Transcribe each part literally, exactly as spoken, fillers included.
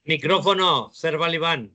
Micrófono, Serval Iván.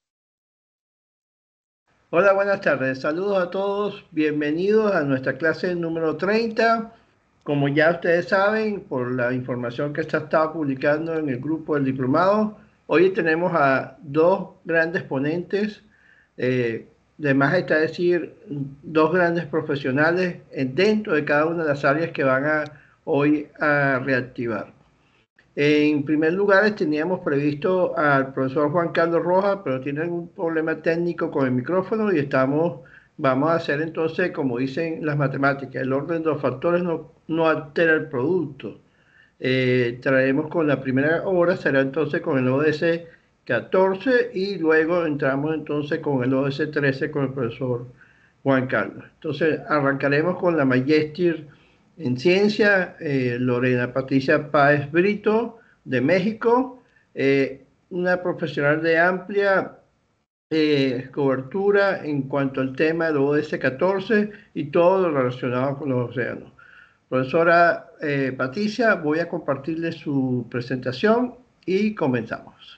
Hola, buenas tardes. Saludos a todos. Bienvenidos a nuestra clase número treinta. Como ya ustedes saben, por la información que se ha estado publicando en el grupo del diplomado, hoy tenemos a dos grandes ponentes. Eh, de más está decir, dos grandes profesionales eh, dentro de cada una de las áreas que van a hoy a reactivar. En primer lugar, teníamos previsto al profesor Juan Carlos Rojas, pero tiene algún problema técnico con el micrófono y estamos, vamos a hacer entonces, como dicen las matemáticas, el orden de los factores no, no altera el producto. Eh, traemos con la primera hora, será entonces con el O D S catorce y luego entramos entonces con el O D S trece con el profesor Juan Carlos. Entonces arrancaremos con la Magister en Ciencia, eh, Lorena Patricia Páez Brito, de México, eh, una profesional de amplia eh, cobertura en cuanto al tema del O D S catorce y todo lo relacionado con los océanos. Profesora eh, Patricia, voy a compartirle su presentación y comenzamos.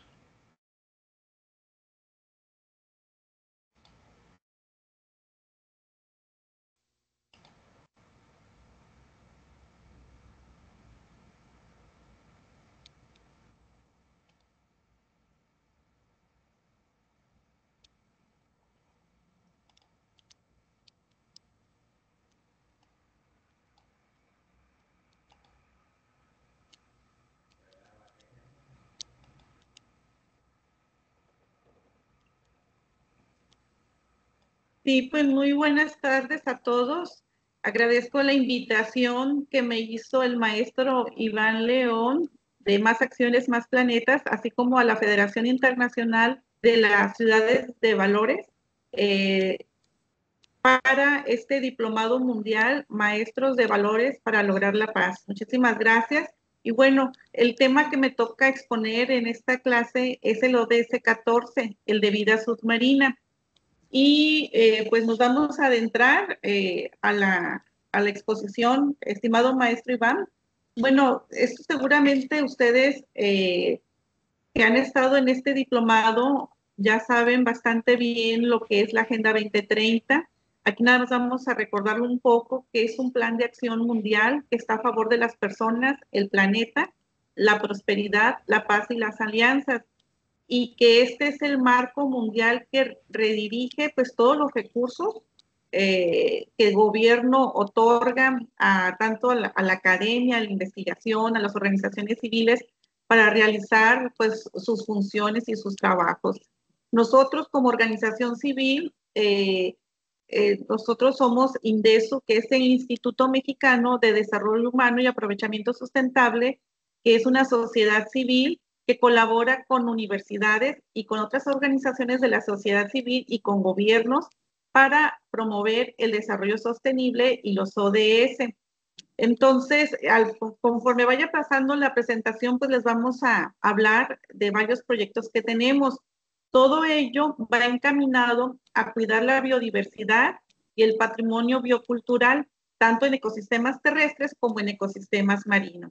Sí, pues muy buenas tardes a todos. Agradezco la invitación que me hizo el maestro Iván León de Más Acciones, Más Planetas, así como a la Federación Internacional de las Ciudades de Valores, eh, para este diplomado mundial, Maestros de Valores para lograr la paz. Muchísimas gracias. Y bueno, el tema que me toca exponer en esta clase es el O D S catorce, el de vida submarina. Y eh, pues nos vamos a adentrar eh, a, la, a la exposición, estimado maestro Iván. Bueno, esto seguramente ustedes eh, que han estado en este diplomado ya saben bastante bien lo que es la Agenda veinte treinta. Aquí nada más vamos a recordarlo un poco, que es un plan de acción mundial que está a favor de las personas, el planeta, la prosperidad, la paz y las alianzas, y que este es el marco mundial que redirige pues todos los recursos eh, que el gobierno otorga a tanto a la, a la academia, a la investigación, a las organizaciones civiles para realizar pues sus funciones y sus trabajos. Nosotros como organización civil, eh, eh, nosotros somos INDESU, que es el Instituto Mexicano de Desarrollo Humano y Aprovechamiento Sustentable, que es una sociedad civil que colabora con universidades y con otras organizaciones de la sociedad civil y con gobiernos para promover el desarrollo sostenible y los O D S. Entonces, al, conforme vaya pasando la presentación, pues les vamos a hablar de varios proyectos que tenemos. Todo ello va encaminado a cuidar la biodiversidad y el patrimonio biocultural, tanto en ecosistemas terrestres como en ecosistemas marinos.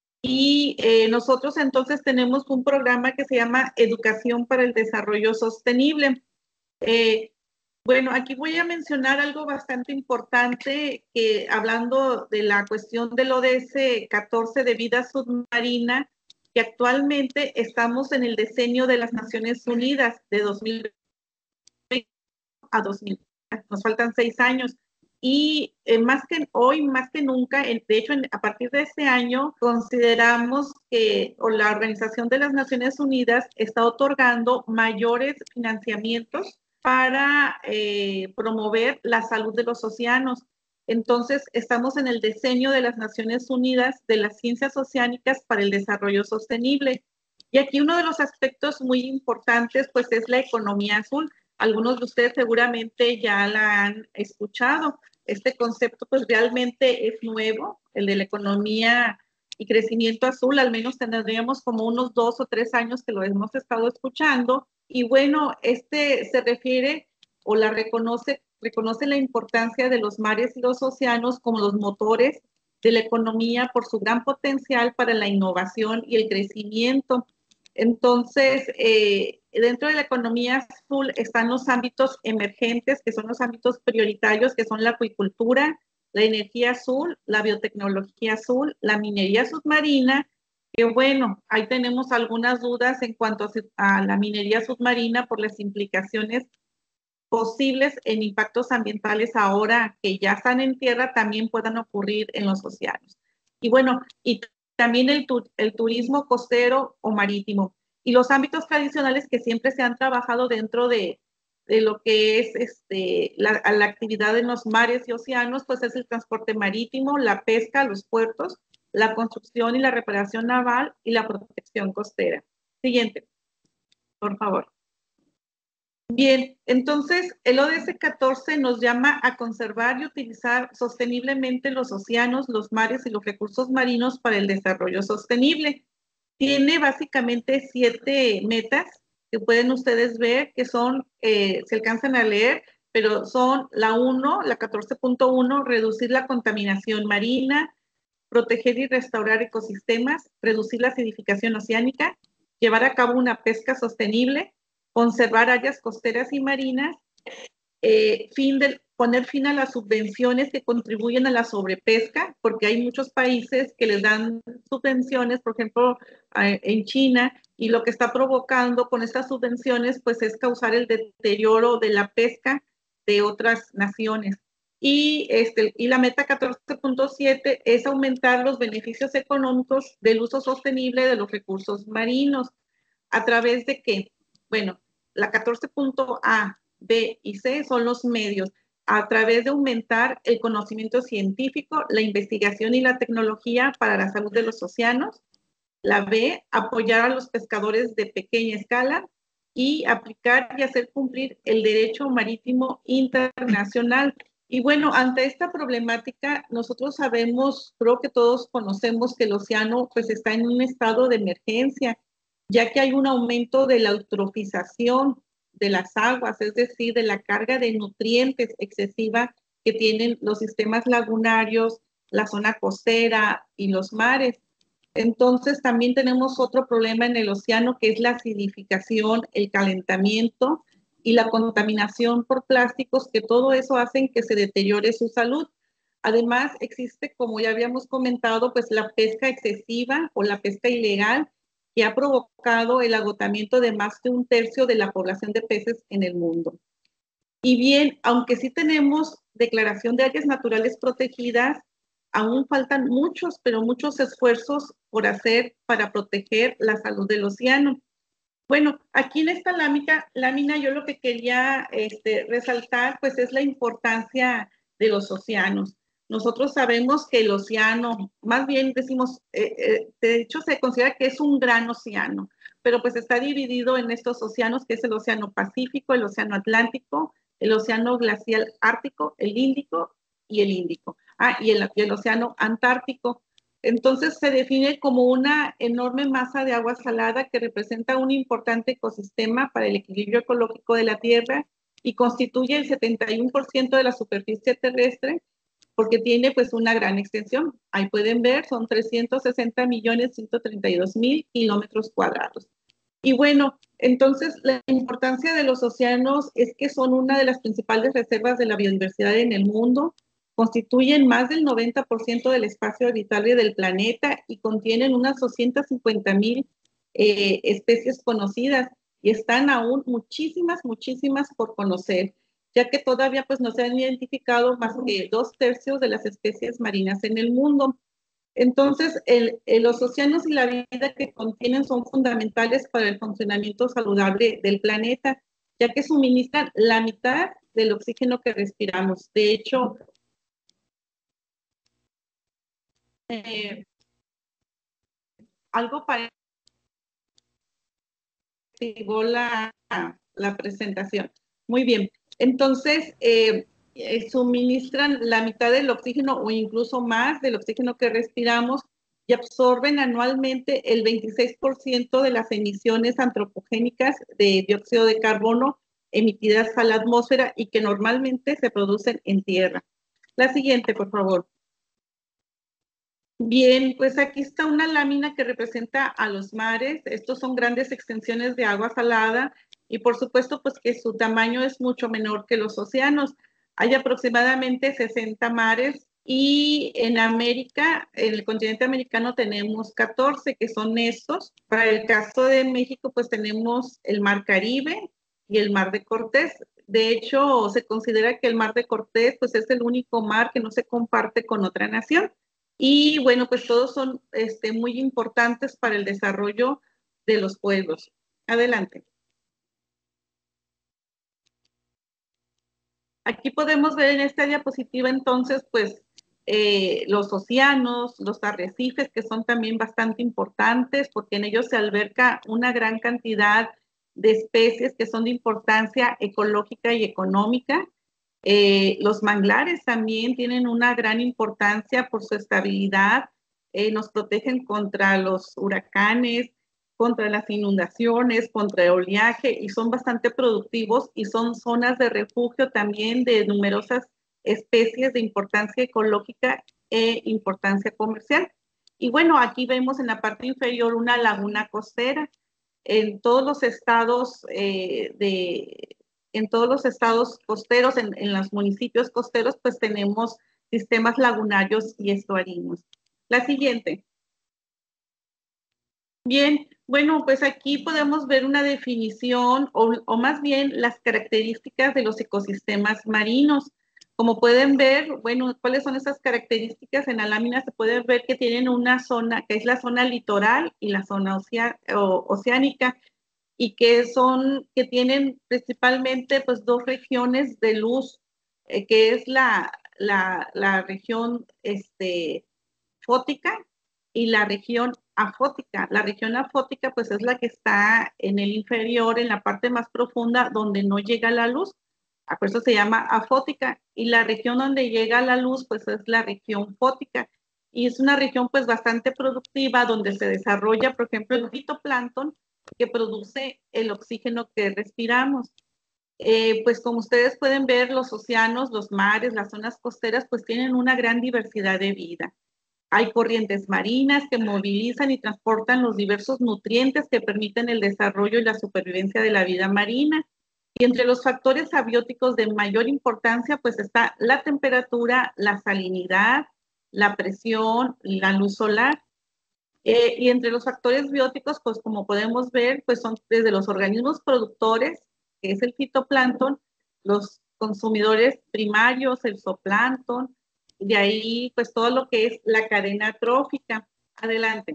Y eh, nosotros entonces tenemos un programa que se llama Educación para el Desarrollo Sostenible. Eh, bueno, aquí voy a mencionar algo bastante importante, que hablando de la cuestión del O D S catorce de vida submarina, que actualmente estamos en el diseño de las Naciones Unidas de dos mil veinte a dos mil veinte. Nos faltan seis años. Y eh, más que hoy, más que nunca, de hecho, en, a partir de este año, consideramos que o la Organización de las Naciones Unidas está otorgando mayores financiamientos para eh, promover la salud de los océanos. Entonces, estamos en el diseño de las Naciones Unidas de las ciencias oceánicas para el desarrollo sostenible. Y aquí uno de los aspectos muy importantes, pues, es la economía azul. Algunos de ustedes seguramente ya la han escuchado. Este concepto pues realmente es nuevo, el de la economía y crecimiento azul, al menos tendríamos como unos dos o tres años que lo hemos estado escuchando. Y bueno, este se refiere o la reconoce, reconoce la importancia de los mares y los océanos como los motores de la economía por su gran potencial para la innovación y el crecimiento. Entonces, eh, dentro de la economía azul están los ámbitos emergentes, que son los ámbitos prioritarios, que son la acuicultura, la energía azul, la biotecnología azul, la minería submarina, que bueno, ahí tenemos algunas dudas en cuanto a, a la minería submarina por las implicaciones posibles en impactos ambientales ahora que ya están en tierra, también puedan ocurrir en los océanos. Y bueno, y también el, tu, el turismo costero o marítimo. Y los ámbitos tradicionales que siempre se han trabajado dentro de, de lo que es este, la, la actividad en los mares y océanos, pues es el transporte marítimo, la pesca, los puertos, la construcción y la reparación naval y la protección costera. Siguiente, por favor. Bien, entonces el O D S catorce nos llama a conservar y utilizar sosteniblemente los océanos, los mares y los recursos marinos para el desarrollo sostenible. Tiene básicamente siete metas que pueden ustedes ver, que son, eh, se alcanzan a leer, pero son la uno, la catorce punto uno, reducir la contaminación marina, proteger y restaurar ecosistemas, reducir la acidificación oceánica, llevar a cabo una pesca sostenible, conservar áreas costeras y marinas, eh, fin de, poner fin a las subvenciones que contribuyen a la sobrepesca, porque hay muchos países que les dan subvenciones, por ejemplo, en China, y lo que está provocando con estas subvenciones, pues es causar el deterioro de la pesca de otras naciones. Y, este, y la meta catorce punto siete es aumentar los beneficios económicos del uso sostenible de los recursos marinos. ¿A través de qué? Bueno, la catorce punto A, B y C son los medios. A través de aumentar el conocimiento científico, la investigación y la tecnología para la salud de los océanos. La B, apoyar a los pescadores de pequeña escala y aplicar y hacer cumplir el derecho marítimo internacional. Y bueno, ante esta problemática, nosotros sabemos, creo que todos conocemos que el océano pues está en un estado de emergencia, ya que hay un aumento de la eutrofización de las aguas, es decir, de la carga de nutrientes excesiva que tienen los sistemas lagunarios, la zona costera y los mares. Entonces, también tenemos otro problema en el océano, que es la acidificación, el calentamiento y la contaminación por plásticos, que todo eso hacen que se deteriore su salud. Además, existe, como ya habíamos comentado, pues la pesca excesiva o la pesca ilegal, que ha provocado el agotamiento de más de un tercio de la población de peces en el mundo. Y bien, aunque sí tenemos declaración de áreas naturales protegidas, aún faltan muchos, pero muchos esfuerzos por hacer para proteger la salud del océano. Bueno, aquí en esta lámina, lámina yo lo que quería este, resaltar, pues es la importancia de los océanos. Nosotros sabemos que el océano, más bien decimos, eh, eh, de hecho se considera que es un gran océano, pero pues está dividido en estos océanos, que es el océano Pacífico, el océano Atlántico, el océano glacial Ártico, el Índico y el Índico. Ah, y el, y el océano Antártico. Entonces se define como una enorme masa de agua salada que representa un importante ecosistema para el equilibrio ecológico de la Tierra y constituye el setenta y uno por ciento de la superficie terrestre, porque tiene pues una gran extensión. Ahí pueden ver, son trescientos sesenta millones ciento treinta y dos mil kilómetros cuadrados. Y bueno, entonces la importancia de los océanos es que son una de las principales reservas de la biodiversidad en el mundo, constituyen más del noventa por ciento del espacio habitable del planeta y contienen unas doscientas cincuenta mil eh, especies conocidas, y están aún muchísimas, muchísimas por conocer, ya que todavía pues no se han identificado más que dos tercios de las especies marinas en el mundo. Entonces, el, el, los océanos y la vida que contienen son fundamentales para el funcionamiento saludable del planeta, ya que suministran la mitad del oxígeno que respiramos. De hecho, eh, algo parecido la, la presentación. Muy bien. Entonces, eh, eh, suministran la mitad del oxígeno o incluso más del oxígeno que respiramos y absorben anualmente el veintiséis por ciento de las emisiones antropogénicas de dióxido de carbono emitidas a la atmósfera y que normalmente se producen en tierra. La siguiente, por favor. Bien, pues aquí está una lámina que representa a los mares. Estos son grandes extensiones de agua salada y por supuesto pues que su tamaño es mucho menor que los océanos. Hay aproximadamente sesenta mares y en América, en el continente americano tenemos catorce que son estos. Para el caso de México pues tenemos el Mar Caribe y el Mar de Cortés. De hecho, se considera que el Mar de Cortés pues es el único mar que no se comparte con otra nación. Y bueno, pues todos son este, muy importantes para el desarrollo de los pueblos. Adelante. Aquí podemos ver en esta diapositiva entonces, pues, eh, los océanos, los arrecifes, que son también bastante importantes, porque en ellos se alberca una gran cantidad de especies que son de importancia ecológica y económica. Eh, los manglares también tienen una gran importancia por su estabilidad, eh, nos protegen contra los huracanes, contra las inundaciones, contra el oleaje y son bastante productivos y son zonas de refugio también de numerosas especies de importancia ecológica e importancia comercial. Y bueno, aquí vemos en la parte inferior una laguna costera. En todos los estados eh, de en todos los estados costeros, en, en los municipios costeros, pues tenemos sistemas lagunarios y estuarinos. La siguiente. Bien, bueno, pues aquí podemos ver una definición o, o más bien las características de los ecosistemas marinos. Como pueden ver, bueno, ¿cuáles son esas características? En la lámina se puede ver que tienen una zona, que es la zona litoral y la zona ocea, o, oceánica, y que son, que tienen principalmente pues dos regiones de luz, eh, que es la, la, la región este, fótica y la región afótica. La región afótica pues es la que está en el inferior, en la parte más profunda donde no llega la luz, por eso se llama afótica, y la región donde llega la luz pues es la región fótica, y es una región pues bastante productiva donde se desarrolla, por ejemplo, el fitoplancton que produce el oxígeno que respiramos. Eh, pues como ustedes pueden ver, los océanos, los mares, las zonas costeras pues tienen una gran diversidad de vida. Hay corrientes marinas que movilizan y transportan los diversos nutrientes que permiten el desarrollo y la supervivencia de la vida marina. Y entre los factores abióticos de mayor importancia, pues está la temperatura, la salinidad, la presión, la luz solar. Eh, y entre los factores bióticos, pues como podemos ver, pues son desde los organismos productores, que es el fitoplancton, los consumidores primarios, el zooplancton, de ahí pues todo lo que es la cadena trófica. Adelante.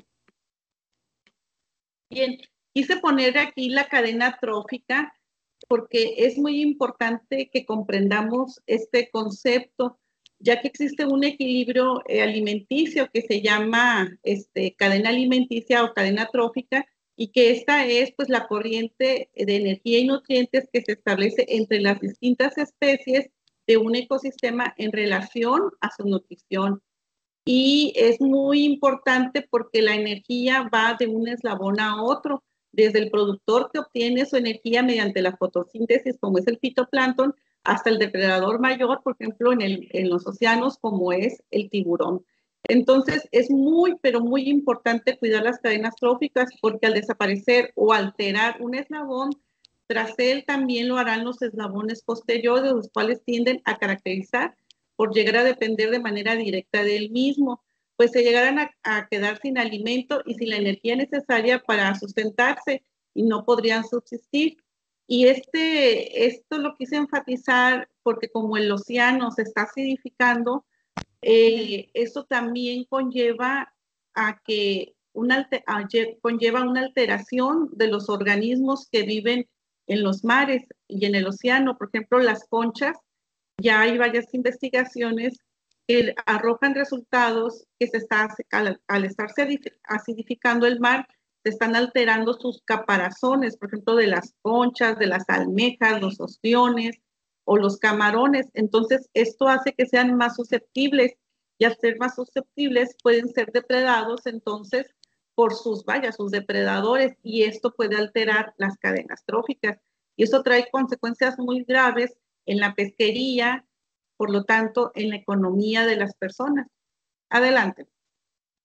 Bien, quise poner aquí la cadena trófica porque es muy importante que comprendamos este concepto, ya que existe un equilibrio eh, alimenticio que se llama este, cadena alimenticia o cadena trófica, y que esta es pues la corriente de energía y nutrientes que se establece entre las distintas especies de un ecosistema en relación a su nutrición. Y es muy importante porque la energía va de un eslabón a otro, desde el productor que obtiene su energía mediante la fotosíntesis, como es el fitoplancton, hasta el depredador mayor, por ejemplo, en, el, en los océanos, como es el tiburón. Entonces, es muy, pero muy importante cuidar las cadenas tróficas porque al desaparecer o alterar un eslabón, tras él también lo harán los eslabones posteriores, los cuales tienden a caracterizar por llegar a depender de manera directa del mismo, pues se llegarán a, a quedar sin alimento y sin la energía necesaria para sustentarse y no podrían subsistir. Y este, esto lo quise enfatizar porque como el océano se está acidificando, eh, eso también conlleva a que una, a, conlleva una alteración de los organismos que viven en los mares y en el océano. Por ejemplo, las conchas, ya hay varias investigaciones que arrojan resultados que se está, al, al estarse acidificando el mar, se están alterando sus caparazones, por ejemplo, de las conchas, de las almejas, los ostiones o los camarones. Entonces, esto hace que sean más susceptibles y al ser más susceptibles pueden ser depredados entonces por sus, vaya, sus depredadores, y esto puede alterar las cadenas tróficas. Y eso trae consecuencias muy graves en la pesquería, por lo tanto, en la economía de las personas. Adelante.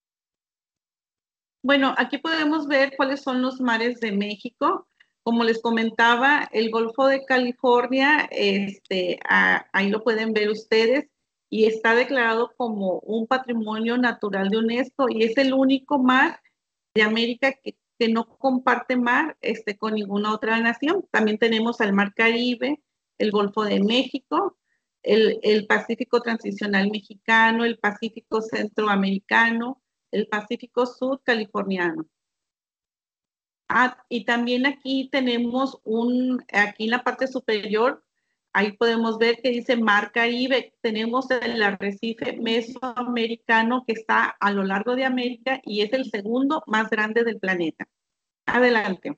Bueno, aquí podemos ver cuáles son los mares de México. Como les comentaba, el Golfo de California, este, a, ahí lo pueden ver ustedes, y está declarado como un patrimonio natural de UNESCO y es el único mar de América que, que no comparte mar este, con ninguna otra nación. También tenemos al Mar Caribe, el Golfo de México, el, el Pacífico Transicional Mexicano, el Pacífico Centroamericano, el Pacífico Sur Californiano. Ah, y también aquí tenemos un, aquí en la parte superior, ahí podemos ver que dice Mar Caribe. Tenemos el arrecife mesoamericano que está a lo largo de América y es el segundo más grande del planeta. Adelante.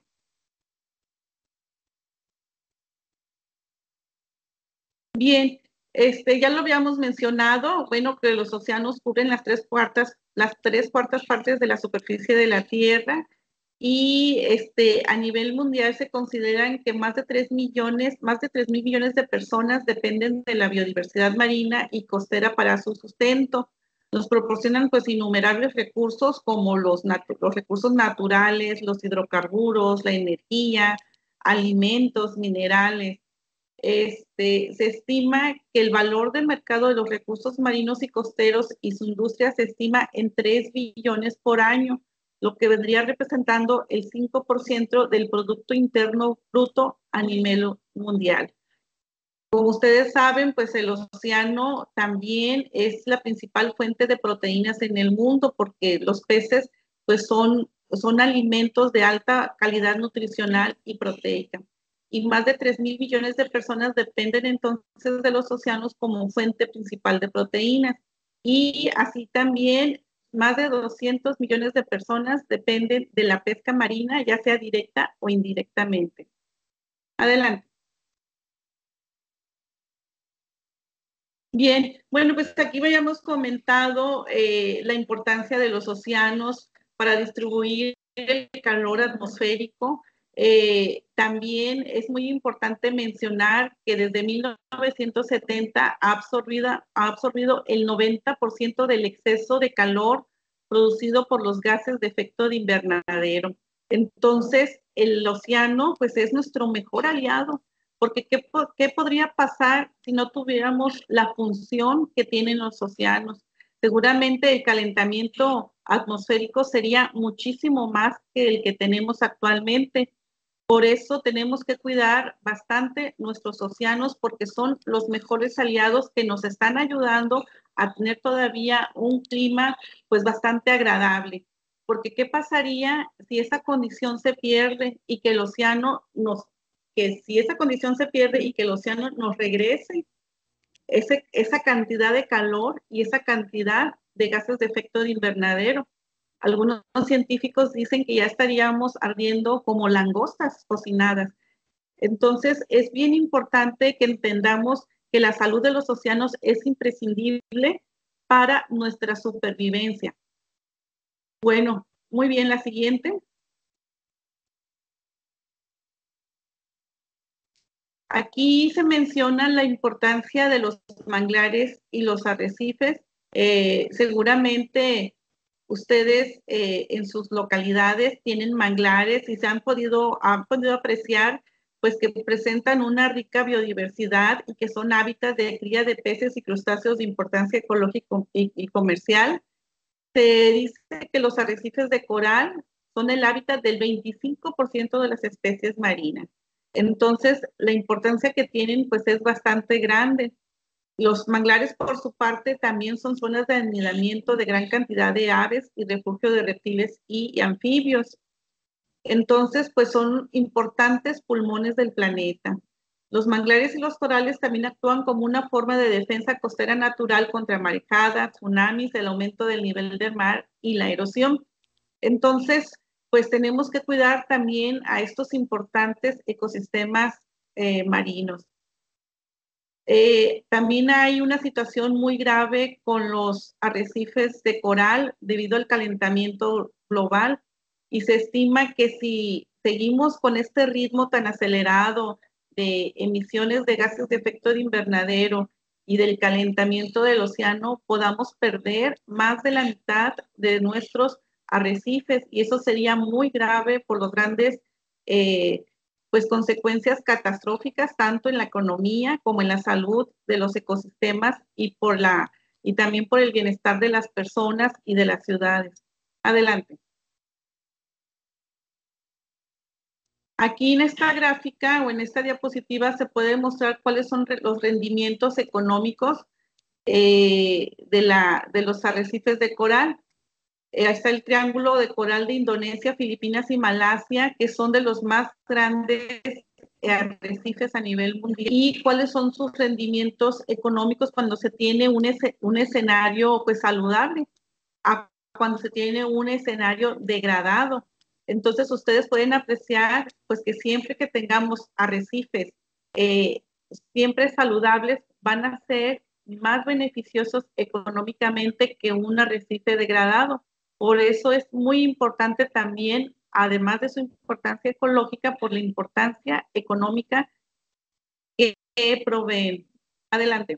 Bien, este, ya lo habíamos mencionado, bueno, que los océanos cubren las tres cuartas, las tres cuartas partes de la superficie de la Tierra y este, a nivel mundial se consideran que más de tres millones, más de tres mil millones de personas dependen de la biodiversidad marina y costera para su sustento. Nos proporcionan pues innumerables recursos como los, los recursos naturales, los hidrocarburos, la energía, alimentos, minerales. Este, se estima que el valor del mercado de los recursos marinos y costeros y su industria se estima en tres billones por año, lo que vendría representando el cinco por ciento del Producto Interno Bruto a nivel mundial. Como ustedes saben, pues el océano también es la principal fuente de proteínas en el mundo porque los peces pues son, son alimentos de alta calidad nutricional y proteica. Y más de tres mil millones de personas dependen entonces de los océanos como fuente principal de proteínas. Y así también más de doscientos millones de personas dependen de la pesca marina, ya sea directa o indirectamente. Adelante. Bien, bueno, pues aquí habíamos comentado eh, la importancia de los océanos para distribuir el calor atmosférico. Eh, también es muy importante mencionar que desde mil novecientos setenta ha absorbido, ha absorbido el noventa por ciento del exceso de calor producido por los gases de efecto de invernadero. Entonces, el océano, pues, es nuestro mejor aliado porque ¿qué, ¿qué podría pasar si no tuviéramos la función que tienen los océanos? Seguramente el calentamiento atmosférico sería muchísimo más que el que tenemos actualmente. Por eso tenemos que cuidar bastante nuestros océanos porque son los mejores aliados que nos están ayudando a tener todavía un clima pues bastante agradable. Porque ¿qué pasaría si esa condición se pierde y que el océano nos que si esa condición se pierde y que el océano nos regrese ese, esa cantidad de calor y esa cantidad de gases de efecto de invernadero? Algunos científicos dicen que ya estaríamos ardiendo como langostas cocinadas. Entonces, es bien importante que entendamos que la salud de los océanos es imprescindible para nuestra supervivencia. Bueno, muy bien, la siguiente. Aquí se menciona la importancia de los manglares y los arrecifes. Eh, seguramente ustedes eh, en sus localidades tienen manglares y se han podido, han podido apreciar pues que presentan una rica biodiversidad y que son hábitats de cría de peces y crustáceos de importancia ecológica y, y comercial. Se dice que los arrecifes de coral son el hábitat del veinticinco por ciento de las especies marinas. Entonces, la importancia que tienen pues es bastante grande. Los manglares, por su parte, también son zonas de anidamiento de gran cantidad de aves y refugio de reptiles y, y anfibios. Entonces, pues son importantes pulmones del planeta. Los manglares y los corales también actúan como una forma de defensa costera natural contra marejadas, tsunamis, el aumento del nivel del mar y la erosión. Entonces, pues tenemos que cuidar también a estos importantes ecosistemas eh, marinos. Eh, también hay una situación muy grave con los arrecifes de coral debido al calentamiento global y se estima que si seguimos con este ritmo tan acelerado de emisiones de gases de efecto de invernadero y del calentamiento del océano, podamos perder más de la mitad de nuestros arrecifes, y eso sería muy grave por los grandes eh, pues consecuencias catastróficas tanto en la economía como en la salud de los ecosistemas y por la y también por el bienestar de las personas y de las ciudades. Adelante. Aquí en esta gráfica o en esta diapositiva se puede mostrar cuáles son los rendimientos económicos eh, de, la, de los arrecifes de coral. Eh, está el triángulo de coral de Indonesia, Filipinas y Malasia, que son de los más grandes arrecifes a nivel mundial. Y cuáles son sus rendimientos económicos cuando se tiene un, es, un escenario pues saludable, a cuando se tiene un escenario degradado. Entonces ustedes pueden apreciar pues que siempre que tengamos arrecifes eh, siempre saludables van a ser más beneficiosos económicamente que un arrecife degradado. Por eso es muy importante también, además de su importancia ecológica, por la importancia económica que, que proveen. Adelante.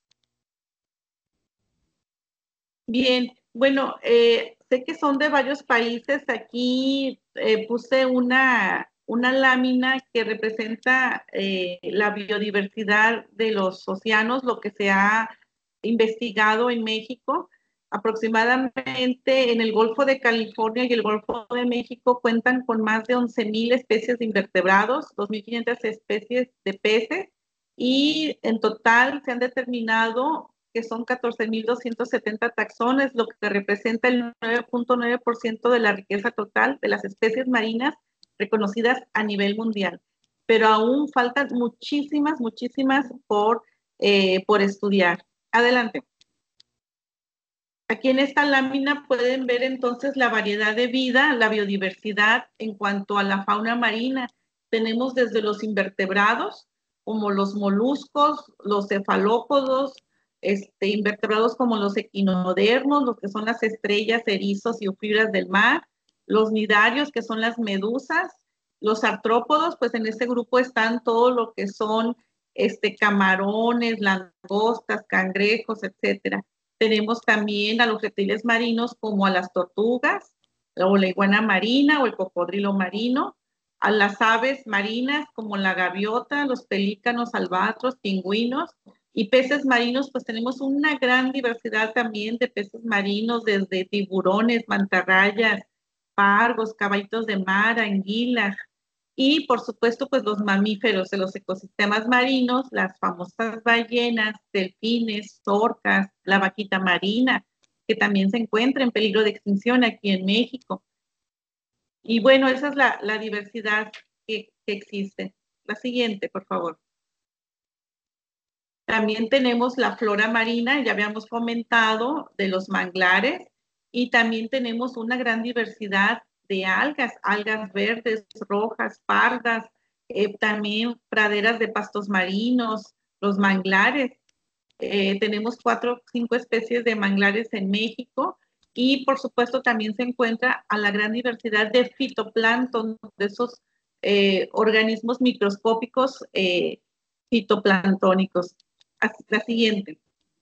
Bien, bueno, eh, sé que son de varios países. Aquí eh, puse una, una lámina que representa eh, la biodiversidad de los océanos, lo que se ha investigado en México. Aproximadamente en el Golfo de California y el Golfo de México cuentan con más de once mil especies de invertebrados, dos mil quinientas especies de peces, y en total se han determinado que son catorce mil doscientos setenta taxones, lo que representa el nueve punto nueve por ciento de la riqueza total de las especies marinas reconocidas a nivel mundial. Pero aún faltan muchísimas, muchísimas por, eh, por estudiar. Adelante. Aquí en esta lámina pueden ver entonces la variedad de vida, la biodiversidad en cuanto a la fauna marina. Tenemos desde los invertebrados, como los moluscos, los cefalópodos, este, invertebrados como los equinodermos, los que son las estrellas, erizos y ofibras del mar, los nidarios, que son las medusas, los artrópodos, pues en este grupo están todo lo que son este, camarones, langostas, cangrejos, etcétera. Tenemos también a los reptiles marinos como a las tortugas, o la iguana marina o el cocodrilo marino, a las aves marinas como la gaviota, los pelícanos, albatros, pingüinos, y peces marinos, pues tenemos una gran diversidad también de peces marinos, desde tiburones, mantarrayas, pargos, caballitos de mar, anguilas, y por supuesto pues los mamíferos de los ecosistemas marinos, las famosas ballenas, delfines, orcas, la vaquita marina, que también se encuentra en peligro de extinción aquí en México. Y bueno, esa es la, la diversidad que, que existe. La siguiente, por favor. También tenemos la flora marina, ya habíamos comentado, de los manglares, y también tenemos una gran diversidad de algas, algas verdes, rojas, pardas, eh, también praderas de pastos marinos, los manglares. Eh, tenemos cuatro o cinco especies de manglares en México, y por supuesto también se encuentra a la gran diversidad de fitoplancton, de esos eh, organismos microscópicos eh, fitoplanctónicos. La siguiente.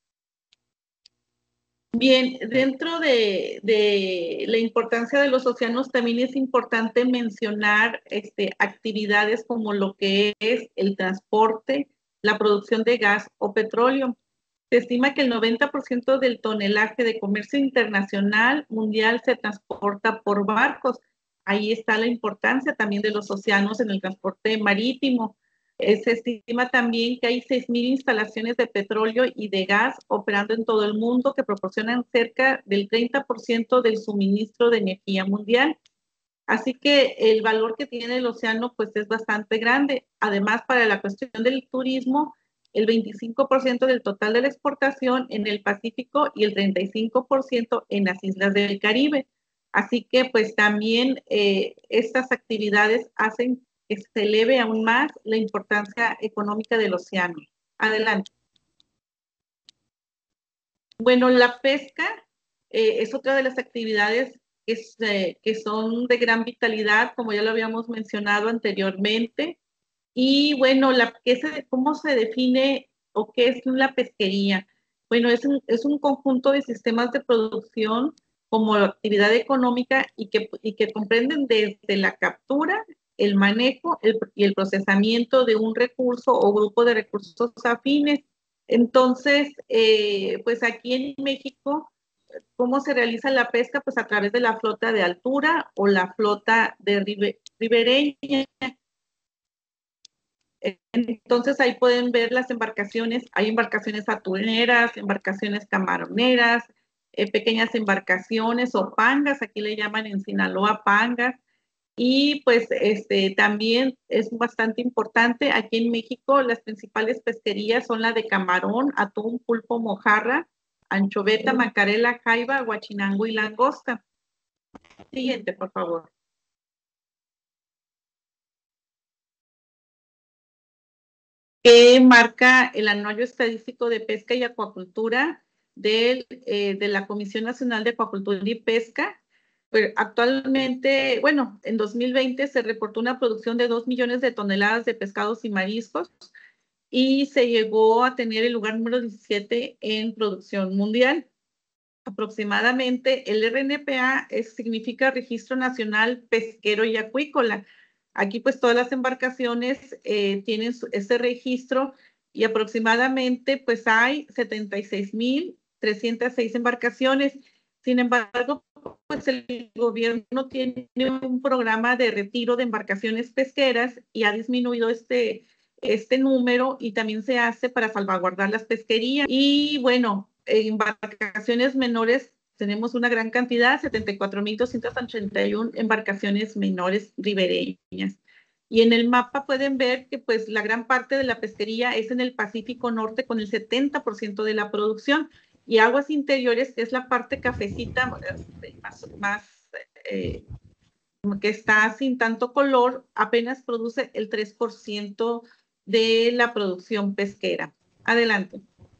Bien, dentro de, de la importancia de los océanos también es importante mencionar este, actividades como lo que es el transporte, la producción de gas o petróleo. Se estima que el noventa por ciento del tonelaje de comercio internacional mundial se transporta por barcos. Ahí está la importancia también de los océanos en el transporte marítimo. Eh, se estima también que hay seis mil instalaciones de petróleo y de gas operando en todo el mundo que proporcionan cerca del treinta por ciento del suministro de energía mundial. Así que el valor que tiene el océano pues es bastante grande. Además, para la cuestión del turismo, el veinticinco por ciento del total de la exportación en el Pacífico y el treinta y cinco por ciento en las islas del Caribe. Así que pues también eh, estas actividades hacen que se eleve aún más la importancia económica del océano. Adelante. Bueno, la pesca eh, es otra de las actividades que, es, eh, que son de gran vitalidad, como ya lo habíamos mencionado anteriormente. Y bueno, la, ¿qué se, ¿cómo se define o qué es la pesquería? Bueno, es un, es un conjunto de sistemas de producción como actividad económica y que, y que comprenden desde la captura, el manejo el, y el procesamiento de un recurso o grupo de recursos afines. Entonces, eh, pues aquí en México, ¿cómo se realiza la pesca? Pues a través de la flota de altura o la flota de ribe, ribereña. Entonces ahí pueden ver las embarcaciones, hay embarcaciones atuneras, embarcaciones camaroneras, eh, pequeñas embarcaciones o pangas, aquí le llaman en Sinaloa pangas, y pues este, también es bastante importante, aquí en México las principales pesquerías son la de camarón, atún, pulpo, mojarra, anchoveta, macarela, jaiba, huachinango y langosta. Siguiente, por favor. Que marca el Anuario Estadístico de Pesca y Acuacultura del, eh, de la Comisión Nacional de Acuacultura y Pesca. Pues actualmente, bueno, en dos mil veinte se reportó una producción de dos millones de toneladas de pescados y mariscos y se llegó a tener el lugar número diecisiete en producción mundial. Aproximadamente el R N P A es, significa Registro Nacional Pesquero y Acuícola. Aquí pues todas las embarcaciones eh, tienen su, ese registro y aproximadamente pues hay setenta y seis mil trescientas seis embarcaciones. Sin embargo, pues el gobierno tiene un programa de retiro de embarcaciones pesqueras y ha disminuido este, este número y también se hace para salvaguardar las pesquerías. Y bueno, embarcaciones menores tenemos una gran cantidad, setenta y cuatro mil doscientas ochenta y una embarcaciones menores ribereñas. Y en el mapa pueden ver que pues la gran parte de la pesquería es en el Pacífico Norte con el setenta por ciento de la producción y aguas interiores, que es la parte cafecita más, más eh, que está sin tanto color, apenas produce el tres por ciento de la producción pesquera. Adelante.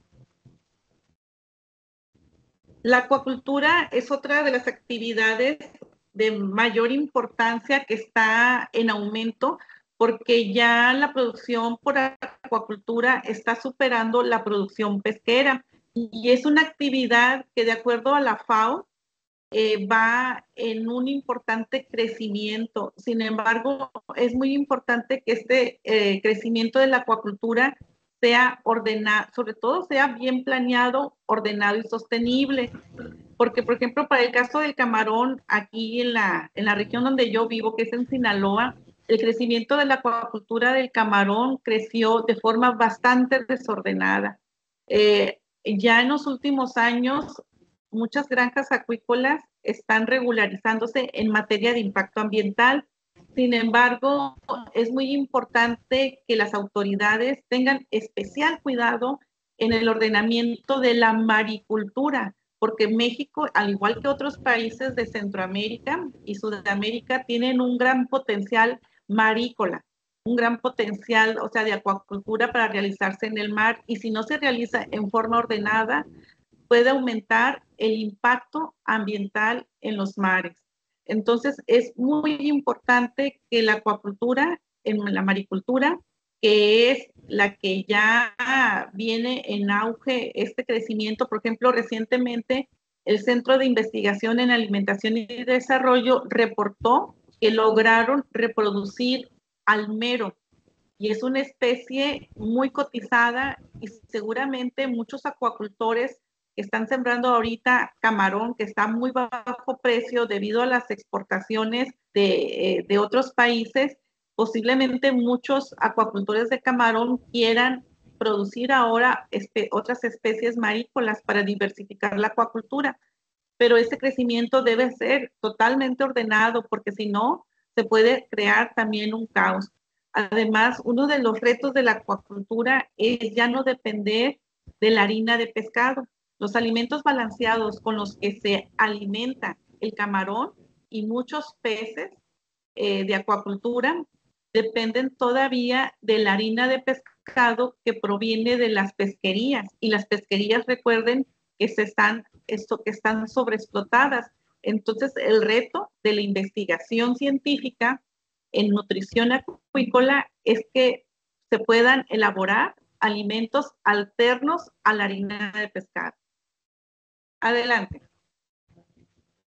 La acuacultura es otra de las actividades de mayor importancia que está en aumento porque ya la producción por acuacultura está superando la producción pesquera y es una actividad que de acuerdo a la FAO eh, va en un importante crecimiento. Sin embargo, es muy importante que este eh, crecimiento de la acuacultura sea ordenado, sobre todo sea bien planeado, ordenado y sostenible. Porque, por ejemplo, para el caso del camarón, aquí en la, en la región donde yo vivo, que es en Sinaloa, el crecimiento de la acuacultura del camarón creció de forma bastante desordenada. Eh, ya en los últimos años, muchas granjas acuícolas están regularizándose en materia de impacto ambiental. Sin embargo, es muy importante que las autoridades tengan especial cuidado en el ordenamiento de la maricultura, porque México, al igual que otros países de Centroamérica y Sudamérica, tienen un gran potencial marícola, un gran potencial, o sea, de acuacultura para realizarse en el mar, y si no se realiza en forma ordenada, puede aumentar el impacto ambiental en los mares. Entonces, es muy importante que la acuacultura, en la maricultura, que es la que ya viene en auge este crecimiento. Por ejemplo, recientemente el Centro de Investigación en Alimentación y Desarrollo reportó que lograron reproducir almero y es una especie muy cotizada y seguramente muchos acuacultores que están sembrando ahorita camarón, que está a muy bajo precio debido a las exportaciones de, eh, de otros países, posiblemente muchos acuacultores de camarón quieran producir ahora espe otras especies marícolas para diversificar la acuacultura, pero ese crecimiento debe ser totalmente ordenado porque si no, se puede crear también un caos. Además, uno de los retos de la acuacultura es ya no depender de la harina de pescado. Los alimentos balanceados con los que se alimenta el camarón y muchos peces eh, de acuacultura dependen todavía de la harina de pescado que proviene de las pesquerías. Y las pesquerías, recuerden, que, se están, esto, que están sobreexplotadas. Entonces, el reto de la investigación científica en nutrición acuícola es que se puedan elaborar alimentos alternos a la harina de pescado. Adelante.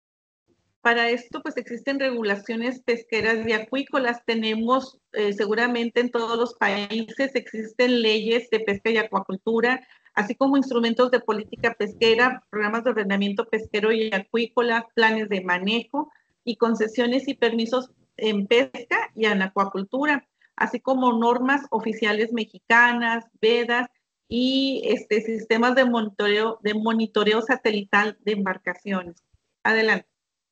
Para esto, pues existen regulaciones pesqueras y acuícolas. Tenemos eh, seguramente en todos los países existen leyes de pesca y acuacultura, así como instrumentos de política pesquera, programas de ordenamiento pesquero y acuícola, planes de manejo y concesiones y permisos en pesca y en acuacultura, así como normas oficiales mexicanas, vedas y este, sistemas de monitoreo, de monitoreo satelital de embarcaciones. Adelante.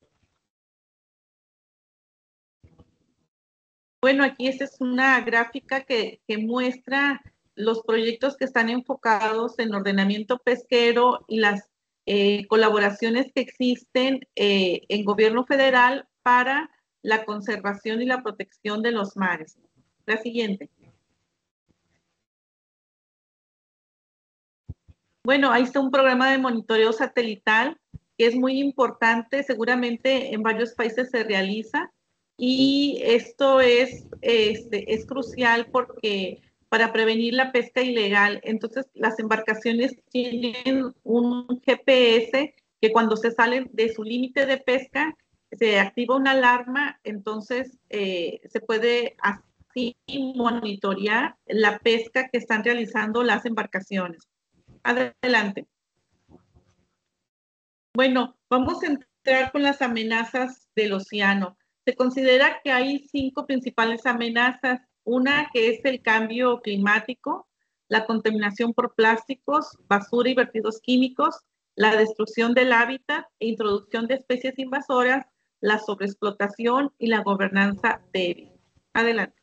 Bueno, aquí esta es una gráfica que, que muestra los proyectos que están enfocados en ordenamiento pesquero y las eh, colaboraciones que existen eh, en gobierno federal para la conservación y la protección de los mares. La siguiente. Bueno, ahí está un programa de monitoreo satelital que es muy importante, seguramente en varios países se realiza y esto es, este, es crucial porque para prevenir la pesca ilegal, entonces las embarcaciones tienen un G P S que cuando se salen de su límite de pesca se activa una alarma, entonces eh, se puede así monitorear la pesca que están realizando las embarcaciones. Adelante. Bueno, vamos a entrar con las amenazas del océano. Se considera que hay cinco principales amenazas. Una que es el cambio climático, la contaminación por plásticos, basura y vertidos químicos, la destrucción del hábitat e introducción de especies invasoras, la sobreexplotación y la gobernanza débil. Adelante.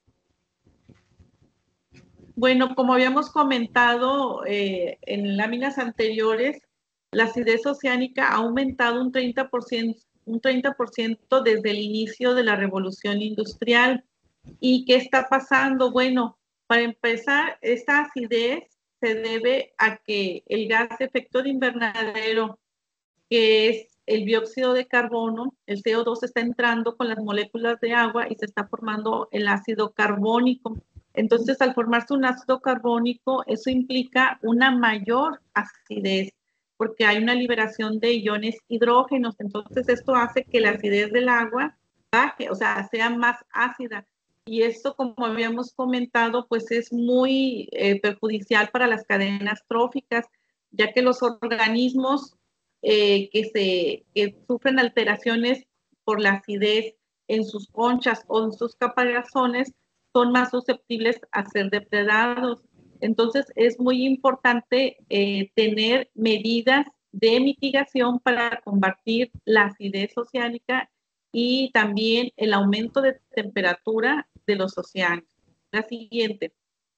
Bueno, como habíamos comentado eh, en láminas anteriores, la acidez oceánica ha aumentado un treinta por ciento, un treinta por ciento desde el inicio de la revolución industrial. ¿Y qué está pasando? Bueno, para empezar, esta acidez se debe a que el gas de efecto de invernadero, que es el dióxido de carbono, el C O dos está entrando con las moléculas de agua y se está formando el ácido carbónico. Entonces, al formarse un ácido carbónico, eso implica una mayor acidez, porque hay una liberación de iones hidrógenos. Entonces, esto hace que la acidez del agua baje, o sea, sea más ácida. Y esto, como habíamos comentado, pues es muy eh, perjudicial para las cadenas tróficas, ya que los organismos eh, que, se, que sufren alteraciones por la acidez en sus conchas o en sus caparazones son más susceptibles a ser depredados. Entonces es muy importante eh, tener medidas de mitigación para combatir la acidez oceánica y también el aumento de temperatura de los océanos. La siguiente.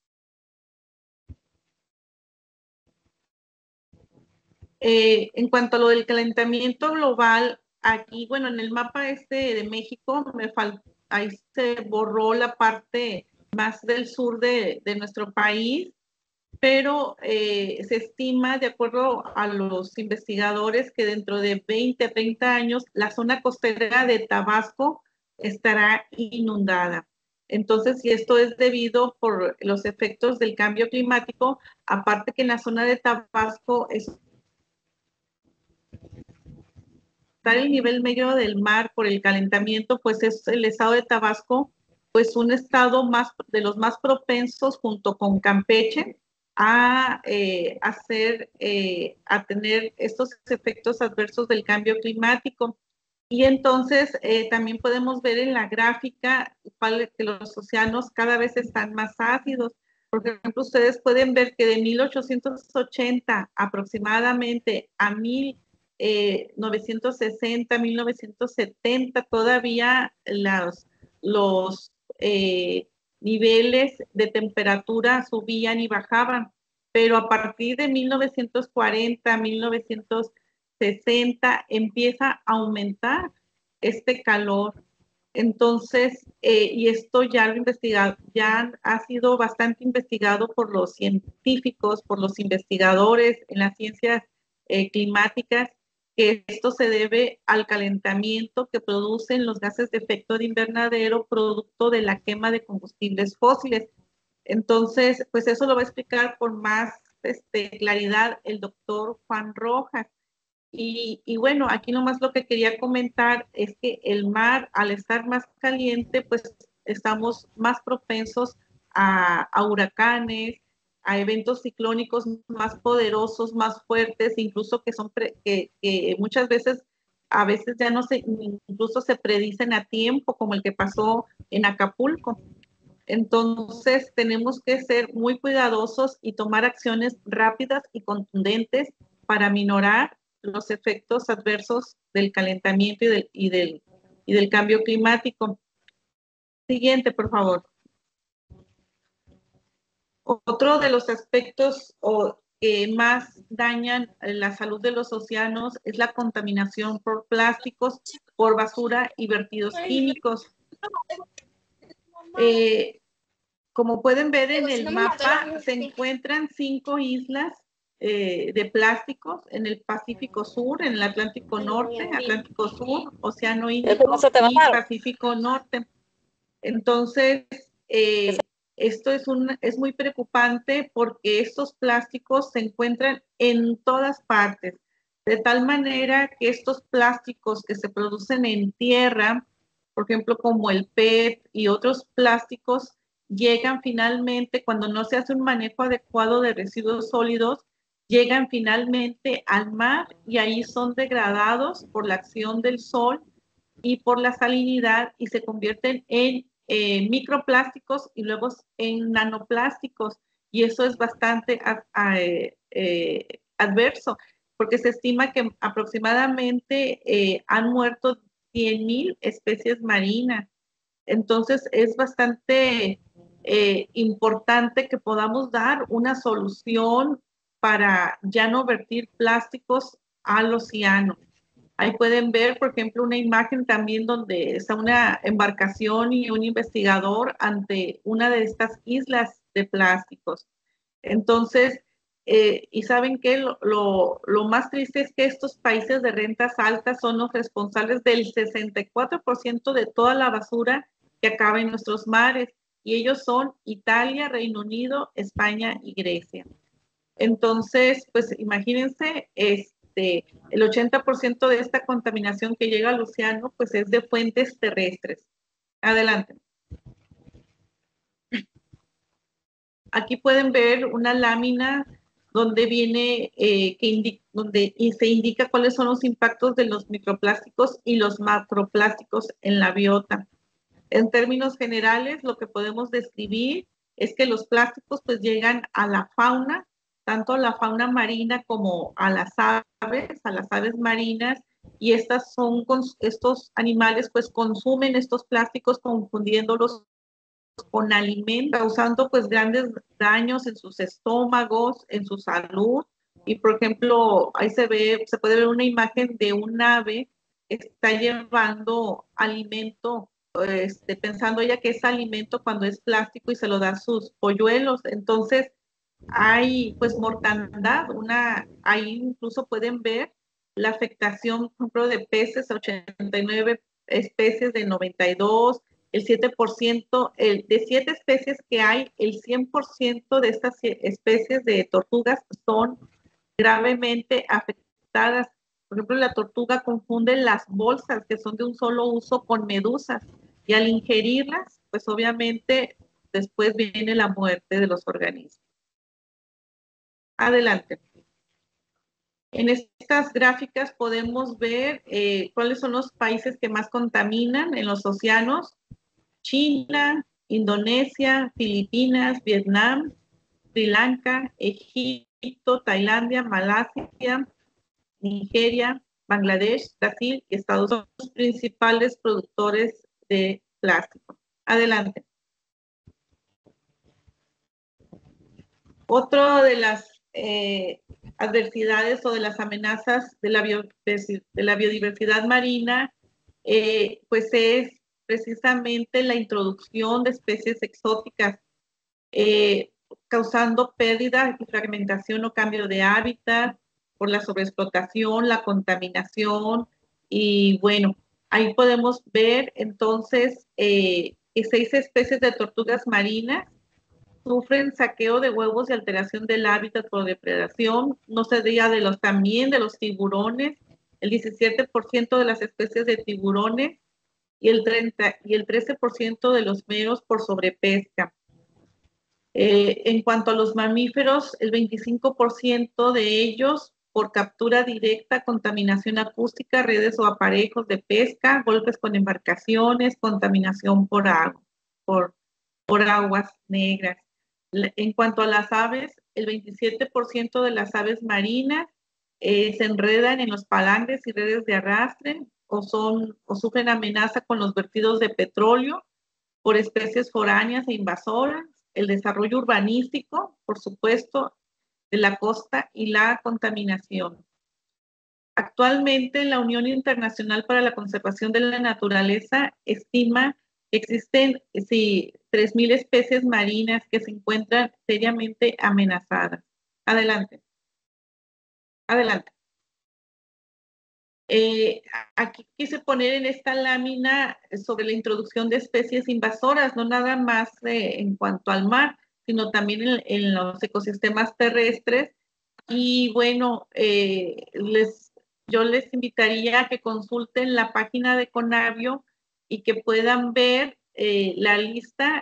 Eh, en cuanto a lo del calentamiento global, aquí, bueno, en el mapa este de México, me falta, ahí se borró la parte más del sur de, de nuestro país, pero eh, se estima, de acuerdo a los investigadores, que dentro de veinte a treinta años la zona costera de Tabasco estará inundada. Entonces, si esto es debido por los efectos del cambio climático, aparte que en la zona de Tabasco es el nivel medio del mar por el calentamiento, pues es el estado de Tabasco, pues un estado más de los más propensos junto con Campeche a eh, hacer, eh, a tener estos efectos adversos del cambio climático. Y entonces eh, también podemos ver en la gráfica que los océanos cada vez están más ácidos. Por ejemplo, ustedes pueden ver que de mil ochocientos ochenta aproximadamente a mil novecientos sesenta, mil novecientos setenta, todavía los, los eh, niveles de temperatura subían y bajaban, pero a partir de mil novecientos cuarenta, mil novecientos sesenta empieza a aumentar este calor. Entonces, eh, y esto ya lo investigado, ya ha sido bastante investigado por los científicos, por los investigadores en las ciencias eh, climáticas, que esto se debe al calentamiento que producen los gases de efecto de invernadero producto de la quema de combustibles fósiles. Entonces, pues eso lo va a explicar con más este, claridad el doctor Juan Rojas. Y, y bueno, aquí nomás lo que quería comentar es que el mar, al estar más caliente, pues estamos más propensos a, a huracanes, a eventos ciclónicos más poderosos, más fuertes, incluso que son pre, que, que muchas veces, a veces ya no se, incluso se predicen a tiempo, como el que pasó en Acapulco. Entonces, tenemos que ser muy cuidadosos y tomar acciones rápidas y contundentes para minorar los efectos adversos del calentamiento y del, y del, y del cambio climático. Siguiente, por favor. Otro de los aspectos o, que más dañan la salud de los océanos es la contaminación por plásticos, por basura y vertidos químicos. Eh, Como pueden ver en el mapa, se encuentran cinco islas eh, de plásticos en el Pacífico Sur, en el Atlántico Norte, Atlántico Sur, Océano Índico y Pacífico Norte. Entonces, eh, esto es, un, es muy preocupante porque estos plásticos se encuentran en todas partes, de tal manera que estos plásticos que se producen en tierra, por ejemplo, como el P E T y otros plásticos, llegan finalmente, cuando no se hace un manejo adecuado de residuos sólidos, llegan finalmente al mar y ahí son degradados por la acción del sol y por la salinidad y se convierten en eh, microplásticos y luego en nanoplásticos. Y eso es bastante a, a, eh, adverso, porque se estima que aproximadamente eh, han muerto cien mil especies marinas. Entonces es bastante eh, importante que podamos dar una solución para ya no vertir plásticos al océano. Ahí pueden ver, por ejemplo, una imagen también donde está una embarcación y un investigador ante una de estas islas de plásticos. Entonces, eh, y saben que lo, lo, lo más triste es que estos países de rentas altas son los responsables del sesenta y cuatro por ciento de toda la basura que acaba en nuestros mares. Y ellos son Italia, Reino Unido, España y Grecia. Entonces, pues imagínense, este, el ochenta por ciento de esta contaminación que llega al océano, pues es de fuentes terrestres. Adelante. Aquí pueden ver una lámina donde viene, eh, que indi donde se indica cuáles son los impactos de los microplásticos y los macroplásticos en la biota. En términos generales, lo que podemos describir es que los plásticos pues llegan a la fauna, tanto a la fauna marina como a las aves, a las aves marinas, y estas son, estos animales pues consumen estos plásticos confundiéndolos con alimentos, causando pues grandes daños en sus estómagos, en su salud. Y por ejemplo, ahí se ve, se puede ver una imagen de un ave que está llevando alimento, este, pensando ella que es alimento cuando es plástico y se lo da a sus polluelos. Entonces, hay pues mortandad, una, ahí incluso pueden ver la afectación, por ejemplo, de peces, ochenta y nueve especies de noventa y dos, el siete por ciento, el, de siete especies que hay, el cien por ciento de estas especies de tortugas son gravemente afectadas. Por ejemplo, la tortuga confunde las bolsas que son de un solo uso con medusas y al ingerirlas, pues obviamente después viene la muerte de los organismos. Adelante. En estas gráficas podemos ver eh, cuáles son los países que más contaminan en los océanos. China, Indonesia, Filipinas, Vietnam, Sri Lanka, Egipto, Tailandia, Malasia, Nigeria, Bangladesh, Brasil y Estados Unidos, los principales productores de plástico. Adelante. Otro de las eh, adversidades o de las amenazas de la, bio, de la biodiversidad marina, eh, pues es precisamente la introducción de especies exóticas, eh, causando pérdida y fragmentación o cambio de hábitat por la sobreexplotación, la contaminación, y bueno, ahí podemos ver entonces eh, que seis especies de tortugas marinas sufren saqueo de huevos y alteración del hábitat por depredación. No se diga de los, también de los tiburones, el diecisiete por ciento de las especies de tiburones y el, treinta, y el trece por ciento de los meros por sobrepesca. Eh, en cuanto a los mamíferos, el veinticinco por ciento de ellos por captura directa, contaminación acústica, redes o aparejos de pesca, golpes con embarcaciones, contaminación por agua, por, por aguas negras. En cuanto a las aves, el veintisiete por ciento de las aves marinas eh, se enredan en los palangres y redes de arrastre o, son, o sufren amenaza con los vertidos de petróleo por especies foráneas e invasoras, el desarrollo urbanístico, por supuesto, de la costa y la contaminación. Actualmente, la Unión Internacional para la Conservación de la Naturaleza estima que existen sí, tres mil especies marinas que se encuentran seriamente amenazadas. Adelante. Adelante. Eh, aquí quise poner en esta lámina sobre la introducción de especies invasoras, no nada más eh, en cuanto al mar, sino también en, en los ecosistemas terrestres. Y bueno, eh, les, yo les invitaría a que consulten la página de Conavio y que puedan ver eh, la lista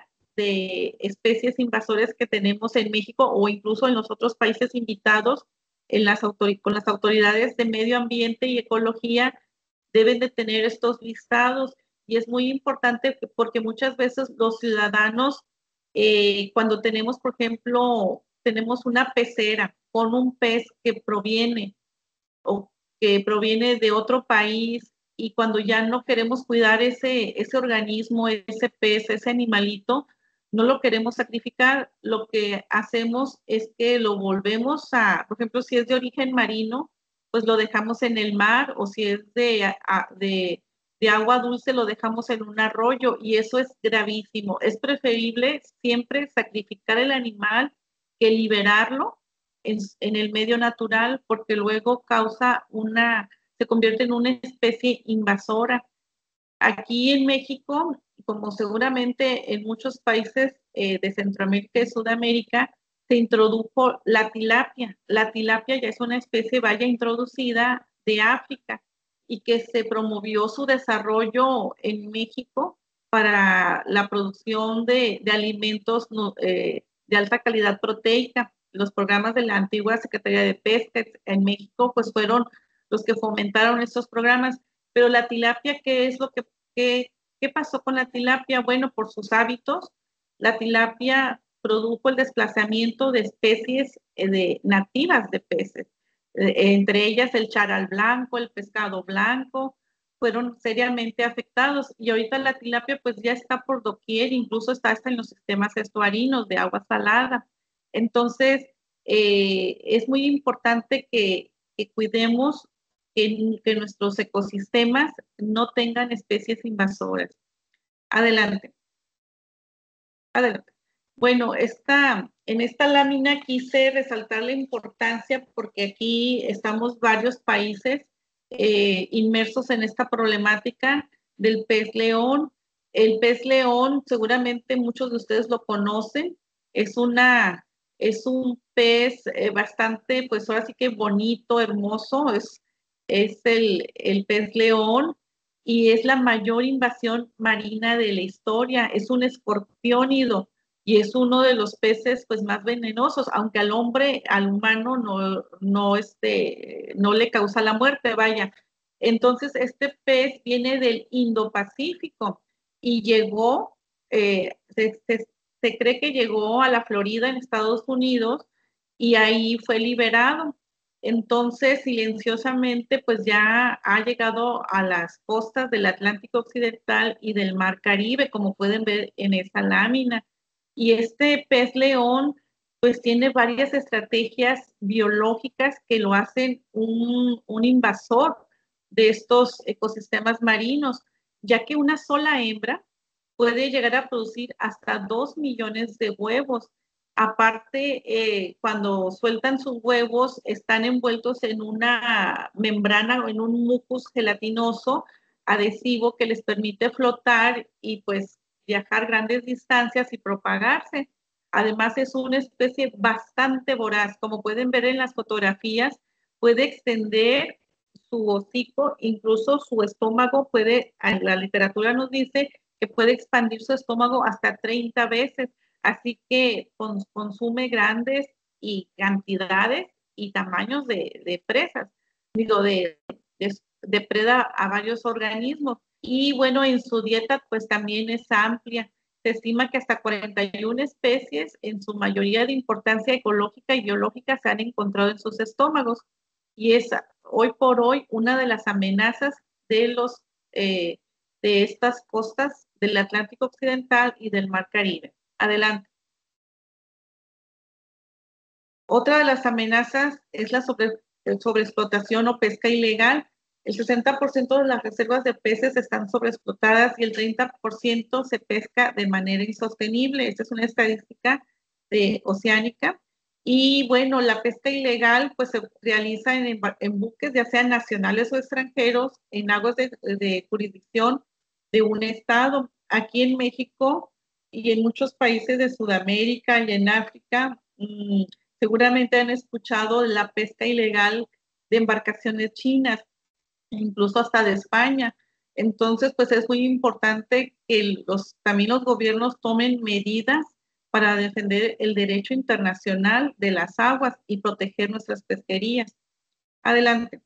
de especies invasoras que tenemos en México o incluso en los otros países invitados. En las con las autoridades de medio ambiente y ecología deben de tener estos listados y es muy importante porque muchas veces los ciudadanos eh, cuando tenemos, por ejemplo, tenemos una pecera con un pez que proviene o que proviene de otro país y cuando ya no queremos cuidar ese, ese organismo, ese pez, ese animalito, no lo queremos sacrificar, lo que hacemos es que lo volvemos a, por ejemplo, si es de origen marino, pues lo dejamos en el mar o si es de, de, de agua dulce, lo dejamos en un arroyo y eso es gravísimo. Es preferible siempre sacrificar el animal que liberarlo en, en el medio natural porque luego causa una, se convierte en una especie invasora. Aquí en México, como seguramente en muchos países eh, de Centroamérica y Sudamérica, se introdujo la tilapia. La tilapia ya es una especie vaya introducida de África y que se promovió su desarrollo en México para la producción de, de alimentos eh, de alta calidad proteica. Los programas de la antigua Secretaría de Pesca en México pues fueron los que fomentaron estos programas. Pero la tilapia, ¿qué es lo que, qué, qué pasó con la tilapia? Bueno, por sus hábitos, la tilapia produjo el desplazamiento de especies de, nativas de peces, eh, entre ellas el charal blanco, el pescado blanco, fueron seriamente afectados y ahorita la tilapia pues ya está por doquier, incluso está hasta en los sistemas estuarinos de agua salada. Entonces, eh, es muy importante que, que cuidemos que, que nuestros ecosistemas no tengan especies invasoras. Adelante. Adelante. Bueno, esta, en esta lámina quise resaltar la importancia porque aquí estamos varios países eh, inmersos en esta problemática del pez león. El pez león, seguramente muchos de ustedes lo conocen, es, una, es un pez eh, bastante, pues ahora sí que bonito, hermoso, es, es el, el pez león y es la mayor invasión marina de la historia, es un escorpiónido y es uno de los peces pues más venenosos, aunque al hombre, al humano no, no, este, no le causa la muerte, vaya. Entonces este pez viene del Indo-Pacífico y llegó, eh, se, se, se cree que llegó a la Florida en Estados Unidos y ahí fue liberado. Entonces, silenciosamente, pues ya ha llegado a las costas del Atlántico Occidental y del Mar Caribe, como pueden ver en esa lámina. Y este pez león, pues tiene varias estrategias biológicas que lo hacen un, un invasor de estos ecosistemas marinos, ya que una sola hembra puede llegar a producir hasta dos millones de huevos. Aparte, eh, cuando sueltan sus huevos, están envueltos en una membrana o en un mucus gelatinoso adhesivo que les permite flotar y pues viajar grandes distancias y propagarse. Además, es una especie bastante voraz. Como pueden ver en las fotografías, puede extender su hocico, incluso su estómago puede, en la literatura nos dice que puede expandir su estómago hasta treinta veces. Así que cons consume grandes y cantidades y tamaños de, de presas, digo, de, de, depreda a varios organismos. Y bueno, en su dieta pues también es amplia. Se estima que hasta cuarenta y una especies, en su mayoría de importancia ecológica y biológica, se han encontrado en sus estómagos. Y es hoy por hoy una de las amenazas de, los, eh, de estas costas del Atlántico Occidental y del Mar Caribe. Adelante. Otra de las amenazas es la sobre, sobreexplotación o pesca ilegal. El sesenta por ciento de las reservas de peces están sobreexplotadas y el treinta por ciento se pesca de manera insostenible. Esta es una estadística de oceánica. Y bueno, la pesca ilegal pues se realiza en, en buques, ya sean nacionales o extranjeros, en aguas de, de jurisdicción de un estado. Aquí en México y en muchos países de Sudamérica y en África, mmm, seguramente han escuchado la pesca ilegal de embarcaciones chinas, incluso hasta de España. Entonces, pues es muy importante que los, también los gobiernos tomen medidas para defender el derecho internacional de las aguas y proteger nuestras pesquerías. Adelante.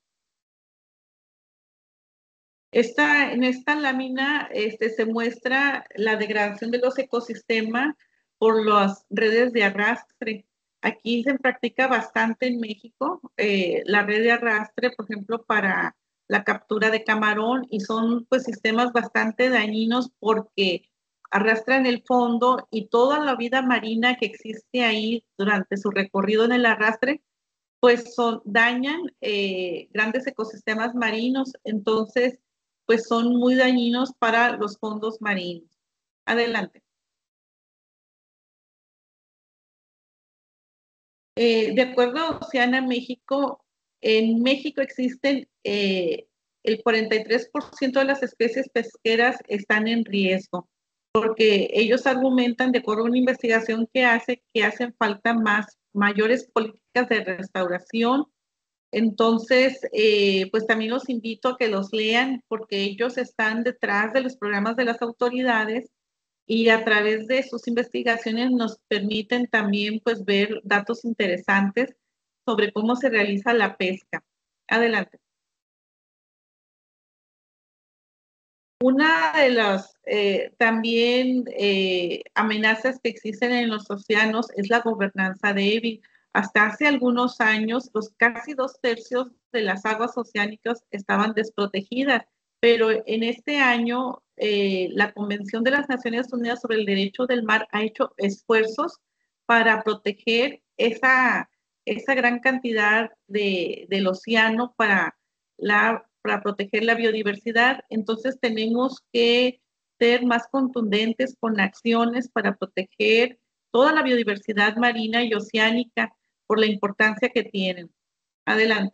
Esta, en esta lámina este, se muestra la degradación de los ecosistemas por las redes de arrastre. Aquí se practica bastante en México eh, la red de arrastre, por ejemplo, para la captura de camarón, y son pues sistemas bastante dañinos porque arrastran el fondo y toda la vida marina que existe ahí durante su recorrido en el arrastre, pues son, dañan eh, grandes ecosistemas marinos. Entonces, pues son muy dañinos para los fondos marinos. Adelante. Eh, de acuerdo a Oceana México, en México existen eh, el cuarenta y tres por ciento de las especies pesqueras están en riesgo, porque ellos argumentan, de acuerdo a una investigación que hace, que hacen falta más, mayores políticas de restauración. Entonces, eh, pues también los invito a que los lean, porque ellos están detrás de los programas de las autoridades y a través de sus investigaciones nos permiten también pues ver datos interesantes sobre cómo se realiza la pesca. Adelante. Una de las eh, también eh, amenazas que existen en los océanos es la gobernanza débil. Hasta hace algunos años, los casi dos tercios de las aguas oceánicas estaban desprotegidas, pero en este año eh, la Convención de las Naciones Unidas sobre el Derecho del Mar ha hecho esfuerzos para proteger esa, esa gran cantidad de, del océano para la para proteger la biodiversidad. Entonces tenemos que ser más contundentes con acciones para proteger toda la biodiversidad marina y oceánica por la importancia que tienen. Adelante.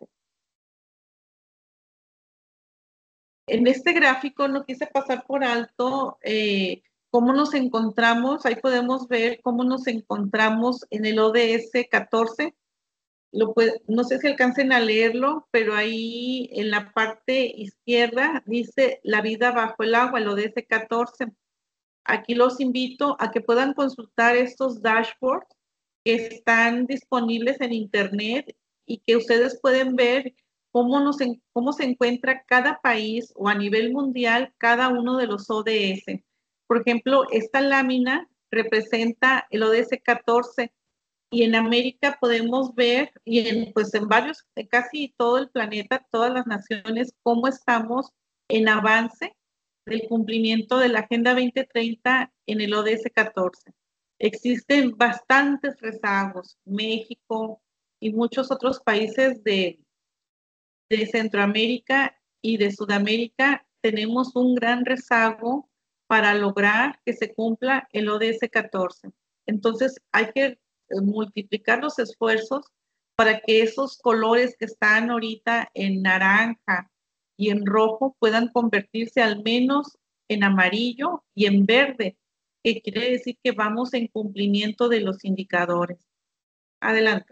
En este gráfico no quise pasar por alto eh, cómo nos encontramos. Ahí podemos ver cómo nos encontramos en el O D S catorce. Lo puede, no sé si alcancen a leerlo, pero ahí en la parte izquierda dice la vida bajo el agua, el O D S catorce. Aquí los invito a que puedan consultar estos dashboards que están disponibles en internet y que ustedes pueden ver cómo, nos, cómo se encuentra cada país o a nivel mundial cada uno de los O D S. Por ejemplo, esta lámina representa el O D S catorce. Y en América podemos ver, y en, pues en varios, en casi todo el planeta, todas las naciones, cómo estamos en avance del cumplimiento de la Agenda veinte treinta en el O D S catorce. Existen bastantes rezagos. México y muchos otros países de, de Centroamérica y de Sudamérica tenemos un gran rezago para lograr que se cumpla el O D S catorce. Entonces hay que multiplicar los esfuerzos para que esos colores que están ahorita en naranja y en rojo puedan convertirse al menos en amarillo y en verde, que quiere decir que vamos en cumplimiento de los indicadores. Adelante.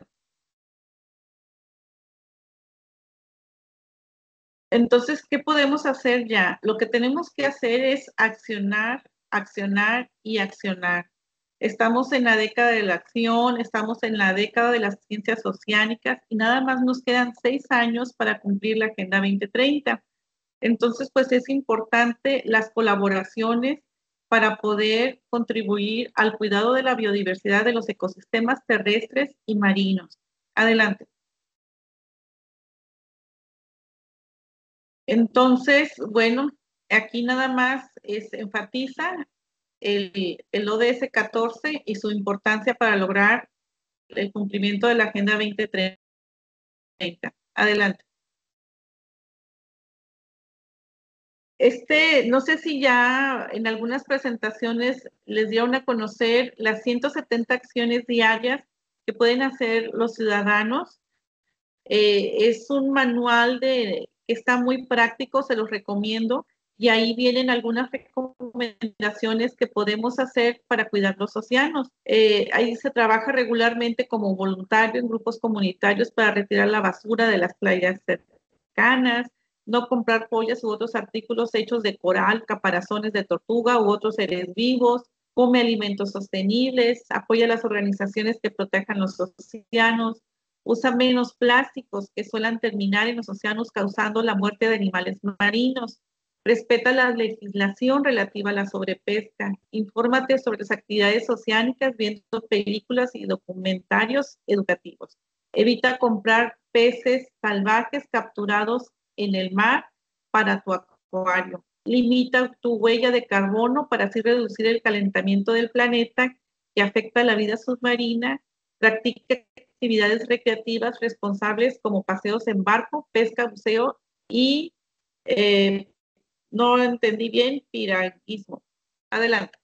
Entonces, ¿qué podemos hacer ya? Lo que tenemos que hacer es accionar, accionar y accionar. Estamos en la década de la acción, estamos en la década de las ciencias oceánicas y nada más nos quedan seis años para cumplir la Agenda veinte treinta. Entonces, pues es importante las colaboraciones para poder contribuir al cuidado de la biodiversidad de los ecosistemas terrestres y marinos. Adelante. Entonces, bueno, aquí nada más es, enfatiza el, el O D S catorce y su importancia para lograr el cumplimiento de la Agenda veinte treinta. Adelante. Este, no sé si ya en algunas presentaciones les dieron a conocer las ciento setenta acciones diarias que pueden hacer los ciudadanos. Eh, es un manual de, que está muy práctico, se los recomiendo, y ahí vienen algunas recomendaciones que podemos hacer para cuidar los océanos. Eh, ahí se trabaja regularmente como voluntario en grupos comunitarios para retirar la basura de las playas cercanas, no comprar pollas u otros artículos hechos de coral, caparazones de tortuga u otros seres vivos, come alimentos sostenibles, apoya las organizaciones que protejan los océanos, usa menos plásticos que suelen terminar en los océanos causando la muerte de animales marinos, respeta la legislación relativa a la sobrepesca, infórmate sobre las actividades oceánicas viendo películas y documentarios educativos, evita comprar peces salvajes capturados en el mar para tu acuario, limita tu huella de carbono para así reducir el calentamiento del planeta que afecta a la vida submarina, practica actividades recreativas responsables como paseos en barco, pesca, buceo y, eh, no entendí bien, piragüismo. Adelante.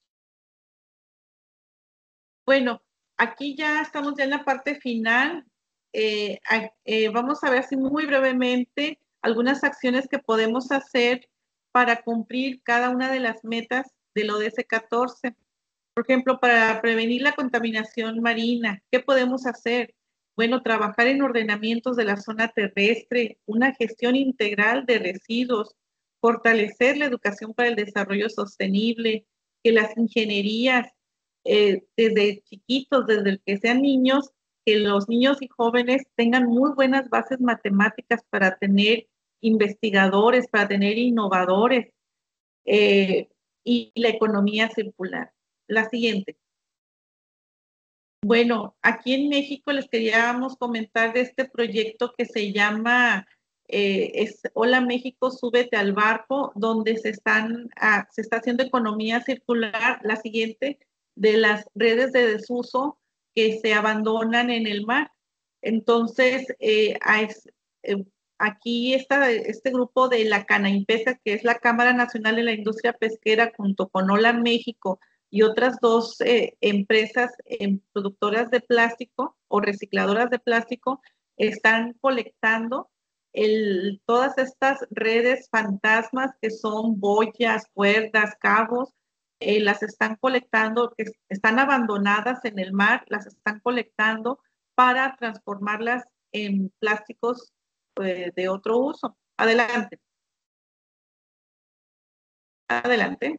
Bueno, aquí ya estamos ya en la parte final. Eh, eh, vamos a ver si muy brevemente algunas acciones que podemos hacer para cumplir cada una de las metas del O D S catorce. Por ejemplo, para prevenir la contaminación marina, ¿qué podemos hacer? Bueno, trabajar en ordenamientos de la zona terrestre, una gestión integral de residuos, fortalecer la educación para el desarrollo sostenible, que las ingenierías, eh, desde chiquitos, desde que sean niños, que los niños y jóvenes tengan muy buenas bases matemáticas para tener investigadores, para tener innovadores, eh, y la economía circular. La siguiente. Bueno, aquí en México les queríamos comentar de este proyecto que se llama eh, es Hola México, súbete al barco, donde se, están, ah, se está haciendo economía circular, la siguiente, de las redes de desuso que se abandonan en el mar. Entonces, eh, eh, aquí está este grupo de la Canaimpesa, que es la Cámara Nacional de la Industria Pesquera, junto con Hola México, y otras dos eh, empresas eh, productoras de plástico o recicladoras de plástico están colectando el, todas estas redes fantasmas que son boyas, cuerdas, cabos, eh, las están colectando, que están abandonadas en el mar, las están colectando para transformarlas en plásticos eh, de otro uso. Adelante. Adelante.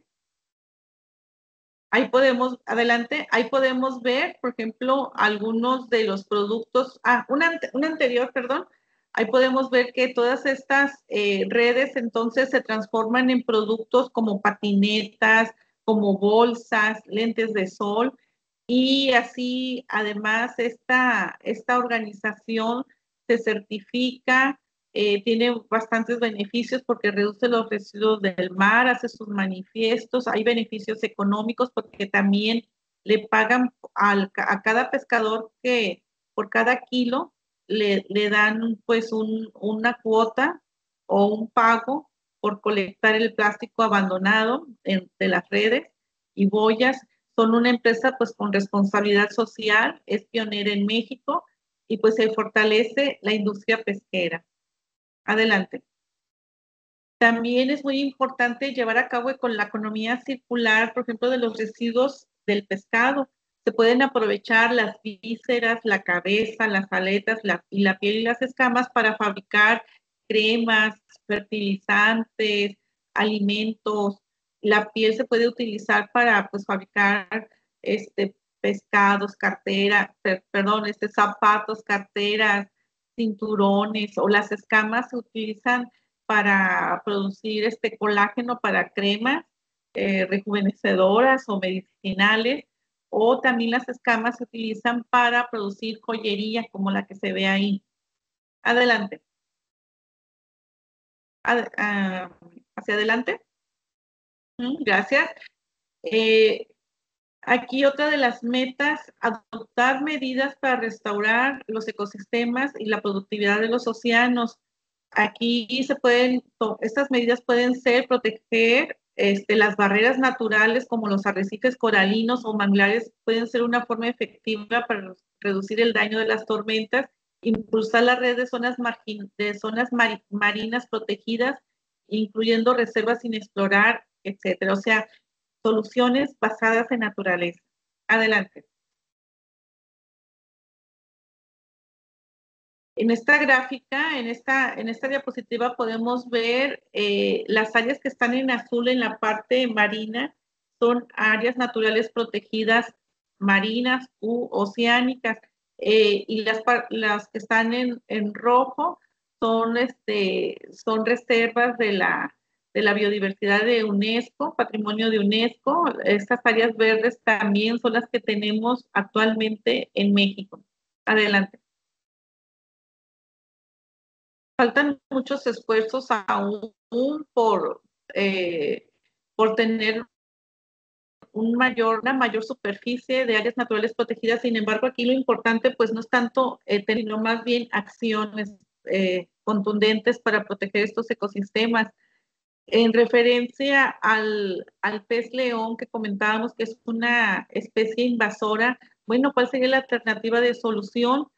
Ahí podemos, adelante, ahí podemos ver, por ejemplo, algunos de los productos, ah, una, una anterior, perdón, ahí podemos ver que todas estas eh, redes entonces se transforman en productos como patinetas, como bolsas, lentes de sol, y así además esta, esta organización se certifica, eh, tiene bastantes beneficios porque reduce los residuos del mar, hace sus manifiestos, hay beneficios económicos porque también le pagan al, a cada pescador que por cada kilo le, le dan pues un, una cuota o un pago por colectar el plástico abandonado en, de las redes y boyas. Son una empresa pues con responsabilidad social, es pionera en México y pues se fortalece la industria pesquera. Adelante. También es muy importante llevar a cabo con la economía circular, por ejemplo, de los residuos del pescado. Se pueden aprovechar las vísceras, la cabeza, las aletas la, y la piel y las escamas para fabricar cremas, fertilizantes, alimentos. La piel se puede utilizar para pues, fabricar este, pescados, carteras, per, perdón, este, zapatos, carteras, cinturones, o las escamas se utilizan para producir este colágeno para cremas eh, rejuvenecedoras o medicinales, o también las escamas se utilizan para producir joyería como la que se ve ahí. Adelante. Ad, uh, hacia adelante. Mm, gracias. Eh, aquí otra de las metas, adoptar medidas para restaurar los ecosistemas y la productividad de los océanos. Aquí se pueden, estas medidas pueden ser proteger este, las barreras naturales como los arrecifes coralinos o manglares, pueden ser una forma efectiva para reducir el daño de las tormentas, impulsar la red de zonas, margin, de zonas mar, marinas protegidas, incluyendo reservas sin explorar, etcétera. O sea, soluciones basadas en naturaleza. Adelante. En esta gráfica, en esta, en esta diapositiva podemos ver eh, las áreas que están en azul en la parte marina, son áreas naturales protegidas marinas u oceánicas, eh, y las, las que están en, en rojo son, este, son reservas de la, de la biodiversidad de UNESCO, patrimonio de UNESCO. Estas áreas verdes también son las que tenemos actualmente en México. Adelante. Faltan muchos esfuerzos aún por, eh, por tener un mayor, una mayor superficie de áreas naturales protegidas. Sin embargo, aquí lo importante pues no es tanto eh, tener, sino más bien acciones eh, contundentes para proteger estos ecosistemas. En referencia al, al pez león que comentábamos que es una especie invasora, bueno, ¿cuál sería la alternativa de solución?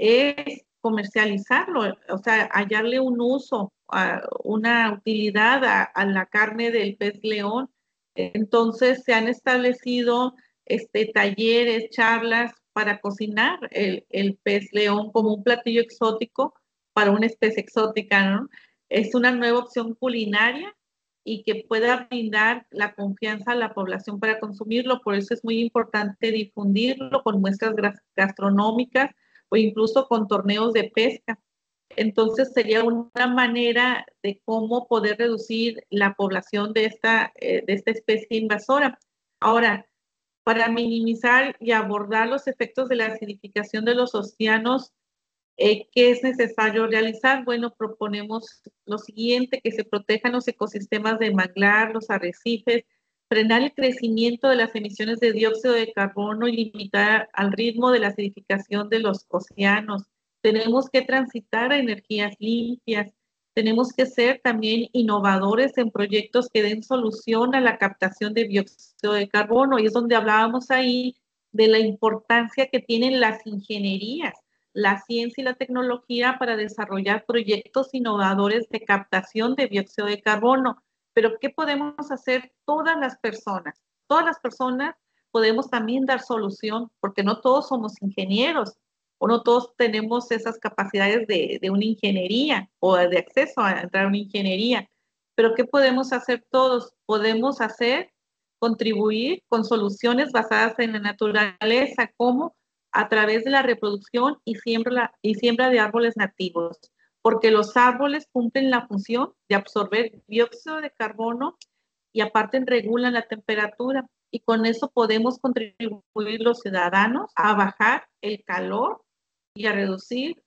Es comercializarlo, o sea, hallarle un uso, a, una utilidad a, a la carne del pez león. Entonces se han establecido este, talleres, charlas para cocinar el, el pez león como un platillo exótico para una especie exótica, ¿no? Es una nueva opción culinaria y que pueda brindar la confianza a la población para consumirlo. Por eso es muy importante difundirlo con muestras gastronómicas o incluso con torneos de pesca. Entonces sería una manera de cómo poder reducir la población de esta, eh, de esta especie invasora. Ahora, para minimizar y abordar los efectos de la acidificación de los océanos, eh, ¿qué es necesario realizar? Bueno, proponemos lo siguiente: que se protejan los ecosistemas de manglar, los arrecifes, frenar el crecimiento de las emisiones de dióxido de carbono y limitar al ritmo de la acidificación de los océanos. Tenemos que transitar a energías limpias. Tenemos que ser también innovadores en proyectos que den solución a la captación de dióxido de carbono. Y es donde hablábamos ahí de la importancia que tienen las ingenierías, la ciencia y la tecnología para desarrollar proyectos innovadores de captación de dióxido de carbono. Pero ¿qué podemos hacer todas las personas? Todas las personas podemos también dar solución, porque no todos somos ingenieros, o no todos tenemos esas capacidades de, de una ingeniería o de acceso a entrar a una ingeniería. Pero ¿qué podemos hacer todos? Podemos hacer, contribuir con soluciones basadas en la naturaleza, como a través de la reproducción y siembra, y siembra de árboles nativos, porque los árboles cumplen la función de absorber dióxido de carbono y aparte regulan la temperatura, y con eso podemos contribuir los ciudadanos a bajar el calor y a reducir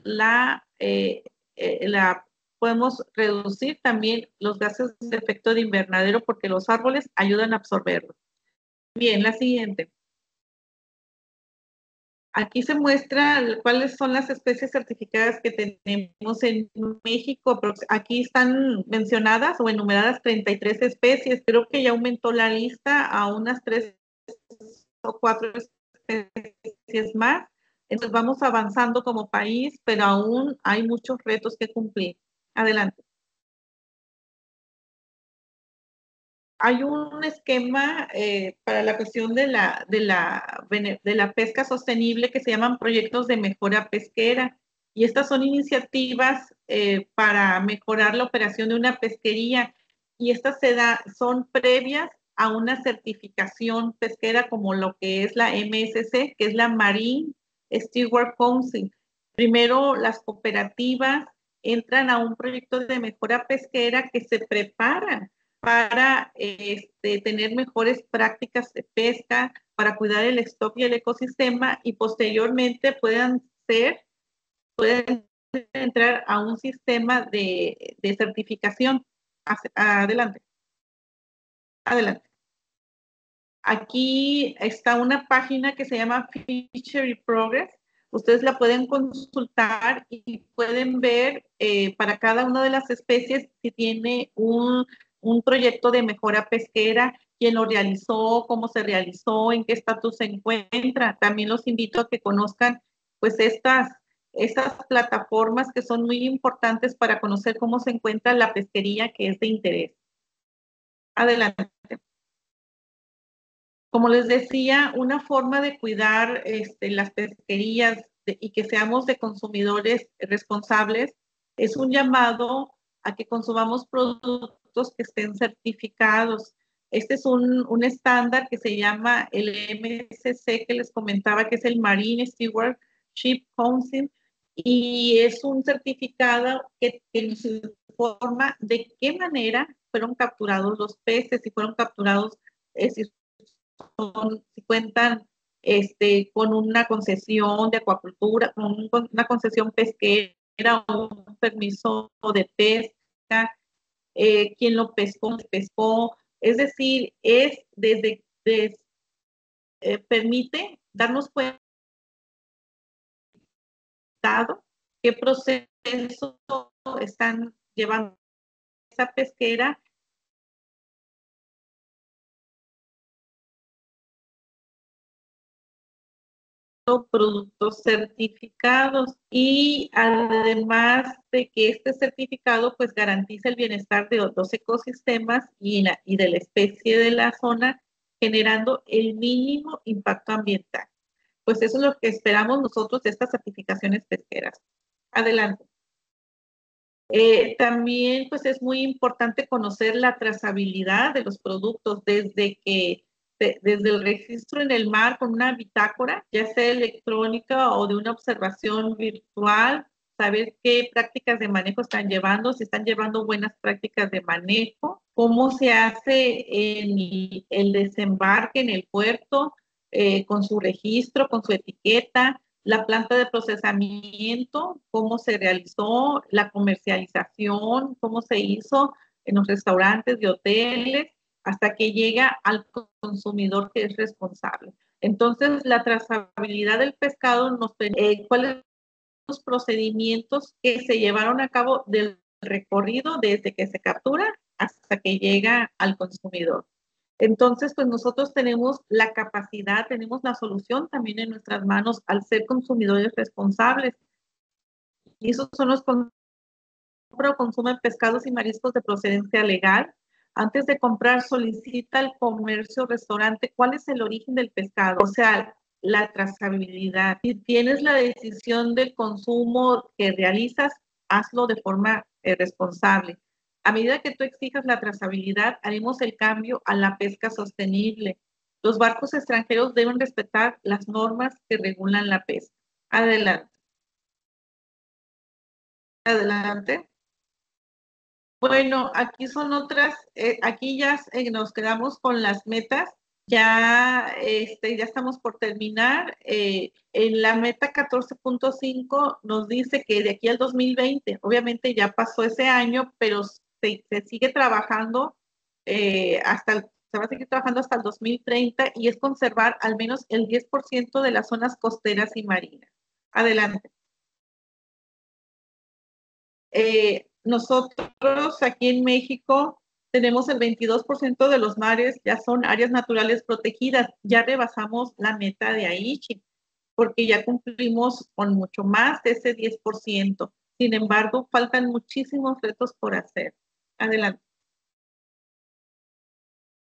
la, eh, eh, la podemos reducir también los gases de efecto de invernadero porque los árboles ayudan a absorberlo. Bien, la siguiente. Aquí se muestra cuáles son las especies certificadas que tenemos en México. Aquí están mencionadas o enumeradas treinta y tres especies. Creo que ya aumentó la lista a unas tres o cuatro especies más. Entonces vamos avanzando como país, pero aún hay muchos retos que cumplir. Adelante. hay un esquema eh, para la cuestión de la, de, la, de la pesca sostenible que se llaman proyectos de mejora pesquera. Y estas son iniciativas eh, para mejorar la operación de una pesquería. Y estas se da, son previas a una certificación pesquera como lo que es la M S C, que es la Marine Steward Council. Primero, las cooperativas entran a un proyecto de mejora pesquera que se preparan para este, tener mejores prácticas de pesca, para cuidar el stock y el ecosistema, y posteriormente puedan ser, pueden entrar a un sistema de, de certificación. Adelante. Adelante. Aquí está una página que se llama Fishery Progress. Ustedes la pueden consultar y pueden ver eh, para cada una de las especies si tiene un, un proyecto de mejora pesquera, quién lo realizó, cómo se realizó, en qué estatus se encuentra. También los invito a que conozcan pues estas, estas plataformas que son muy importantes para conocer cómo se encuentra la pesquería que es de interés. Adelante. Como les decía, una forma de cuidar este, las pesquerías de, y que seamos de consumidores responsables es un llamado a que consumamos productos que estén certificados. Este es un, un estándar que se llama el M S C, que les comentaba, que es el Marine Stewardship Council, y es un certificado que, que nos informa de qué manera fueron capturados los peces, si fueron capturados, eh, si Son, si cuentan este, con una concesión de acuacultura, con, un, con una concesión pesquera o un permiso de pesca, eh, quién lo pescó, pescó. Es decir, es desde, desde eh, permite darnos cuenta qué proceso están llevando esa pesquera productos certificados, y además de que este certificado pues garantiza el bienestar de los ecosistemas y, la, y de la especie de la zona, generando el mínimo impacto ambiental. Pues eso es lo que esperamos nosotros de estas certificaciones pesqueras. Adelante. Eh, también pues es muy importante conocer la trazabilidad de los productos desde que desde el registro en el mar con una bitácora, ya sea electrónica o de una observación virtual, saber qué prácticas de manejo están llevando, si están llevando buenas prácticas de manejo, cómo se hace el, el desembarque en el puerto eh, con su registro, con su etiqueta, la planta de procesamiento, cómo se realizó, la comercialización, cómo se hizo en los restaurantes y hoteles, hasta que llega al consumidor que es responsable. Entonces, la trazabilidad del pescado nos eh, cuáles son los procedimientos que se llevaron a cabo del recorrido desde que se captura hasta que llega al consumidor. Entonces, pues nosotros tenemos la capacidad, tenemos la solución también en nuestras manos al ser consumidores responsables. Y esos son los compra o consumen pescados y mariscos de procedencia legal. Antes de comprar, solicita al comercio o restaurante cuál es el origen del pescado, o sea, la trazabilidad. Si tienes la decisión del consumo que realizas, hazlo de forma eh, responsable. A medida que tú exijas la trazabilidad, haremos el cambio a la pesca sostenible. Los barcos extranjeros deben respetar las normas que regulan la pesca. Adelante. Adelante. Bueno, aquí son otras, eh, aquí ya eh, nos quedamos con las metas, ya, este, ya estamos por terminar. Eh, en la meta catorce punto cinco nos dice que de aquí al dos mil veinte, obviamente ya pasó ese año, pero se, se sigue trabajando eh, hasta el, se va a seguir trabajando hasta el dos mil treinta, y es conservar al menos el diez por ciento de las zonas costeras y marinas. Adelante. Eh, nosotros aquí en México tenemos el veintidós por ciento de los mares, ya son áreas naturales protegidas, ya rebasamos la meta de Aichi, porque ya cumplimos con mucho más de ese diez por ciento. Sin embargo, faltan muchísimos retos por hacer. Adelante.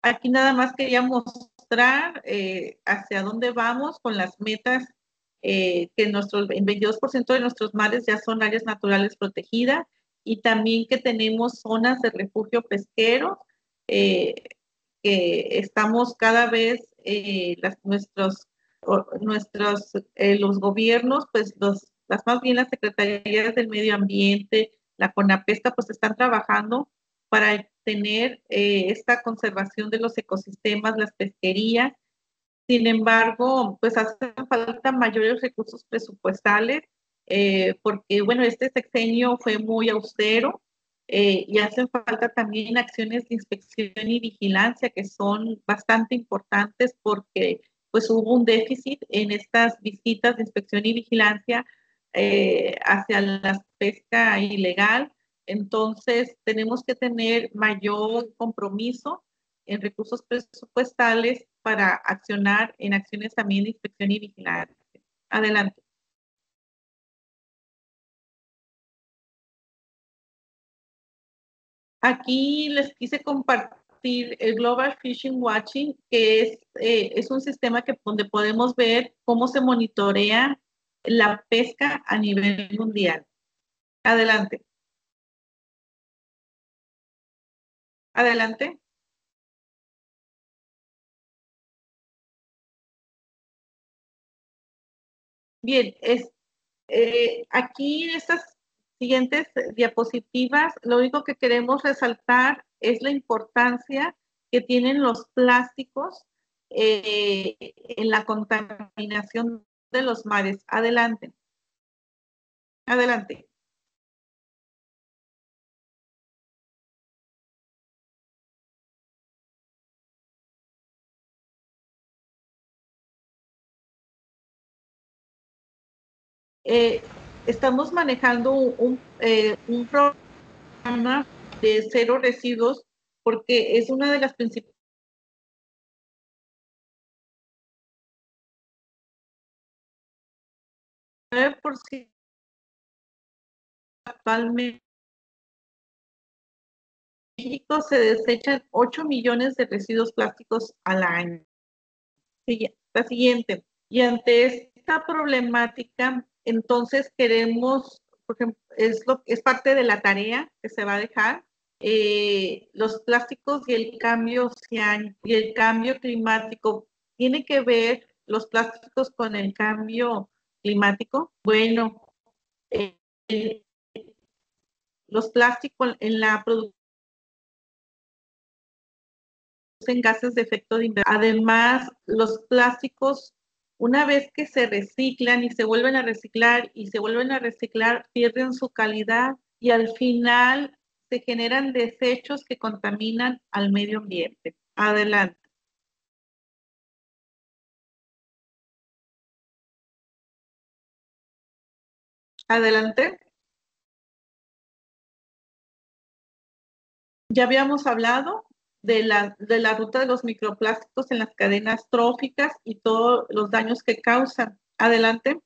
Aquí nada más quería mostrar eh, hacia dónde vamos con las metas, eh, que nuestro, el veintidós por ciento de nuestros mares ya son áreas naturales protegidas y también que tenemos zonas de refugio pesquero, eh, que estamos cada vez, eh, las, nuestros, o, nuestros eh, los gobiernos, pues los, las más bien las secretarías del medio ambiente, la CONAPESCA, pues están trabajando para tener eh, esta conservación de los ecosistemas, las pesquerías. Sin embargo, pues hacen falta mayores recursos presupuestales, eh, porque, bueno, este sexenio fue muy austero, eh, y hacen falta también acciones de inspección y vigilancia que son bastante importantes porque pues hubo un déficit en estas visitas de inspección y vigilancia eh, hacia la pesca ilegal. Entonces, tenemos que tener mayor compromiso en recursos presupuestales para accionar en acciones también de inspección y vigilancia. Adelante. Aquí les quise compartir el Global Fishing Watching, que es, eh, es un sistema que, donde podemos ver cómo se monitorea la pesca a nivel mundial. Adelante. Adelante. Bien, es, eh, aquí en estas siguientes diapositivas, lo único que queremos resaltar es la importancia que tienen los plásticos eh, en la contaminación de los mares. Adelante. Adelante. Eh, estamos manejando un, eh, un programa de cero residuos porque es una de las principales por ciento actualmente en México se desechan ocho millones de residuos plásticos al año. La siguiente. Y ante esta problemática, entonces queremos, por ejemplo, es, lo, es parte de la tarea que se va a dejar, eh, los plásticos y el cambio y el cambio climático. ¿Tiene que ver los plásticos con el cambio climático? Bueno, eh, los plásticos en la producción en gases de efecto de invernadero. Además, los plásticos, una vez que se reciclan y se vuelven a reciclar y se vuelven a reciclar, pierden su calidad y al final se generan desechos que contaminan al medio ambiente. Adelante. Adelante. Ya habíamos hablado de la, de la ruta de los microplásticos en las cadenas tróficas y todos los daños que causan. Adelante.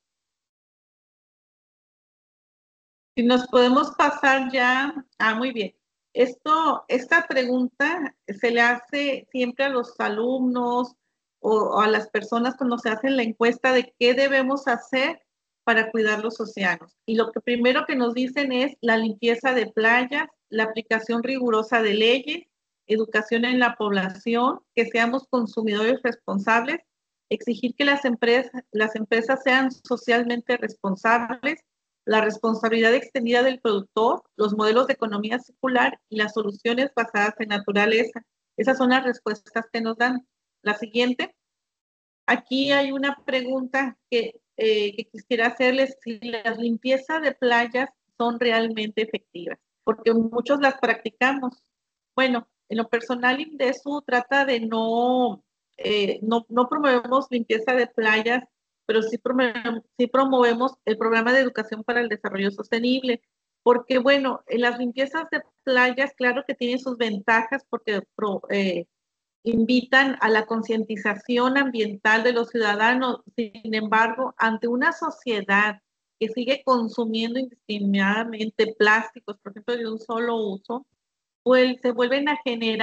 Si nos podemos pasar ya, ah, muy bien. Esto, esta pregunta se le hace siempre a los alumnos o, o a las personas cuando se hacen la encuesta de qué debemos hacer para cuidar los océanos. Y lo que primero que nos dicen es la limpieza de playas, la aplicación rigurosa de leyes, educación en la población, que seamos consumidores responsables, exigir que las empresas, las empresas sean socialmente responsables, la responsabilidad extendida del productor, los modelos de economía circular y las soluciones basadas en naturaleza. Esas son las respuestas que nos dan. La siguiente. Aquí hay una pregunta que, eh, que quisiera hacerles, si las limpiezas de playas son realmente efectivas, porque muchos las practicamos. Bueno, en lo personal, INDESU trata de no, eh, no, no promovemos limpieza de playas, pero sí promovemos, sí promovemos el programa de educación para el desarrollo sostenible, porque bueno, en las limpiezas de playas, claro que tienen sus ventajas porque pro, eh, invitan a la concientización ambiental de los ciudadanos. Sin embargo, ante una sociedad que sigue consumiendo indiscriminadamente plásticos, por ejemplo, de un solo uso, pues se vuelven a generar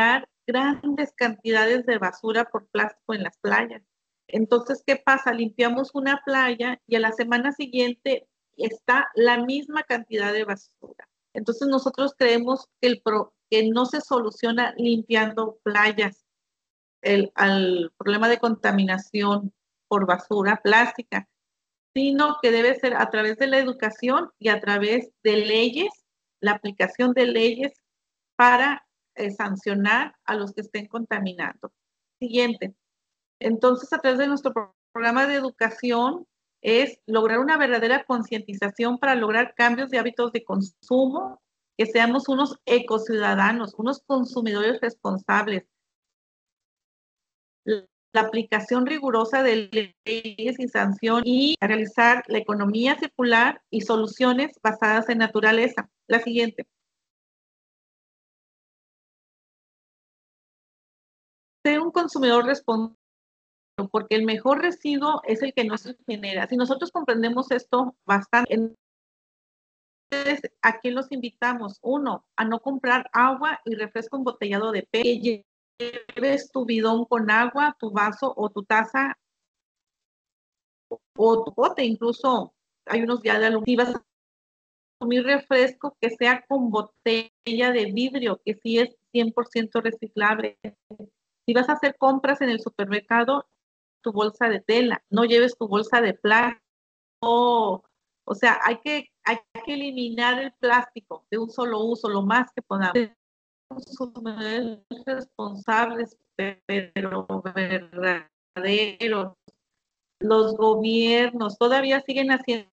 grandes cantidades de basura por plástico en las playas. Entonces, ¿qué pasa? Limpiamos una playa y a la semana siguiente está la misma cantidad de basura. Entonces, nosotros creemos que, el pro, que no se soluciona limpiando playas el, al problema de contaminación por basura plástica, sino que debe ser a través de la educación y a través de leyes, la aplicación de leyes para eh, sancionar a los que estén contaminando. Siguiente. Entonces, a través de nuestro programa de educación es lograr una verdadera concientización para lograr cambios de hábitos de consumo, que seamos unos ecociudadanos, unos consumidores responsables. La aplicación rigurosa de leyes y sanción y realizar la economía circular y soluciones basadas en naturaleza. La siguiente. Ser un consumidor responsable, porque el mejor residuo es el que no se genera. Si nosotros comprendemos esto bastante, entonces, ¿a quién los invitamos? Uno, a no comprar agua y refresco embotellado de P E T. Lleves tu bidón con agua, tu vaso o tu taza o tu bote, incluso hay unos ya de aluminio. Si vas a consumir refresco, que sea con botella de vidrio, que sí es cien por ciento reciclable. Si vas a hacer compras en el supermercado, tu bolsa de tela, no lleves tu bolsa de plástico. O, o sea, hay que, hay que eliminar el plástico de un solo uso, lo más que podamos. Consumidores responsables, pero verdaderos. Los gobiernos todavía siguen haciendo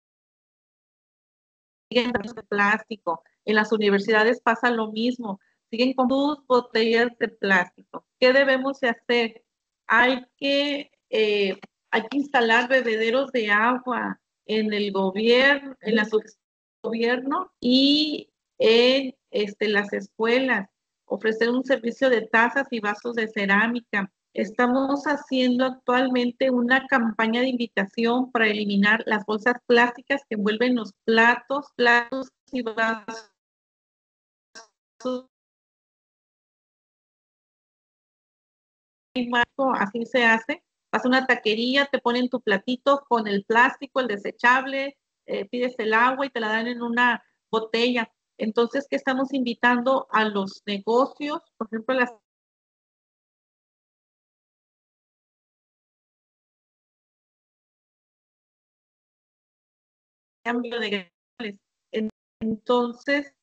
siguen de plástico. En las universidades pasa lo mismo. Siguen con sus botellas de plástico. ¿Qué debemos de hacer? Hay que, eh, hay que instalar bebederos de agua en el gobierno, en las gobierno y en este, las escuelas. Ofrecer un servicio de tazas y vasos de cerámica. Estamos haciendo actualmente una campaña de invitación para eliminar las bolsas plásticas que envuelven los platos, platos y vasos. Así se hace. Vas a una taquería, te ponen tu platito con el plástico, el desechable, eh, pides el agua y te la dan en una botella. Entonces, ¿qué estamos invitando a los negocios? Por ejemplo, las biodegradables. Entonces,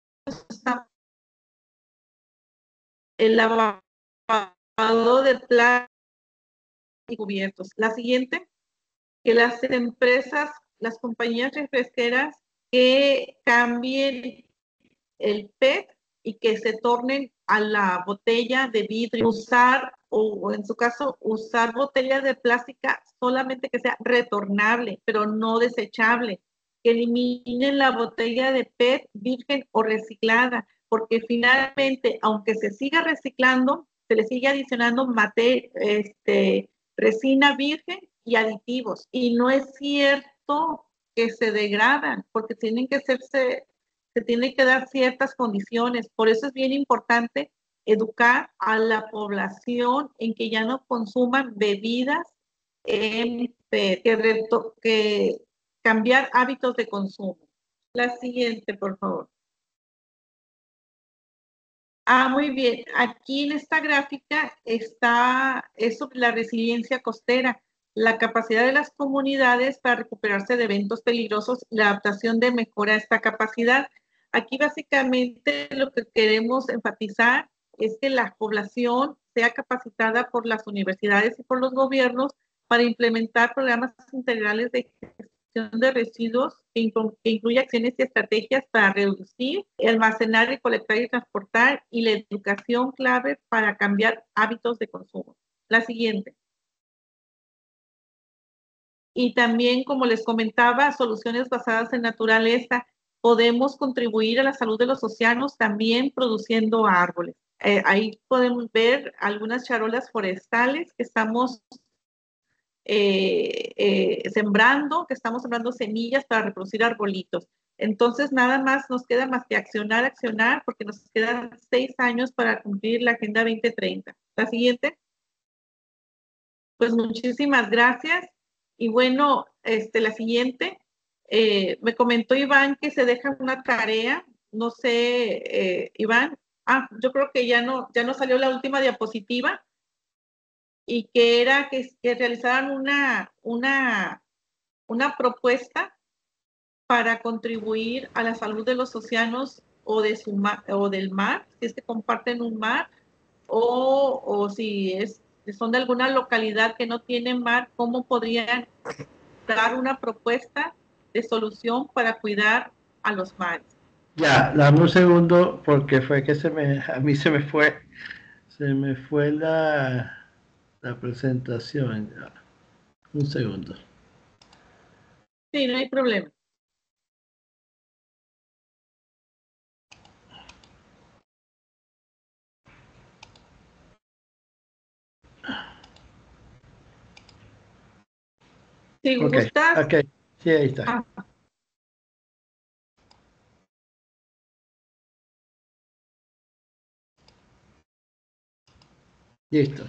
el lavado de plásticos y cubiertos. La siguiente, que las empresas, las compañías refresqueras que cambien el P E T y que se tornen a la botella de vidrio, usar o, o en su caso usar botellas de plástica solamente que sea retornable, pero no desechable, que eliminen la botella de P E T virgen o reciclada, porque finalmente, aunque se siga reciclando, se le sigue adicionando mate, este, resina virgen y aditivos, y no es cierto que se degradan, porque tienen que hacerse se tiene que dar ciertas condiciones. Por eso es bien importante educar a la población en que ya no consuman bebidas, eh, que, que cambiar hábitos de consumo. La siguiente, por favor. Ah, muy bien. Aquí en esta gráfica está es sobre la resiliencia costera, la capacidad de las comunidades para recuperarse de eventos peligrosos y la adaptación de mejora a esta capacidad. Aquí básicamente lo que queremos enfatizar es que la población sea capacitada por las universidades y por los gobiernos para implementar programas integrales de gestión de residuos que, inclu que incluye acciones y estrategias para reducir, almacenar, recolectar y transportar, y la educación clave para cambiar hábitos de consumo. La siguiente. Y también, como les comentaba, soluciones basadas en naturaleza. Podemos contribuir a la salud de los océanos también produciendo árboles. Eh, ahí podemos ver algunas charolas forestales que estamos eh, eh, sembrando, que estamos sembrando semillas para reproducir arbolitos. Entonces, nada más nos queda más que accionar, accionar, porque nos quedan seis años para cumplir la Agenda veinte treinta. La siguiente. Pues muchísimas gracias. Y bueno, este, la siguiente. Eh, me comentó Iván que se deja una tarea. No sé, eh, Iván. Ah, yo creo que ya no, ya no salió la última diapositiva. Y que era que, que realizaran una, una, una propuesta para contribuir a la salud de los océanos o, de su mar, o del mar, si es que comparten un mar, o, o si es, son de alguna localidad que no tiene mar, ¿cómo podrían dar una propuesta de solución para cuidar a los mares? Ya, dame un segundo porque fue que se me, a mí se me fue, se me fue la, la presentación. Ya. Un segundo. Sí, no hay problema. Si Ok, gustas. ok, sí, ahí está. Ah. Listo.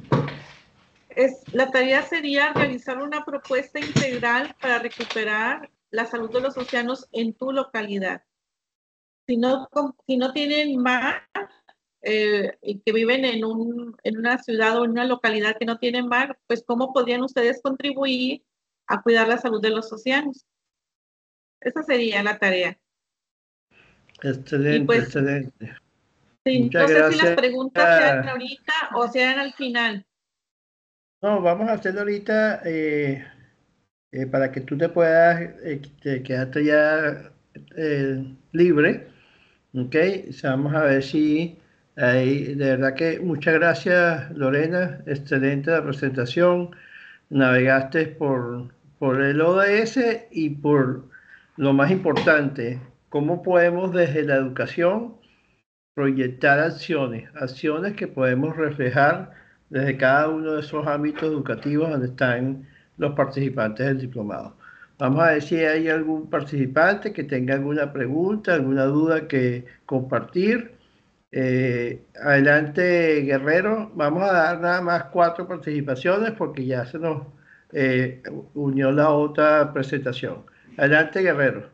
Es, la tarea sería realizar una propuesta integral para recuperar la salud de los océanos en tu localidad. Si no, si no tienen mar, eh, y que viven en, un, en una ciudad o en una localidad que no tienen mar, pues ¿cómo podrían ustedes contribuir a cuidar la salud de los océanos? Esa sería la tarea. Excelente, Y pues, excelente. sí, Muchas no sé si las gracias. preguntas sean ahorita o sean al final. No, vamos a hacerlo ahorita eh, eh, para que tú te puedas eh, te- quedarte ya eh, libre. Ok, o sea, vamos a ver si hay, de verdad que muchas gracias, Lorena. Excelente la presentación. Navegaste por, por el O D S y por lo más importante, cómo podemos desde la educación proyectar acciones, acciones que podemos reflejar desde cada uno de esos ámbitos educativos donde están los participantes del diplomado. Vamos a ver si hay algún participante que tenga alguna pregunta, alguna duda que compartir. Eh, adelante, Guerrero. Vamos a dar nada más cuatro participaciones porque ya se nos eh, unió la otra presentación. Adelante, Guerrero.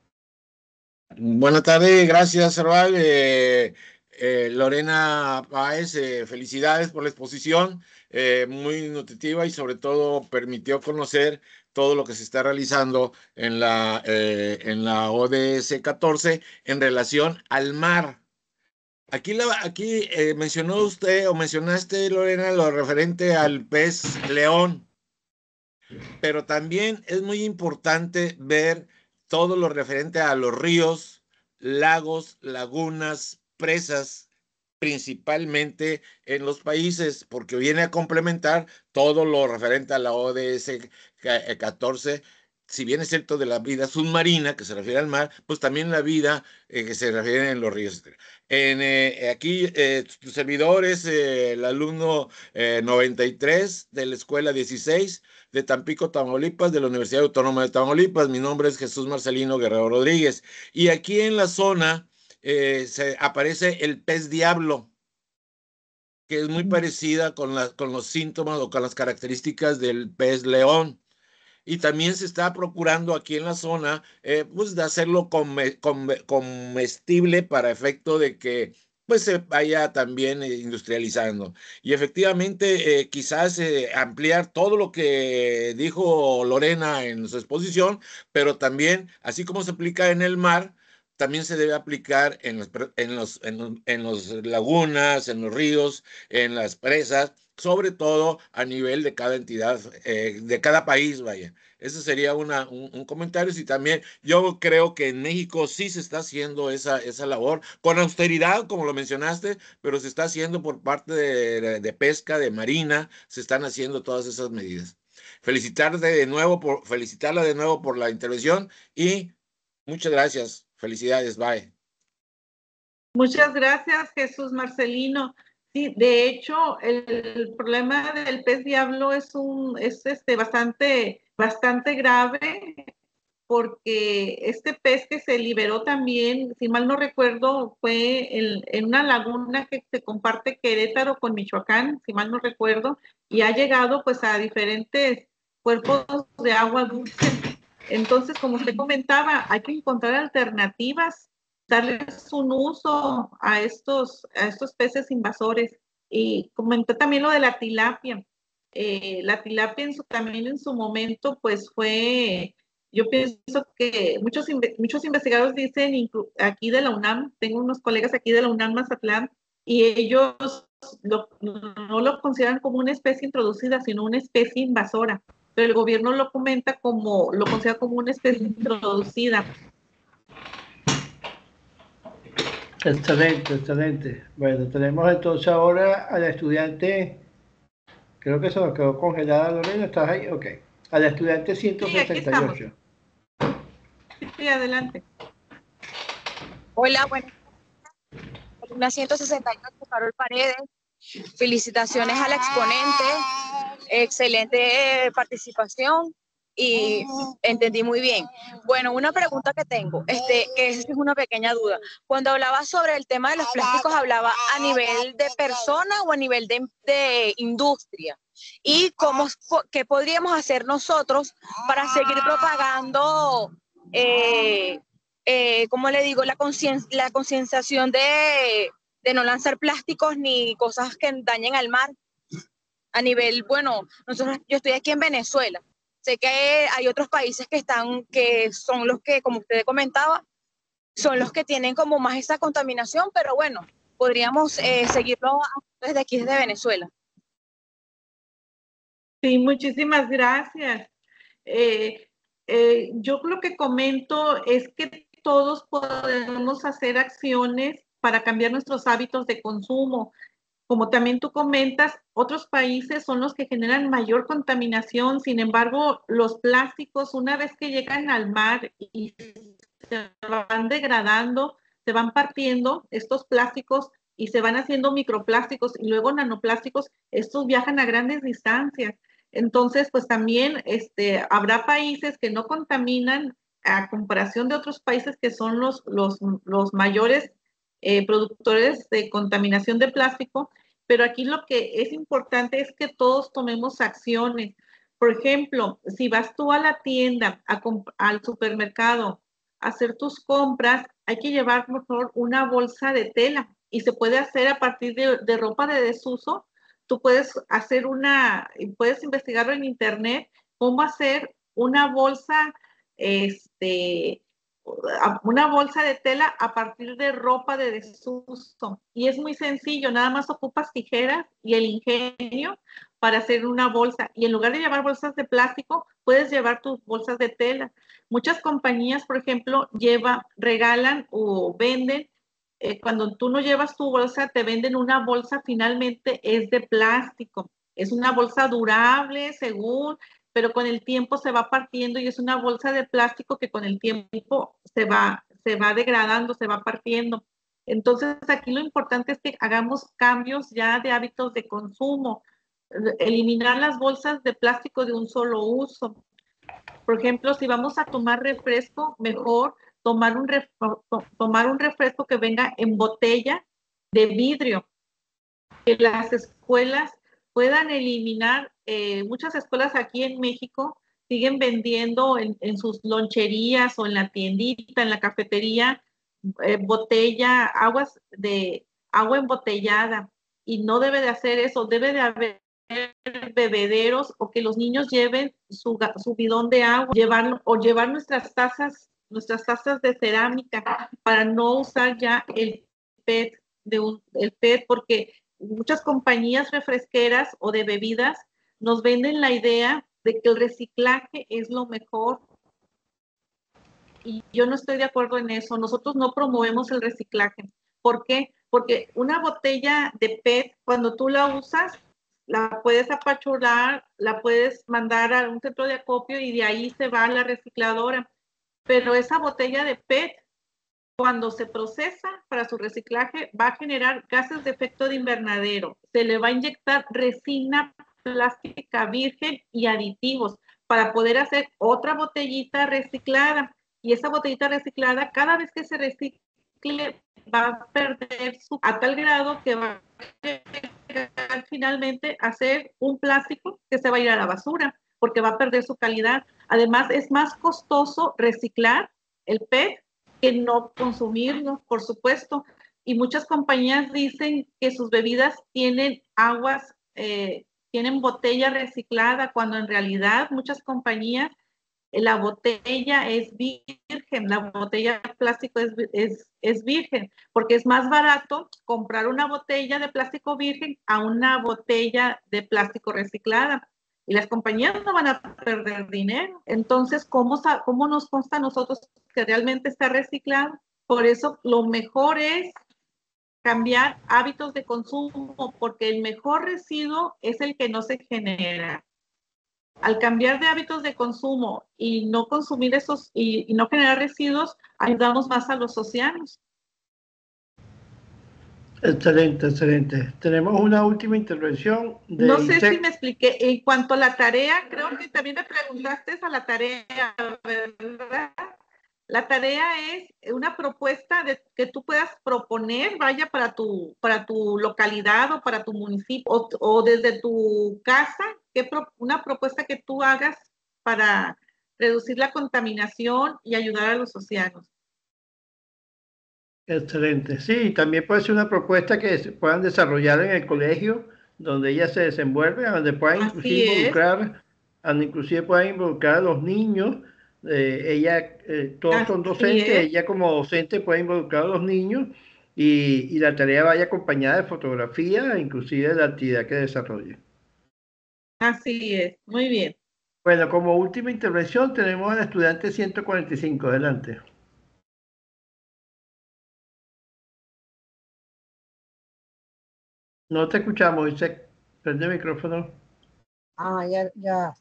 Buenas tardes, gracias, Serval. Eh, eh, Lorena Páez, eh, felicidades por la exposición, eh, muy nutritiva y sobre todo permitió conocer todo lo que se está realizando en la, eh, en la O D S catorce en relación al mar. Aquí, la, aquí eh, mencionó usted o mencionaste, Lorena, lo referente al pez león, pero también es muy importante ver todo lo referente a los ríos, lagos, lagunas, presas, principalmente en los países, porque viene a complementar todo lo referente a la O D S catorce. Si bien es cierto de la vida submarina, que se refiere al mar, pues también la vida eh, que se refiere en los ríos. En, eh, aquí, eh, tu servidor es eh, el alumno eh, noventa y tres de la escuela dieciséis de Tampico, Tamaulipas, de la Universidad Autónoma de Tamaulipas. Mi nombre es Jesús Marcelino Guerrero Rodríguez. Y aquí en la zona eh, se aparece el pez diablo, que es muy parecida con, la, con los síntomas o con las características del pez león. Y también se está procurando aquí en la zona, eh, pues, de hacerlo come, come, comestible para efecto de que pues se vaya también eh, industrializando. Y efectivamente, eh, quizás eh, ampliar todo lo que dijo Lorena en su exposición, pero también, así como se aplica en el mar, también se debe aplicar en los, en los, en, en los lagunas, en los ríos, en las presas, sobre todo a nivel de cada entidad, eh, de cada país, vaya. Ese sería una, un, un comentario. Y también yo creo que en México sí se está haciendo esa, esa labor, con austeridad, como lo mencionaste, pero se está haciendo por parte de, de pesca, de marina, se están haciendo todas esas medidas. Felicitarte de nuevo por, felicitarla de nuevo por la intervención y muchas gracias. Felicidades, bye. Muchas gracias, Jesús Marcelino. Sí, de hecho, el, el problema del pez diablo es un, es este bastante, bastante grave, porque este pez que se liberó también, si mal no recuerdo, fue en, en una laguna que se comparte Querétaro con Michoacán, si mal no recuerdo, y ha llegado pues a diferentes cuerpos de agua dulce. Entonces, como usted comentaba, hay que encontrar alternativas, darles un uso a estos, a estos peces invasores. Y comentó también lo de la tilapia. Eh, la tilapia en su, también en su momento pues fue... Yo pienso que muchos, muchos investigadores dicen, aquí de la UNAM, tengo unos colegas aquí de la UNAM Mazatlán, y ellos lo, no lo consideran como una especie introducida, sino una especie invasora. Pero el gobierno lo comenta como, lo considera como una especie introducida. Excelente, excelente. Bueno, tenemos entonces ahora a la estudiante, creo que se nos quedó congelada, Lorena, ¿estás ahí? Ok. A la estudiante ciento sesenta y ocho. Sí, sí, adelante. Hola, bueno, una ciento sesenta y ocho, Carol Paredes. Felicitaciones a la exponente, excelente participación y entendí muy bien. Bueno, una pregunta que tengo, este, es una pequeña duda. Cuando hablaba sobre el tema de los plásticos, ¿hablaba a nivel de persona o a nivel de, de industria? ¿Y cómo, qué podríamos hacer nosotros para seguir propagando, eh, eh, ¿cómo le digo, la concien- la concienciación de... de no lanzar plásticos ni cosas que dañen al mar? A nivel, bueno, nosotros, yo estoy aquí en Venezuela. Sé que hay otros países que están, que son los que, como usted comentaba, son los que tienen como más esa contaminación, pero bueno, podríamos eh, seguirlo desde aquí, desde Venezuela. Sí, muchísimas gracias. Eh, eh, yo lo que comento es que todos podemos hacer acciones para cambiar nuestros hábitos de consumo. Como también tú comentas, otros países son los que generan mayor contaminación. Sin embargo, los plásticos, una vez que llegan al mar y se van degradando, se van partiendo estos plásticos y se van haciendo microplásticos y luego nanoplásticos, estos viajan a grandes distancias. Entonces, pues también este, habrá países que no contaminan a comparación de otros países que son los, los, los mayores eh, productores de contaminación de plástico, pero aquí lo que es importante es que todos tomemos acciones. Por ejemplo, si vas tú a la tienda, a al supermercado, a hacer tus compras, hay que llevar mejor una bolsa de tela y se puede hacer a partir de, de ropa de desuso. Tú puedes hacer una, puedes investigarlo en internet, cómo hacer una bolsa, este, una bolsa de tela a partir de ropa de desuso. Y es muy sencillo, nada más ocupas tijeras y el ingenio para hacer una bolsa. Y en lugar de llevar bolsas de plástico, puedes llevar tus bolsas de tela. Muchas compañías, por ejemplo, lleva, regalan o venden. Eh, cuando tú no llevas tu bolsa, te venden una bolsa, finalmente es de plástico. Es una bolsa durable, según, pero con el tiempo se va partiendo y es una bolsa de plástico que con el tiempo se va, se va degradando, se va partiendo. Entonces, aquí lo importante es que hagamos cambios ya de hábitos de consumo, eliminar las bolsas de plástico de un solo uso. Por ejemplo, si vamos a tomar refresco, mejor tomar un, ref, tomar un refresco que venga en botella de vidrio. Que las escuelas puedan eliminar, eh, muchas escuelas aquí en México siguen vendiendo en, en sus loncherías o en la tiendita, en la cafetería, eh, botella, aguas de agua embotellada. Y no debe de hacer eso, debe de haber bebederos o que los niños lleven su, su bidón de agua, llevarlo, o llevar nuestras tazas, nuestras tazas de cerámica para no usar ya el P E T, de un, el P E T, porque muchas compañías refresqueras o de bebidas nos venden la idea de que el reciclaje es lo mejor. Y yo no estoy de acuerdo en eso. Nosotros no promovemos el reciclaje. ¿Por qué? Porque una botella de P E T, cuando tú la usas, la puedes apachurar, la puedes mandar a un centro de acopio y de ahí se va a la recicladora. Pero esa botella de P E T, cuando se procesa para su reciclaje, va a generar gases de efecto de invernadero. Se le va a inyectar resina plástica virgen y aditivos para poder hacer otra botellita reciclada. Y esa botellita reciclada, cada vez que se recicle, va a perder su, a tal grado que va a llegar finalmente a ser un plástico que se va a ir a la basura, porque va a perder su calidad. Además, es más costoso reciclar el P E T que no consumirlo, por supuesto. Y muchas compañías dicen que sus bebidas tienen aguas, eh, tienen botella reciclada, cuando en realidad muchas compañías, la botella es virgen, la botella de plástico es, es, es virgen, porque es más barato comprar una botella de plástico virgen a una botella de plástico reciclada. Y las compañías no van a perder dinero. Entonces, ¿cómo, cómo nos consta a nosotros que realmente está reciclado? Por eso lo mejor es cambiar hábitos de consumo, porque el mejor residuo es el que no se genera. Al cambiar de hábitos de consumo y no consumir esos y, y no generar residuos, ayudamos más a los océanos. Excelente, excelente. Tenemos una última intervención. De no sé Isec. si me expliqué. En cuanto a la tarea, creo que también me preguntaste a la tarea, ¿verdad? La tarea es una propuesta de, que tú puedas proponer, vaya, para tu, para tu localidad o para tu municipio, o, o desde tu casa, que pro, una propuesta que tú hagas para reducir la contaminación y ayudar a los océanos. Excelente. Sí, también puede ser una propuesta que se puedan desarrollar en el colegio, donde ellas se desenvuelven, donde puedan inclusive involucrar, donde inclusive puedan involucrar a los niños. Eh, ella, eh, todos Así son docentes, es. Ella como docente puede involucrar a los niños y, y la tarea vaya acompañada de fotografía, inclusive de la actividad que desarrolle. Así es, muy bien. Bueno, como última intervención tenemos al estudiante ciento cuarenta y cinco, adelante. No te escuchamos, dice, prende el micrófono. Ah, ya, ya.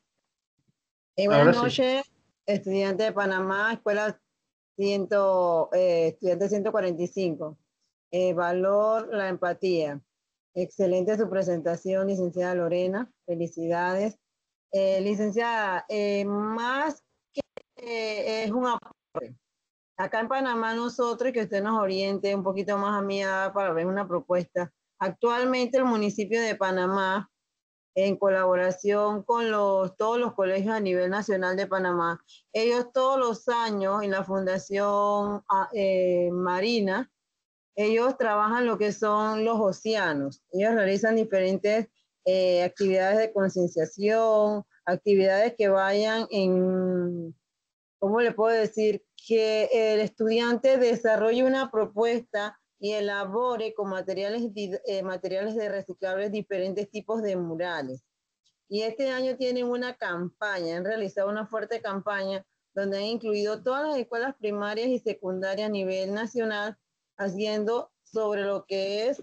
Eh, buenas noches, sí. Estudiante de Panamá, escuela cien, eh, estudiante ciento cuarenta y cinco. Eh, valor, la empatía. Excelente su presentación, licenciada Lorena. Felicidades. Eh, licenciada, eh, más que eh, es un aporte. Acá en Panamá nosotros, que usted nos oriente un poquito más a mí para ver una propuesta. Actualmente el municipio de Panamá, en colaboración con los, todos los colegios a nivel nacional de Panamá, ellos todos los años en la Fundación eh, Marina, ellos trabajan lo que son los océanos. Ellos realizan diferentes eh, actividades de concienciación, actividades que vayan en, ¿cómo le puedo decir? Que el estudiante desarrolle una propuesta y elabore con materiales, eh, materiales de reciclables diferentes tipos de murales. Y este año tienen una campaña, han realizado una fuerte campaña donde han incluido todas las escuelas primarias y secundarias a nivel nacional haciendo sobre lo que es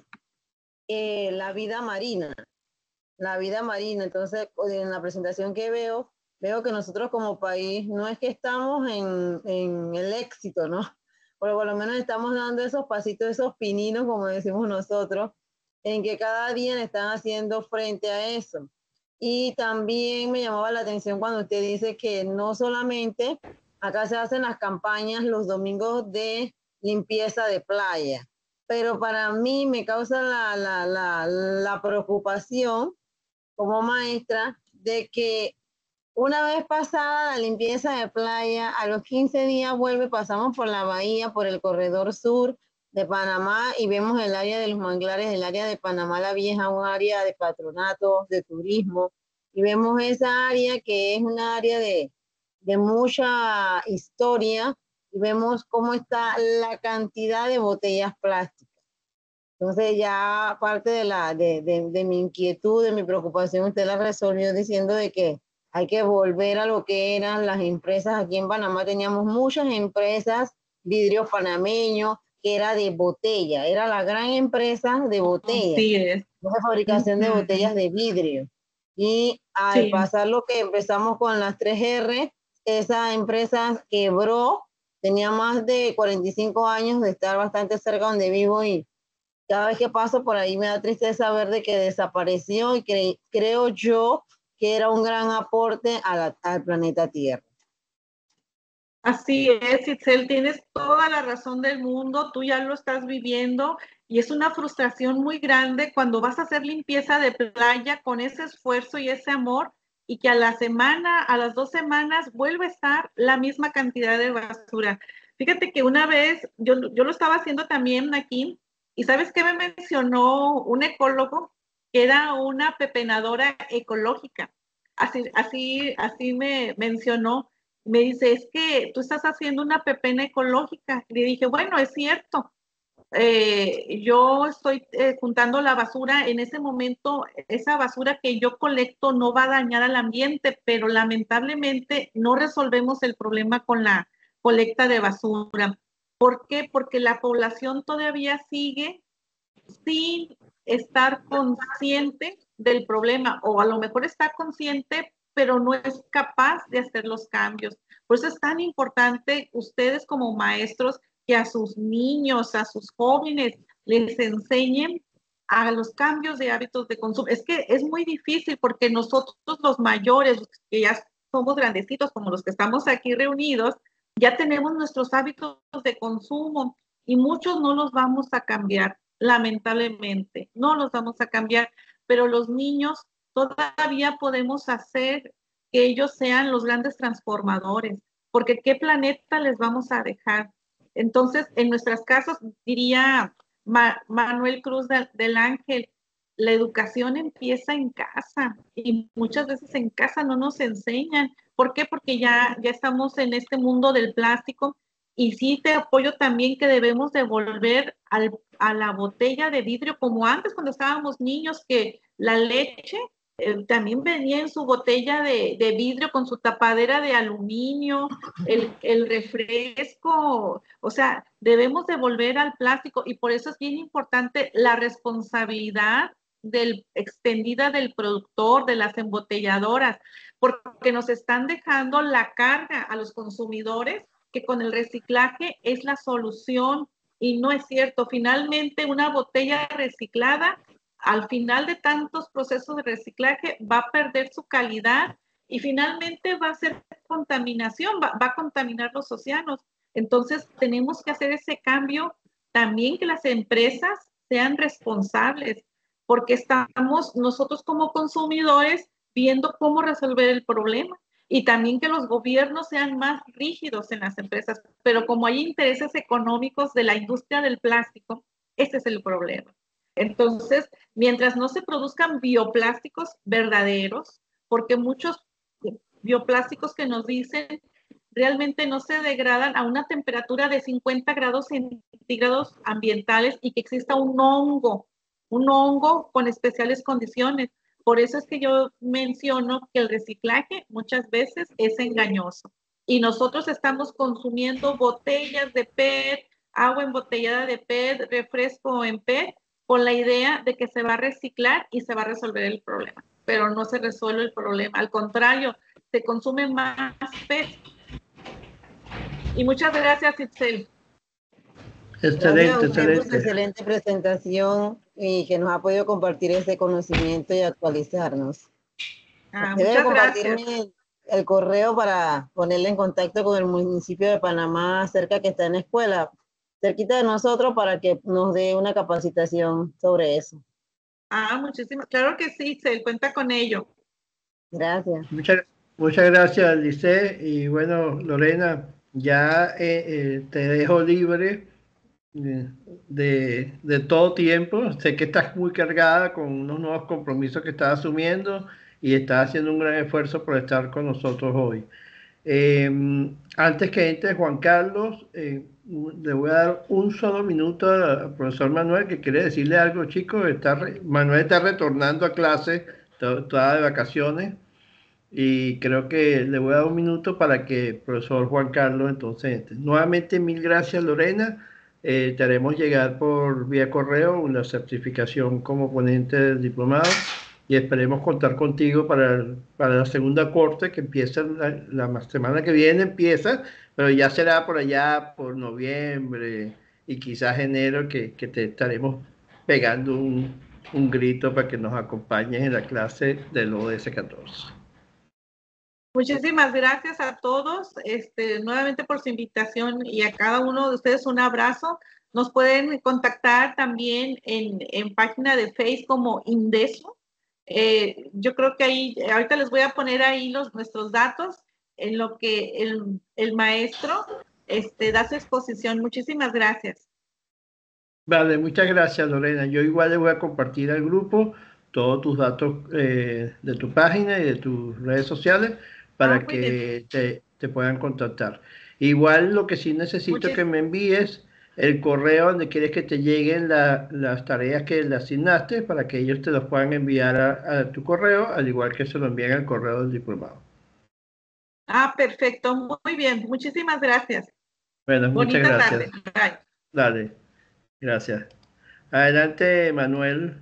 eh, la vida marina. La vida marina. Entonces, en la presentación que veo, veo que nosotros como país no es que estamos en, en el éxito, ¿no? Pero por lo menos estamos dando esos pasitos, esos pininos, como decimos nosotros, en que cada día están haciendo frente a eso. Y también me llamaba la atención cuando usted dice que no solamente acá se hacen las campañas los domingos de limpieza de playa, pero para mí me causa la, la, la, la preocupación como maestra de que una vez pasada la limpieza de playa, a los quince días vuelve, pasamos por la bahía, por el corredor sur de Panamá y vemos el área de los manglares, el área de Panamá la Vieja, un área de patronato, de turismo, y vemos esa área que es un área de, de mucha historia y vemos cómo está la cantidad de botellas plásticas. Entonces ya parte de, la, de, de, de mi inquietud, de mi preocupación, usted la resolvió diciendo de que hay que volver a lo que eran las empresas. Aquí en Panamá teníamos muchas empresas, vidrios panameños, que era de botella, era la gran empresa de botella, sí es. de fabricación de botellas de vidrio. Y al sí. pasar lo que empezamos con las tres erre, esa empresa quebró, tenía más de cuarenta y cinco años de estar bastante cerca donde vivo y cada vez que paso por ahí me da tristeza ver de que desapareció y cre creo yo que era un gran aporte a la, al planeta Tierra. Así es, Itzel, tienes toda la razón del mundo, tú ya lo estás viviendo y es una frustración muy grande cuando vas a hacer limpieza de playa con ese esfuerzo y ese amor y que a la semana, a las dos semanas vuelve a estar la misma cantidad de basura. Fíjate que una vez, yo, yo lo estaba haciendo también aquí y ¿sabes qué me mencionó un ecólogo? Que era una pepenadora ecológica. Así, así, así me mencionó. Me dice, es que tú estás haciendo una pepena ecológica. Le dije, bueno, es cierto. Eh, yo estoy eh, juntando la basura. En ese momento, esa basura que yo colecto no va a dañar al ambiente, pero lamentablemente no resolvemos el problema con la colecta de basura. ¿Por qué? Porque la población todavía sigue sin estar consciente del problema, o a lo mejor está consciente, pero no es capaz de hacer los cambios. Por eso es tan importante ustedes como maestros que a sus niños, a sus jóvenes, les enseñen a los cambios de hábitos de consumo. Es que es muy difícil porque nosotros los mayores, que ya somos grandecitos como los que estamos aquí reunidos, ya tenemos nuestros hábitos de consumo y muchos no los vamos a cambiar. Lamentablemente, no los vamos a cambiar, pero los niños todavía podemos hacer que ellos sean los grandes transformadores, porque ¿qué planeta les vamos a dejar? Entonces, en nuestras casas, diría Ma Manuel Cruz de, del Ángel, la educación empieza en casa y muchas veces en casa no nos enseñan. ¿Por qué? Porque ya, ya estamos en este mundo del plástico. Y sí te apoyo también que debemos devolver al, a la botella de vidrio como antes cuando estábamos niños, que la leche eh, también venía en su botella de, de vidrio con su tapadera de aluminio, el, el refresco, o sea, debemos devolver al plástico y por eso es bien importante la responsabilidad del, extendida del productor, de las embotelladoras, porque nos están dejando la carga a los consumidores que con el reciclaje es la solución y no es cierto. Finalmente, una botella reciclada, al final de tantos procesos de reciclaje, va a perder su calidad y finalmente va a ser contaminación, va, va a contaminar los océanos. Entonces, tenemos que hacer ese cambio, también que las empresas sean responsables, porque estamos nosotros como consumidores viendo cómo resolver el problema. Y también que los gobiernos sean más rígidos en las empresas, pero como hay intereses económicos de la industria del plástico, ese es el problema. Entonces, mientras no se produzcan bioplásticos verdaderos, porque muchos bioplásticos que nos dicen realmente no se degradan a una temperatura de cincuenta grados centígrados ambientales y que exista un hongo, un hongo con especiales condiciones. Por eso es que yo menciono que el reciclaje muchas veces es engañoso y nosotros estamos consumiendo botellas de P E T, agua embotellada de P E T, refresco en P E T, con la idea de que se va a reciclar y se va a resolver el problema, pero no se resuelve el problema, al contrario, se consume más P E T. Y muchas gracias, Itzel. Excelente, excelente. Excelente presentación y que nos ha podido compartir ese conocimiento y actualizarnos. Ah, Debe muchas compartirme gracias. el, el correo para ponerle en contacto con el municipio de Panamá cerca que está en la escuela, cerquita de nosotros, para que nos dé una capacitación sobre eso. Ah, muchísimas. Claro que sí, Itzel, cuenta con ello. Gracias. Muchas, muchas gracias, Lice. Y bueno, Lorena, ya eh, eh, te dejo libre de, de todo tiempo. Sé que estás muy cargada con unos nuevos compromisos que estás asumiendo y estás haciendo un gran esfuerzo por estar con nosotros hoy. Eh, antes que entre Juan Carlos, eh, le voy a dar un solo minuto al profesor Manuel, que quiere decirle algo, chicos. Está re, Manuel está retornando a clase, toda de vacaciones, y creo que le voy a dar un minuto para que el profesor Juan Carlos entonces entre. Nuevamente, mil gracias, Lorena. Eh, te haremos llegar por vía correo una certificación como ponente del diplomado y esperemos contar contigo para, el, para la segunda corte que empieza la, la semana que viene, empieza, pero ya será por allá por noviembre y quizás enero que, que te estaremos pegando un un grito para que nos acompañes en la clase del O D S catorce. Muchísimas gracias a todos, este, nuevamente por su invitación y a cada uno de ustedes un abrazo. Nos pueden contactar también en, en página de Facebook como Indeso. Eh, yo creo que ahí, ahorita les voy a poner ahí los, nuestros datos en lo que el, el maestro este, da su exposición. Muchísimas gracias. Vale, muchas gracias, Lorena. Yo igual le voy a compartir al grupo todos tus datos eh, de tu página y de tus redes sociales para Ah, que te, te puedan contactar. Igual lo que sí necesito Muchis- que me envíes el correo donde quieres que te lleguen la- las tareas que le asignaste para que ellos te los puedan enviar a, a tu correo, al igual que se lo envíen al correo del diplomado. Ah, perfecto. Muy bien. Muchísimas gracias. Bueno, muchas Bonita gracias. tarde. Bye. Dale, gracias. Adelante, Manuel.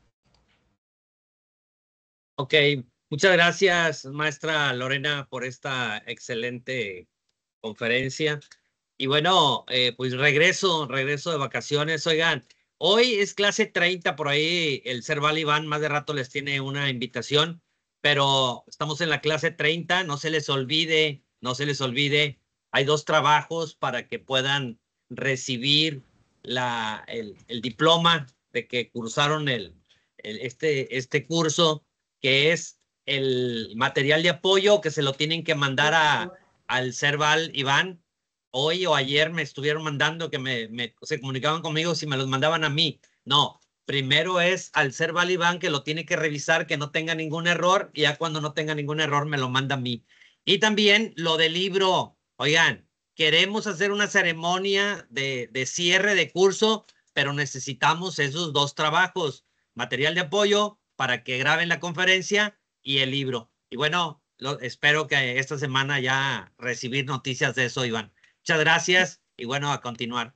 Ok, muchas gracias, maestra Lorena, por esta excelente conferencia. Y bueno, eh, pues regreso, regreso de vacaciones. Oigan, hoy es clase treinta, por ahí el Cerval Iván más de rato les tiene una invitación, pero estamos en la clase treinta, no se les olvide, no se les olvide, hay dos trabajos para que puedan recibir la, el, el diploma de que cursaron el, el, este, este curso, que es el material de apoyo que se lo tienen que mandar a, al Cerval Iván. Hoy o ayer me estuvieron mandando que me, me se comunicaban conmigo si me los mandaban a mí. No, primero es al Cerval Iván, que lo tiene que revisar, que no tenga ningún error, y ya cuando no tenga ningún error me lo manda a mí. Y también lo del libro. Oigan, queremos hacer una ceremonia de, de cierre de curso, pero necesitamos esos dos trabajos: material de apoyo para que graben la conferencia y el libro. Y bueno, lo, espero que esta semana ya recibir noticias de eso, Iván. Muchas gracias y bueno, a continuar.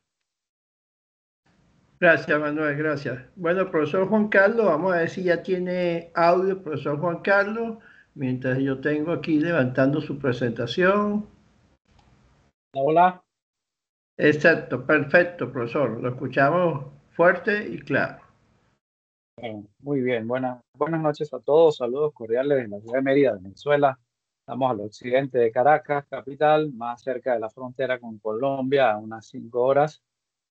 Gracias, Manuel, gracias. Bueno, profesor Juan Carlos, vamos a ver si ya tiene audio, profesor Juan Carlos, mientras yo tengo aquí levantando su presentación. Hola. Exacto, perfecto, profesor. Lo escuchamos fuerte y claro. Bueno, muy bien, buenas, buenas noches a todos. Saludos cordiales desde la ciudad de Mérida, Venezuela. Estamos al occidente de Caracas, capital, más cerca de la frontera con Colombia, a unas cinco horas,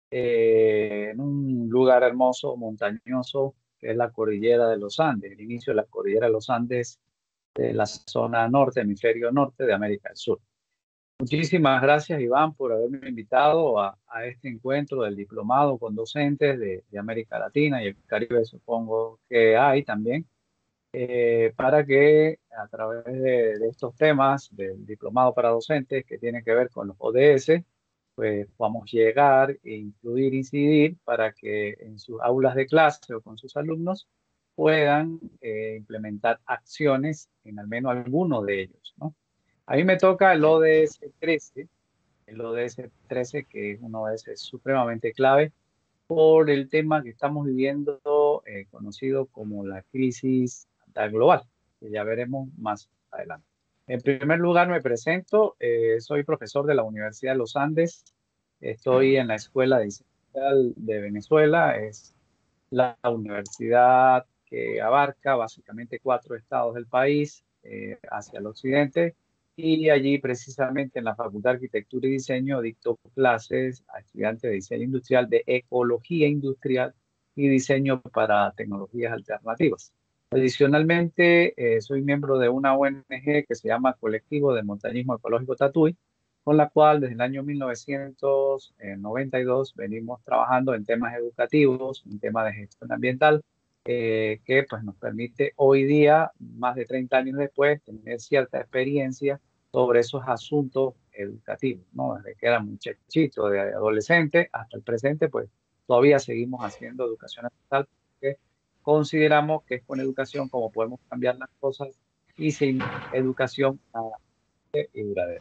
eh, en un lugar hermoso, montañoso, que es la cordillera de los Andes, el inicio de la cordillera de los Andes, de la zona norte, hemisferio norte de América del Sur. Muchísimas gracias, Iván, por haberme invitado a, a este encuentro del diplomado con docentes de, de América Latina y el Caribe, supongo que hay también, eh, para que a través de, de estos temas del diplomado para docentes que tiene que ver con los O D S, pues podamos llegar e incluir, incidir para que en sus aulas de clase o con sus alumnos puedan eh, implementar acciones en al menos alguno de ellos, ¿no? A mí me toca el O D S trece, el O D S trece, que es un O D S supremamente clave por el tema que estamos viviendo, eh, conocido como la crisis global, que ya veremos más adelante. En primer lugar, me presento, eh, soy profesor de la Universidad de los Andes, estoy en la Escuela de Diseño de Venezuela, es la universidad que abarca básicamente cuatro estados del país eh, hacia el occidente, y allí precisamente en la Facultad de Arquitectura y Diseño dicto clases a estudiantes de diseño industrial, de ecología industrial y diseño para tecnologías alternativas. Adicionalmente, eh, soy miembro de una O N G que se llama Colectivo de Montañismo Ecológico Tatuí, con la cual desde el año mil novecientos noventa y dos venimos trabajando en temas educativos, en temas de gestión ambiental, eh, que pues, nos permite hoy día, más de treinta años después, tener cierta experiencia sobre esos asuntos educativos, ¿no? Desde que era muchachito, de adolescente hasta el presente, pues todavía seguimos haciendo educación ambiental, porque consideramos que es con educación como podemos cambiar las cosas, y sin educación nada y duradera.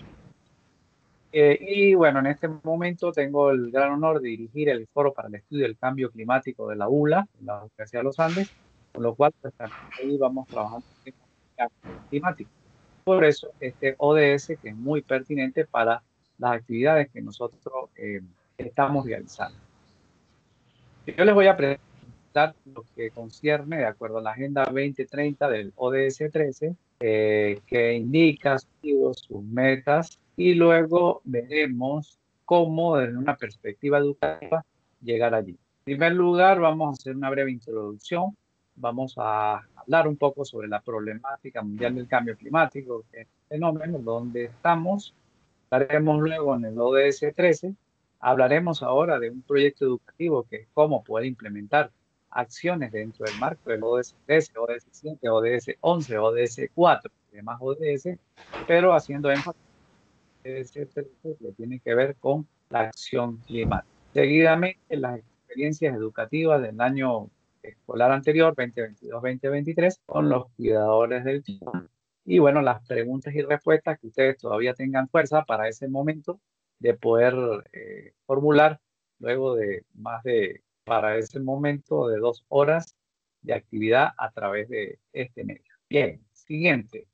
Eh, y bueno, en este momento tengo el gran honor de dirigir el Foro para el Estudio del Cambio Climático de la U L A, de la Universidad de los Andes, con lo cual pues, ahí vamos trabajando en el cambio climático. Por eso este O D S, que es muy pertinente para las actividades que nosotros eh, estamos realizando. Yo les voy a presentar implementar lo que concierne, de acuerdo a la Agenda veinte treinta del O D S trece, eh, que indica sus metas, y luego veremos cómo, desde una perspectiva educativa, llegar allí. En primer lugar, vamos a hacer una breve introducción. Vamos a hablar un poco sobre la problemática mundial del cambio climático, que es un fenómeno donde estamos. Hablaremos luego en el O D S trece. Hablaremos ahora de un proyecto educativo que es cómo poder implementar acciones dentro del marco del O D S trece, O D S siete, O D S once, O D S cuatro y demás O D S, pero haciendo énfasis en el O D S trece, que tiene que ver con la acción climática. Seguidamente, las experiencias educativas del año escolar anterior, veinte veintidós veinte veintitrés, con los cuidadores del clima. Y bueno, las preguntas y respuestas que ustedes todavía tengan fuerza para ese momento de poder eh, formular luego de más de, para ese momento, de dos horas de actividad a través de este medio. Bien, siguiente.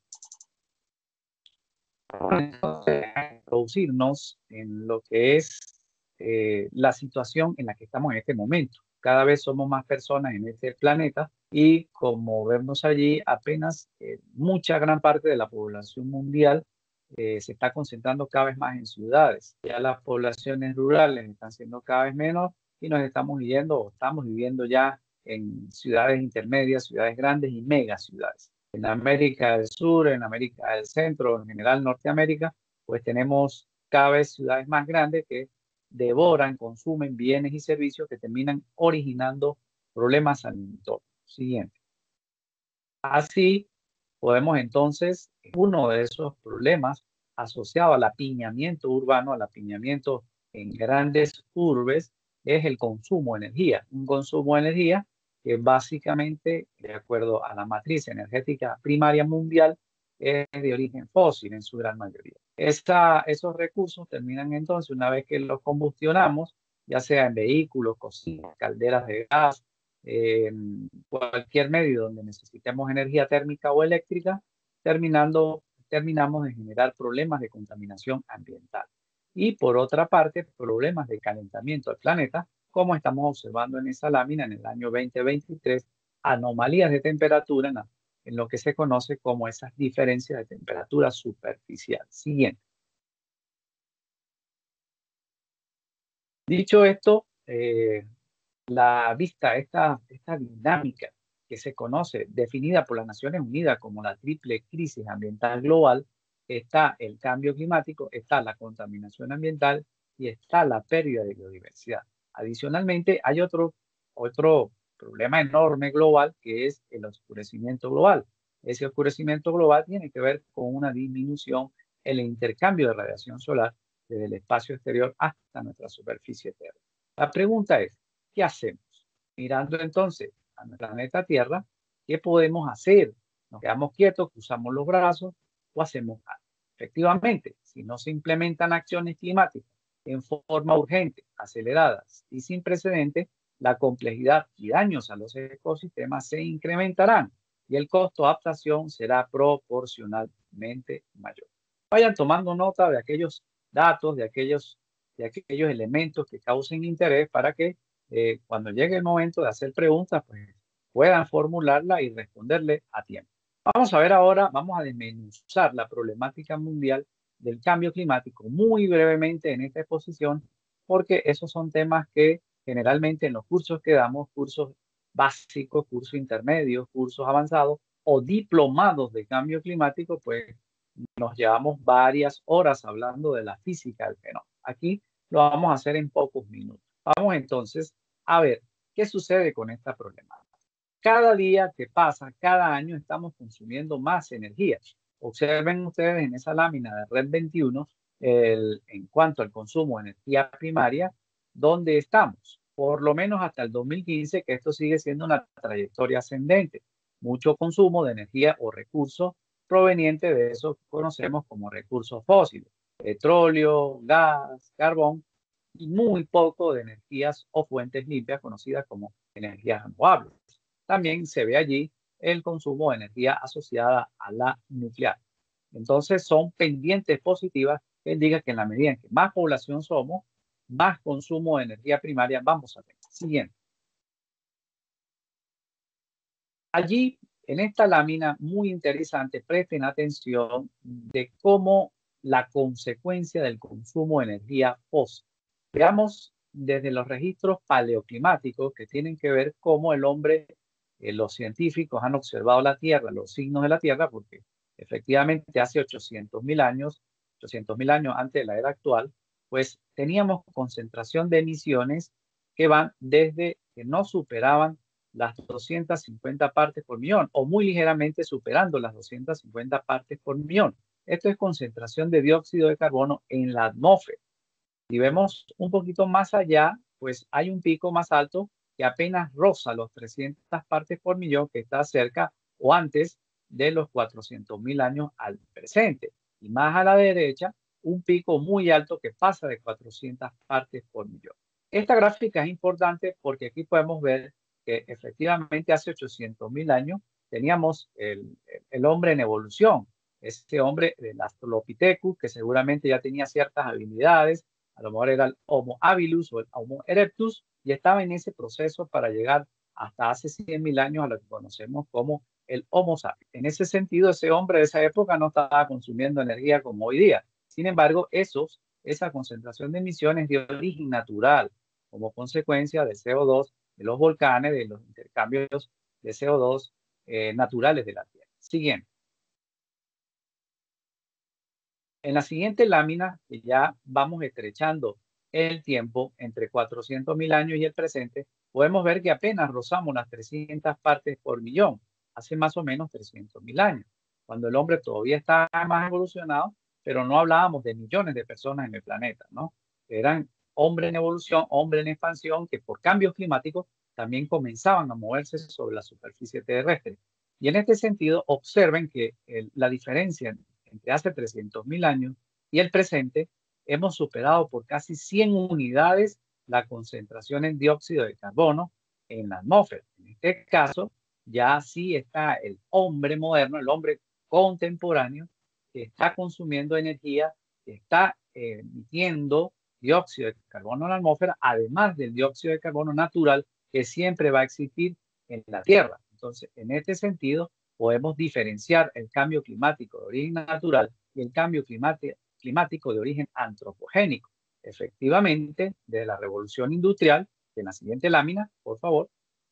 Entonces, introducirnos en lo que es eh, la situación en la que estamos en este momento. Cada vez somos más personas en este planeta y, como vemos allí, apenas eh, mucha gran parte de la población mundial eh, se está concentrando cada vez más en ciudades. Ya las poblaciones rurales están siendo cada vez menos y nos estamos viviendo o estamos viviendo ya en ciudades intermedias, ciudades grandes y megaciudades. En América del Sur, en América del Centro, en general Norteamérica, pues tenemos cada vez ciudades más grandes que devoran, consumen bienes y servicios que terminan originando problemas al entorno. Siguiente. Así, podemos entonces, uno de esos problemas asociado al apiñamiento urbano, al apiñamiento en grandes urbes, es el consumo de energía. Un consumo de energía que básicamente, de acuerdo a la matriz energética primaria mundial, es de origen fósil en su gran mayoría. Esta, esos recursos terminan entonces, una vez que los combustionamos, ya sea en vehículos, cocinas, calderas de gas, eh, cualquier medio donde necesitemos energía térmica o eléctrica, terminando, terminamos de generar problemas de contaminación ambiental. Y por otra parte, problemas de calentamiento del planeta, como estamos observando en esa lámina en el año veinte veintitrés, anomalías de temperatura en, en lo que se conoce como esas diferencias de temperatura superficial. Siguiente. Dicho esto, eh, la vista, esta, esta dinámica que se conoce, definida por las Naciones Unidas como la triple crisis ambiental global, está el cambio climático, está la contaminación ambiental y está la pérdida de biodiversidad. Adicionalmente, hay otro, otro problema enorme global que es el oscurecimiento global. Ese oscurecimiento global tiene que ver con una disminución en el intercambio de radiación solar desde el espacio exterior hasta nuestra superficie terrestre. La pregunta es, ¿qué hacemos? Mirando entonces a nuestro planeta Tierra, ¿qué podemos hacer? ¿Nos quedamos quietos, cruzamos los brazos o hacemos algo? Efectivamente, si no se implementan acciones climáticas en forma urgente, aceleradas y sin precedentes, la complejidad y daños a los ecosistemas se incrementarán y el costo de adaptación será proporcionalmente mayor. Vayan tomando nota de aquellos datos, de aquellos, de aquellos elementos que causen interés para que eh, cuando llegue el momento de hacer preguntas, pues puedan formularla y responderle a tiempo. Vamos a ver ahora, vamos a desmenuzar la problemática mundial del cambio climático muy brevemente en esta exposición, porque esos son temas que generalmente en los cursos que damos, cursos básicos, cursos intermedios, cursos avanzados o diplomados de cambio climático, pues nos llevamos varias horas hablando de la física del fenómeno. Aquí lo vamos a hacer en pocos minutos. Vamos entonces a ver qué sucede con esta problemática. Cada día que pasa, cada año estamos consumiendo más energía. Observen ustedes en esa lámina de Red veintiuno, el, en cuanto al consumo de energía primaria, ¿dónde estamos? Por lo menos hasta el dos mil quince, que esto sigue siendo una trayectoria ascendente. Mucho consumo de energía o recursos proveniente de eso que conocemos como recursos fósiles, petróleo, gas, carbón, y muy poco de energías o fuentes limpias conocidas como energías renovables. También se ve allí el consumo de energía asociada a la nuclear. Entonces son pendientes positivas que indican que en la medida en que más población somos, más consumo de energía primaria vamos a tener. Siguiente. Allí, en esta lámina muy interesante, presten atención de cómo la consecuencia del consumo de energía fósil. Veamos desde los registros paleoclimáticos que tienen que ver cómo el hombre, eh, los científicos han observado la Tierra, los signos de la Tierra, porque efectivamente hace ochocientos mil años, ochocientos mil años antes de la era actual, pues teníamos concentración de emisiones que van desde que no superaban las doscientas cincuenta partes por millón o muy ligeramente superando las doscientas cincuenta partes por millón. Esto es concentración de dióxido de carbono en la atmósfera. Si vemos un poquito más allá, pues hay un pico más alto que apenas roza los trescientas partes por millón, que está cerca o antes de los cuatrocientos mil años al presente. Y más a la derecha, un pico muy alto que pasa de cuatrocientas partes por millón. Esta gráfica es importante porque aquí podemos ver que efectivamente hace ochocientos mil años teníamos el, el hombre en evolución. Este hombre del Australopithecus, que seguramente ya tenía ciertas habilidades, a lo mejor era el Homo habilis o el Homo erectus, y estaba en ese proceso para llegar hasta hace cien mil años a lo que conocemos como el Homo sapiens. En ese sentido, ese hombre de esa época no estaba consumiendo energía como hoy día. Sin embargo, esos, esa concentración de emisiones de origen natural, como consecuencia de C O dos, de los volcanes, de los intercambios de C O dos eh, naturales de la Tierra. Siguiente. En la siguiente lámina, que ya vamos estrechando el tiempo entre cuatrocientos mil años y el presente, podemos ver que apenas rozamos las trescientas partes por millón, hace más o menos trescientos mil años, cuando el hombre todavía está más evolucionado, pero no hablábamos de millones de personas en el planeta, ¿no? Eran hombres en evolución, hombres en expansión, que por cambios climáticos también comenzaban a moverse sobre la superficie terrestre. Y en este sentido, observen que el, la diferencia entre hace trescientos mil años y el presente, hemos superado por casi cien unidades la concentración en dióxido de carbono en la atmósfera. En este caso, ya sí está el hombre moderno, el hombre contemporáneo, que está consumiendo energía, que está eh, emitiendo dióxido de carbono en la atmósfera, además del dióxido de carbono natural que siempre va a existir en la Tierra. Entonces, en este sentido, podemos diferenciar el cambio climático de origen natural y el cambio climático de origen antropogénico. Efectivamente, de la revolución industrial, en la siguiente lámina, por favor.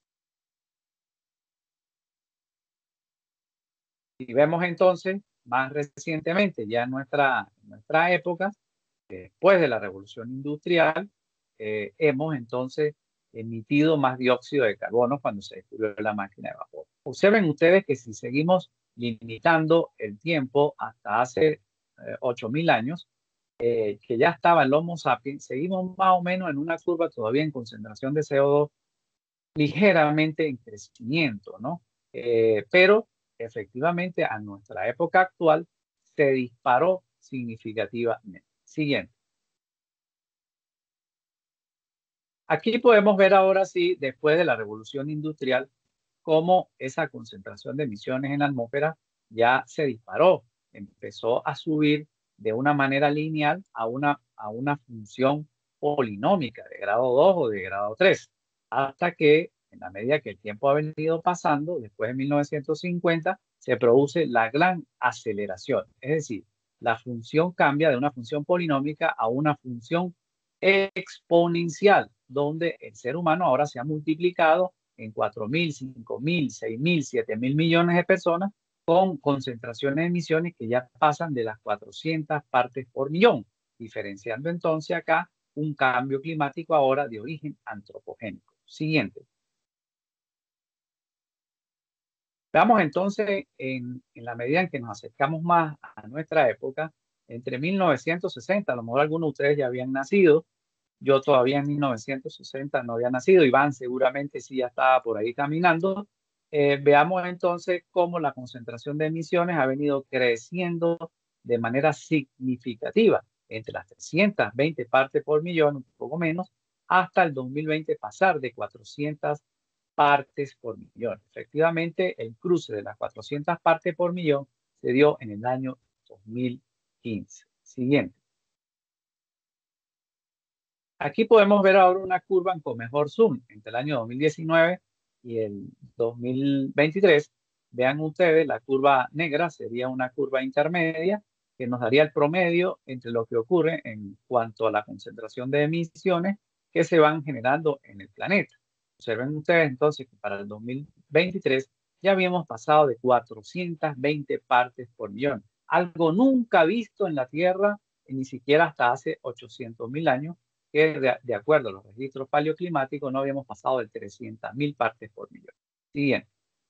Y vemos entonces, más recientemente, ya en nuestra, en nuestra época, después de la revolución industrial, eh, hemos entonces emitido más dióxido de carbono cuando se descubrió la máquina de vapor. Observen ustedes que si seguimos limitando el tiempo hasta hace eh, ocho mil años, eh, que ya estaba el Homo sapiens, seguimos más o menos en una curva todavía en concentración de C O dos ligeramente en crecimiento, ¿no? Eh, pero efectivamente a nuestra época actual se disparó significativamente. Siguiente. Aquí podemos ver ahora sí, después de la revolución industrial, cómo esa concentración de emisiones en la atmósfera ya se disparó. Empezó a subir de una manera lineal a una, a una función polinómica de grado dos o de grado tres, hasta que en la medida que el tiempo ha venido pasando, después de mil novecientos cincuenta, se produce la gran aceleración. Es decir, la función cambia de una función polinómica a una función exponencial, donde el ser humano ahora se ha multiplicado en cuatro mil, cinco mil, seis mil, siete mil millones de personas con concentraciones de emisiones que ya pasan de las cuatrocientas partes por millón, diferenciando entonces acá un cambio climático ahora de origen antropogénico. Siguiente. Veamos entonces, en, en la medida en que nos acercamos más a nuestra época, entre mil novecientos sesenta, a lo mejor algunos de ustedes ya habían nacido, yo todavía en mil novecientos sesenta no había nacido, Iván seguramente sí ya estaba por ahí caminando. Eh, veamos entonces cómo la concentración de emisiones ha venido creciendo de manera significativa, entre las trescientas veinte partes por millón, un poco menos, hasta el dos mil veinte pasar de cuatrocientas partes por millón. Efectivamente, el cruce de las cuatrocientas partes por millón se dio en el año dos mil quince. Siguiente. Aquí podemos ver ahora una curva con mejor zoom entre el año dos mil diecinueve y el dos mil veintitrés, vean ustedes, la curva negra sería una curva intermedia que nos daría el promedio entre lo que ocurre en cuanto a la concentración de emisiones que se van generando en el planeta. Observen ustedes entonces que para el dos mil veintitrés ya habíamos pasado de cuatrocientas veinte partes por millón, algo nunca visto en la Tierra, ni siquiera hasta hace ochocientos mil años, que de, de acuerdo a los registros paleoclimáticos no habíamos pasado de trescientas mil partes por millón. Siguiente.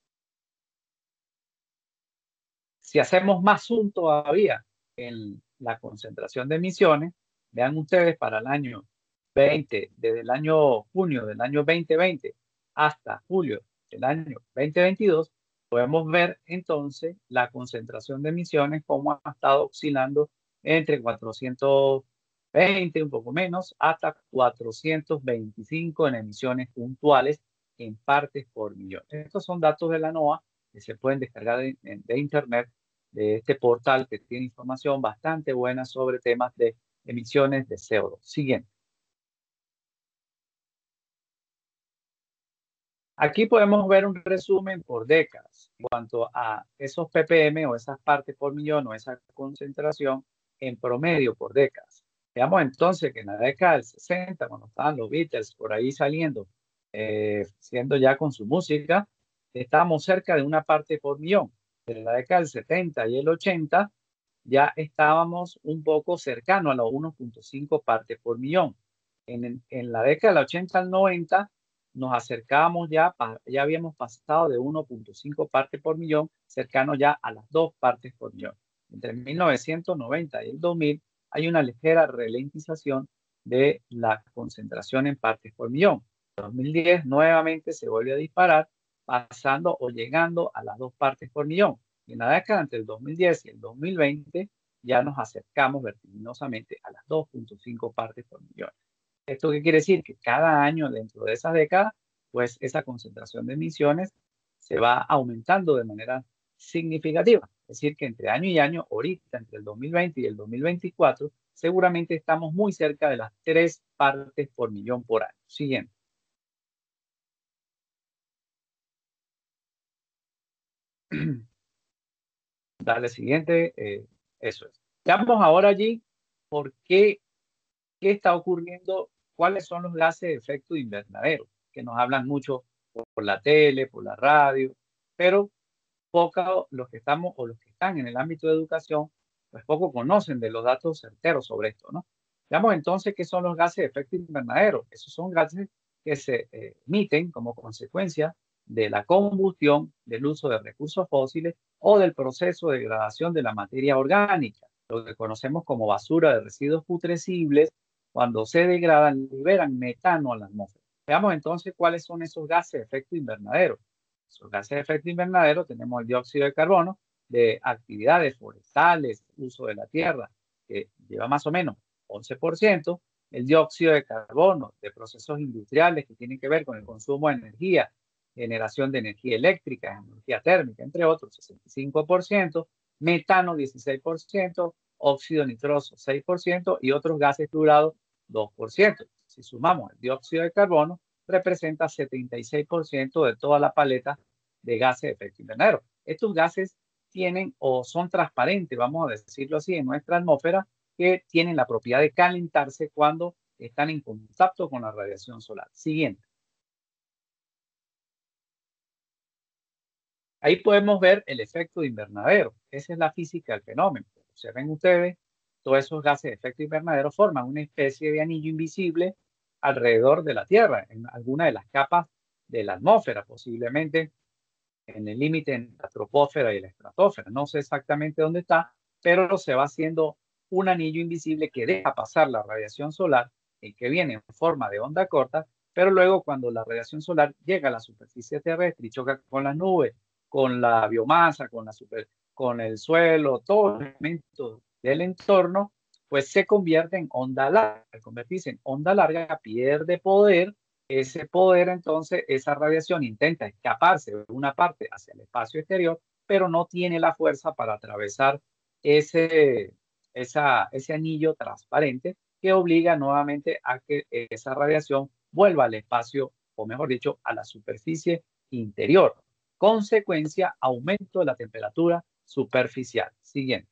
Si hacemos más zoom todavía en la concentración de emisiones, vean ustedes para el año veinte, desde el año junio del año veinte veinte hasta julio del año veinte veintidós, podemos ver entonces la concentración de emisiones como ha estado oscilando entre cuatrocientos veinte, un poco menos, hasta cuatrocientos veinticinco en emisiones puntuales en partes por millón. Estos son datos de la NOAA que se pueden descargar de, de internet, de este portal que tiene información bastante buena sobre temas de emisiones de C O dos. Siguiente. Aquí podemos ver un resumen por décadas en cuanto a esos P P M o esas partes por millón o esa concentración en promedio por décadas. Veamos entonces que en la década del sesenta, cuando estaban los Beatles por ahí saliendo, eh, siendo ya con su música, estábamos cerca de una parte por millón. En la década del setenta y el ochenta ya estábamos un poco cercano a los uno punto cinco partes por millón. En, en la década del ochenta al noventa nos acercábamos ya, ya habíamos pasado de uno punto cinco partes por millón, cercano ya a las dos partes por millón. Entre mil novecientos noventa y el dos mil hay una ligera ralentización de la concentración en partes por millón. En dos mil diez nuevamente se vuelve a disparar, pasando o llegando a las dos partes por millón. Y en la década entre el dos mil diez y el dos mil veinte ya nos acercamos vertiginosamente a las dos punto cinco partes por millón. ¿Esto qué quiere decir? Que cada año dentro de esa década, pues esa concentración de emisiones se va aumentando de manera significativa. Es decir, que entre año y año, ahorita entre el dos mil veinte y el dos mil veinticuatro, seguramente estamos muy cerca de las tres partes por millón por año. Siguiente. Dale siguiente. Eh, eso es. Veamos ahora allí por qué, qué está ocurriendo, cuáles son los gases de efecto invernadero, que nos hablan mucho por, por la tele, por la radio, pero poco los que estamos o los que están en el ámbito de educación, pues poco conocen de los datos certeros sobre esto, ¿no? Veamos entonces qué son los gases de efecto invernadero. Esos son gases que se eh, emiten como consecuencia de la combustión, del uso de recursos fósiles o del proceso de degradación de la materia orgánica, lo que conocemos como basura de residuos putrescibles. Cuando se degradan, liberan metano a la atmósfera. Veamos entonces cuáles son esos gases de efecto invernadero. Esos gases de efecto invernadero tenemos el dióxido de carbono de actividades forestales, uso de la tierra, que lleva más o menos once por ciento, el dióxido de carbono de procesos industriales que tienen que ver con el consumo de energía, generación de energía eléctrica, energía térmica, entre otros, sesenta y cinco por ciento, metano dieciséis por ciento, óxido nitroso seis por ciento y otros gases fluorados dos por ciento. Si sumamos el dióxido de carbono, representa setenta y seis por ciento de toda la paleta de gases de efecto invernadero. Estos gases tienen o son transparentes, vamos a decirlo así, en nuestra atmósfera, que tienen la propiedad de calentarse cuando están en contacto con la radiación solar. Siguiente. Ahí podemos ver el efecto de invernadero. Esa es la física del fenómeno. Observen ustedes, todos esos gases de efecto invernadero forman una especie de anillo invisible alrededor de la Tierra, en alguna de las capas de la atmósfera, posiblemente en el límite entre la troposfera y la estratosfera. No sé exactamente dónde está, pero se va haciendo un anillo invisible que deja pasar la radiación solar, el que viene en forma de onda corta, pero luego cuando la radiación solar llega a la superficie terrestre y choca con las nubes, con la biomasa, con, la super, con el suelo, todos los elementos del entorno, pues se convierte en onda larga. Al convertirse en onda larga, pierde poder. Ese poder, entonces, esa radiación intenta escaparse de una parte hacia el espacio exterior, pero no tiene la fuerza para atravesar ese, esa, ese anillo transparente que obliga nuevamente a que esa radiación vuelva al espacio, o mejor dicho, a la superficie interior. Consecuencia, aumento de la temperatura superficial. Siguiente.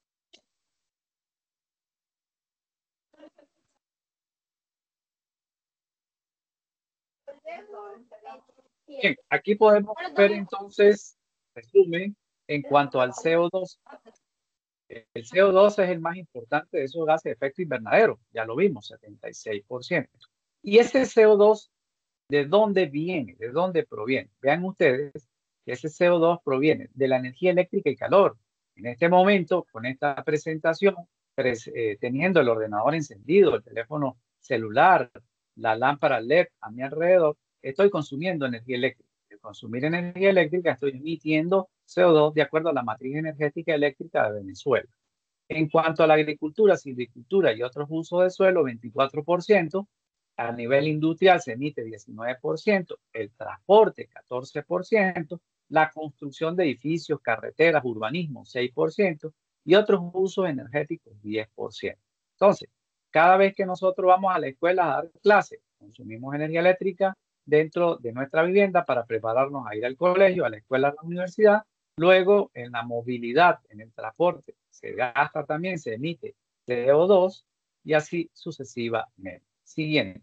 Bien, aquí podemos ver entonces, resumen, en cuanto al C O dos. El C O dos es el más importante de esos gases de efecto invernadero, ya lo vimos, setenta y seis por ciento. Y ese C O dos, ¿de dónde viene? ¿De dónde proviene? Vean ustedes que ese C O dos proviene de la energía eléctrica y calor. En este momento, con esta presentación, pres eh, teniendo el ordenador encendido, el teléfono celular, la lámpara L E D a mi alrededor, estoy consumiendo energía eléctrica. De consumir energía eléctrica, estoy emitiendo C O dos de acuerdo a la matriz energética eléctrica de Venezuela. En cuanto a la agricultura, silvicultura y otros usos de suelo, veinticuatro por ciento. A nivel industrial se emite diecinueve por ciento. El transporte, catorce por ciento. La construcción de edificios, carreteras, urbanismo, seis por ciento. Y otros usos energéticos, diez por ciento. Entonces, cada vez que nosotros vamos a la escuela a dar clases, consumimos energía eléctrica dentro de nuestra vivienda para prepararnos a ir al colegio, a la escuela, a la universidad. Luego, en la movilidad, en el transporte, se gasta también, se emite C O dos y así sucesivamente. Siguiente.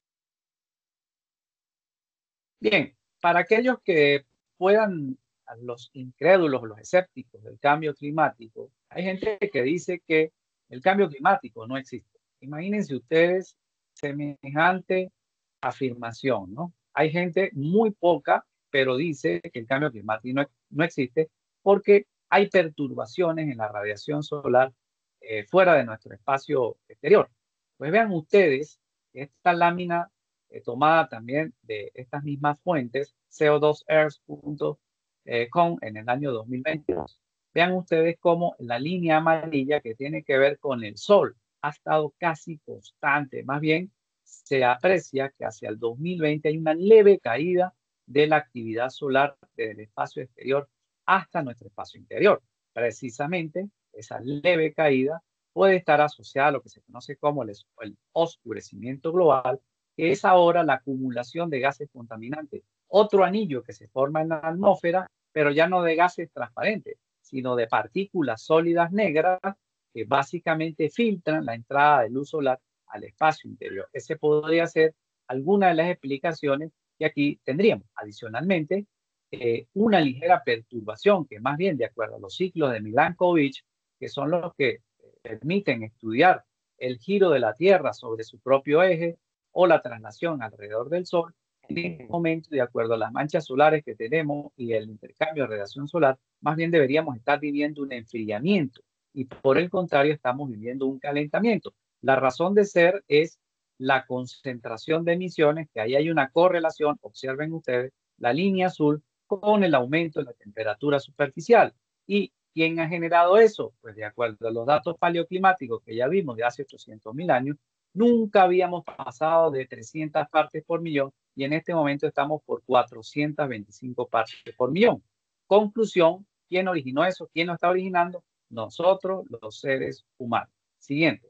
Bien, para aquellos que puedan, los incrédulos, los escépticos del cambio climático, hay gente que dice que el cambio climático no existe. Imagínense ustedes semejante afirmación, ¿no? Hay gente muy poca, pero dice que el cambio climático no, no existe porque hay perturbaciones en la radiación solar eh, fuera de nuestro espacio exterior. Pues vean ustedes esta lámina eh, tomada también de estas mismas fuentes, C O dos earth punto com en el año dos mil veintidós. Vean ustedes cómo la línea amarilla que tiene que ver con el sol ha estado casi constante. Más bien, se aprecia que hacia el dos mil veinte hay una leve caída de la actividad solar desde el espacio exterior hasta nuestro espacio interior. Precisamente, esa leve caída puede estar asociada a lo que se conoce como el, el oscurecimiento global, que es ahora la acumulación de gases contaminantes. Otro anillo que se forma en la atmósfera, pero ya no de gases transparentes, sino de partículas sólidas negras que básicamente filtran la entrada de luz solar al espacio interior. Ese podría ser alguna de las explicaciones que aquí tendríamos. Adicionalmente, eh, una ligera perturbación que más bien de acuerdo a los ciclos de Milankovitch, que son los que permiten estudiar el giro de la Tierra sobre su propio eje o la traslación alrededor del Sol, en este momento, de acuerdo a las manchas solares que tenemos y el intercambio de radiación solar, más bien deberíamos estar viviendo un enfriamiento y por el contrario estamos viviendo un calentamiento. La razón de ser es la concentración de emisiones, que ahí hay una correlación, observen ustedes, la línea azul con el aumento de la temperatura superficial. ¿Y quién ha generado eso? Pues de acuerdo a los datos paleoclimáticos que ya vimos de hace ochocientos mil años, nunca habíamos pasado de trescientas partes por millón y en este momento estamos por cuatrocientas veinticinco partes por millón. Conclusión, ¿quién originó eso? ¿Quién lo está originando? Nosotros, los seres humanos. Siguiente.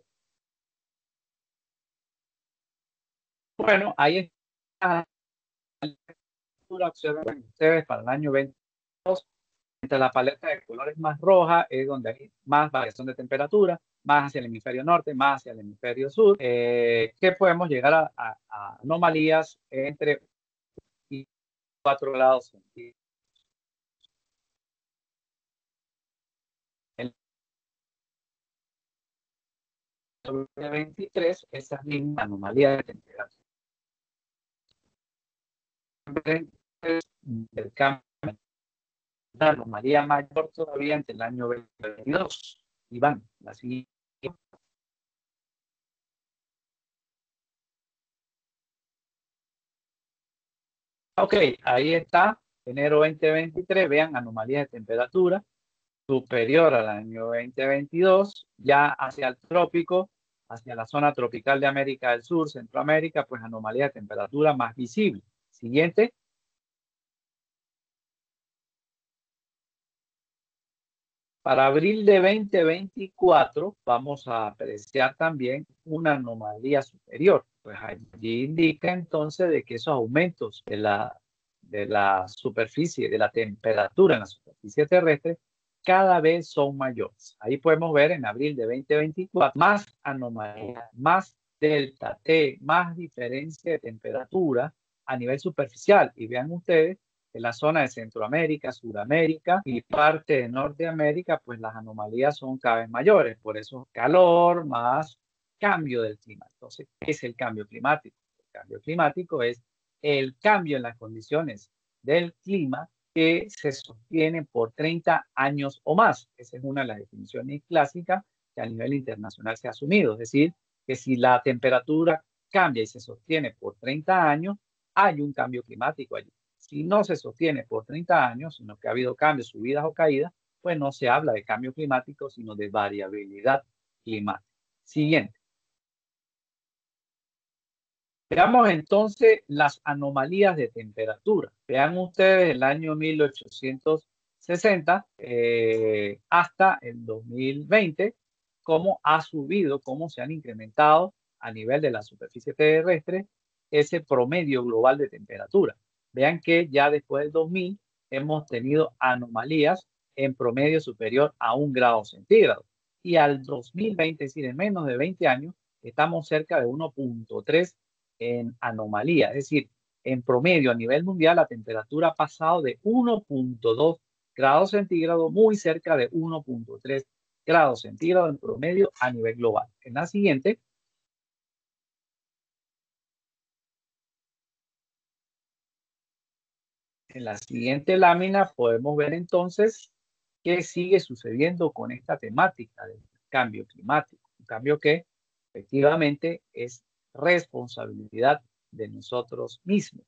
Bueno, ahí está la observan ustedes para el año veintidós. Entre la paleta de colores más roja es donde hay más variación de temperatura, más hacia el hemisferio norte, más hacia el hemisferio sur, eh, que podemos llegar a, a, a anomalías entre cuatro grados centígrados. En el veintitrés, esas mismas anomalías de temperatura. El cambio, la anomalía mayor todavía entre el año veintidós. Iván, la siguiente. Ok, ahí está, enero veinte veintitrés, vean, anomalías de temperatura superior al año veinte veintidós, ya hacia el trópico, hacia la zona tropical de América del Sur, Centroamérica, pues anomalías de temperatura más visibles. Siguiente. Para abril de veinte veinticuatro vamos a apreciar también una anomalía superior. Pues allí indica entonces de que esos aumentos de la, de la superficie, de la temperatura en la superficie terrestre, cada vez son mayores. Ahí podemos ver en abril de veinte veinticuatro más anomalías, más delta T, más diferencia de temperatura a nivel superficial. Y vean ustedes, en la zona de Centroamérica, Suramérica y parte de Norteamérica, pues las anomalías son cada vez mayores. Por eso calor más cambio del clima. Entonces, ¿qué es el cambio climático? El cambio climático es el cambio en las condiciones del clima que se sostiene por treinta años o más. Esa es una de las definiciones clásicas que a nivel internacional se ha asumido. Es decir, que si la temperatura cambia y se sostiene por treinta años, hay un cambio climático allí. Si no se sostiene por treinta años, sino que ha habido cambios, subidas o caídas, pues no se habla de cambio climático, sino de variabilidad climática. Siguiente. Veamos entonces las anomalías de temperatura. Vean ustedes el año mil ochocientos sesenta eh, hasta el dos mil veinte, cómo ha subido, cómo se han incrementado a nivel de la superficie terrestre ese promedio global de temperatura. Vean que ya después del dos mil hemos tenido anomalías en promedio superior a un grado centígrado. Y al dos mil veinte, es decir, en menos de veinte años, estamos cerca de uno punto tres en anomalía. Es decir, en promedio a nivel mundial la temperatura ha pasado de uno punto dos grados centígrados muy cerca de uno punto tres grados centígrados en promedio a nivel global. En la siguiente. En la siguiente lámina podemos ver entonces qué sigue sucediendo con esta temática del cambio climático. Un cambio que efectivamente es responsabilidad de nosotros mismos.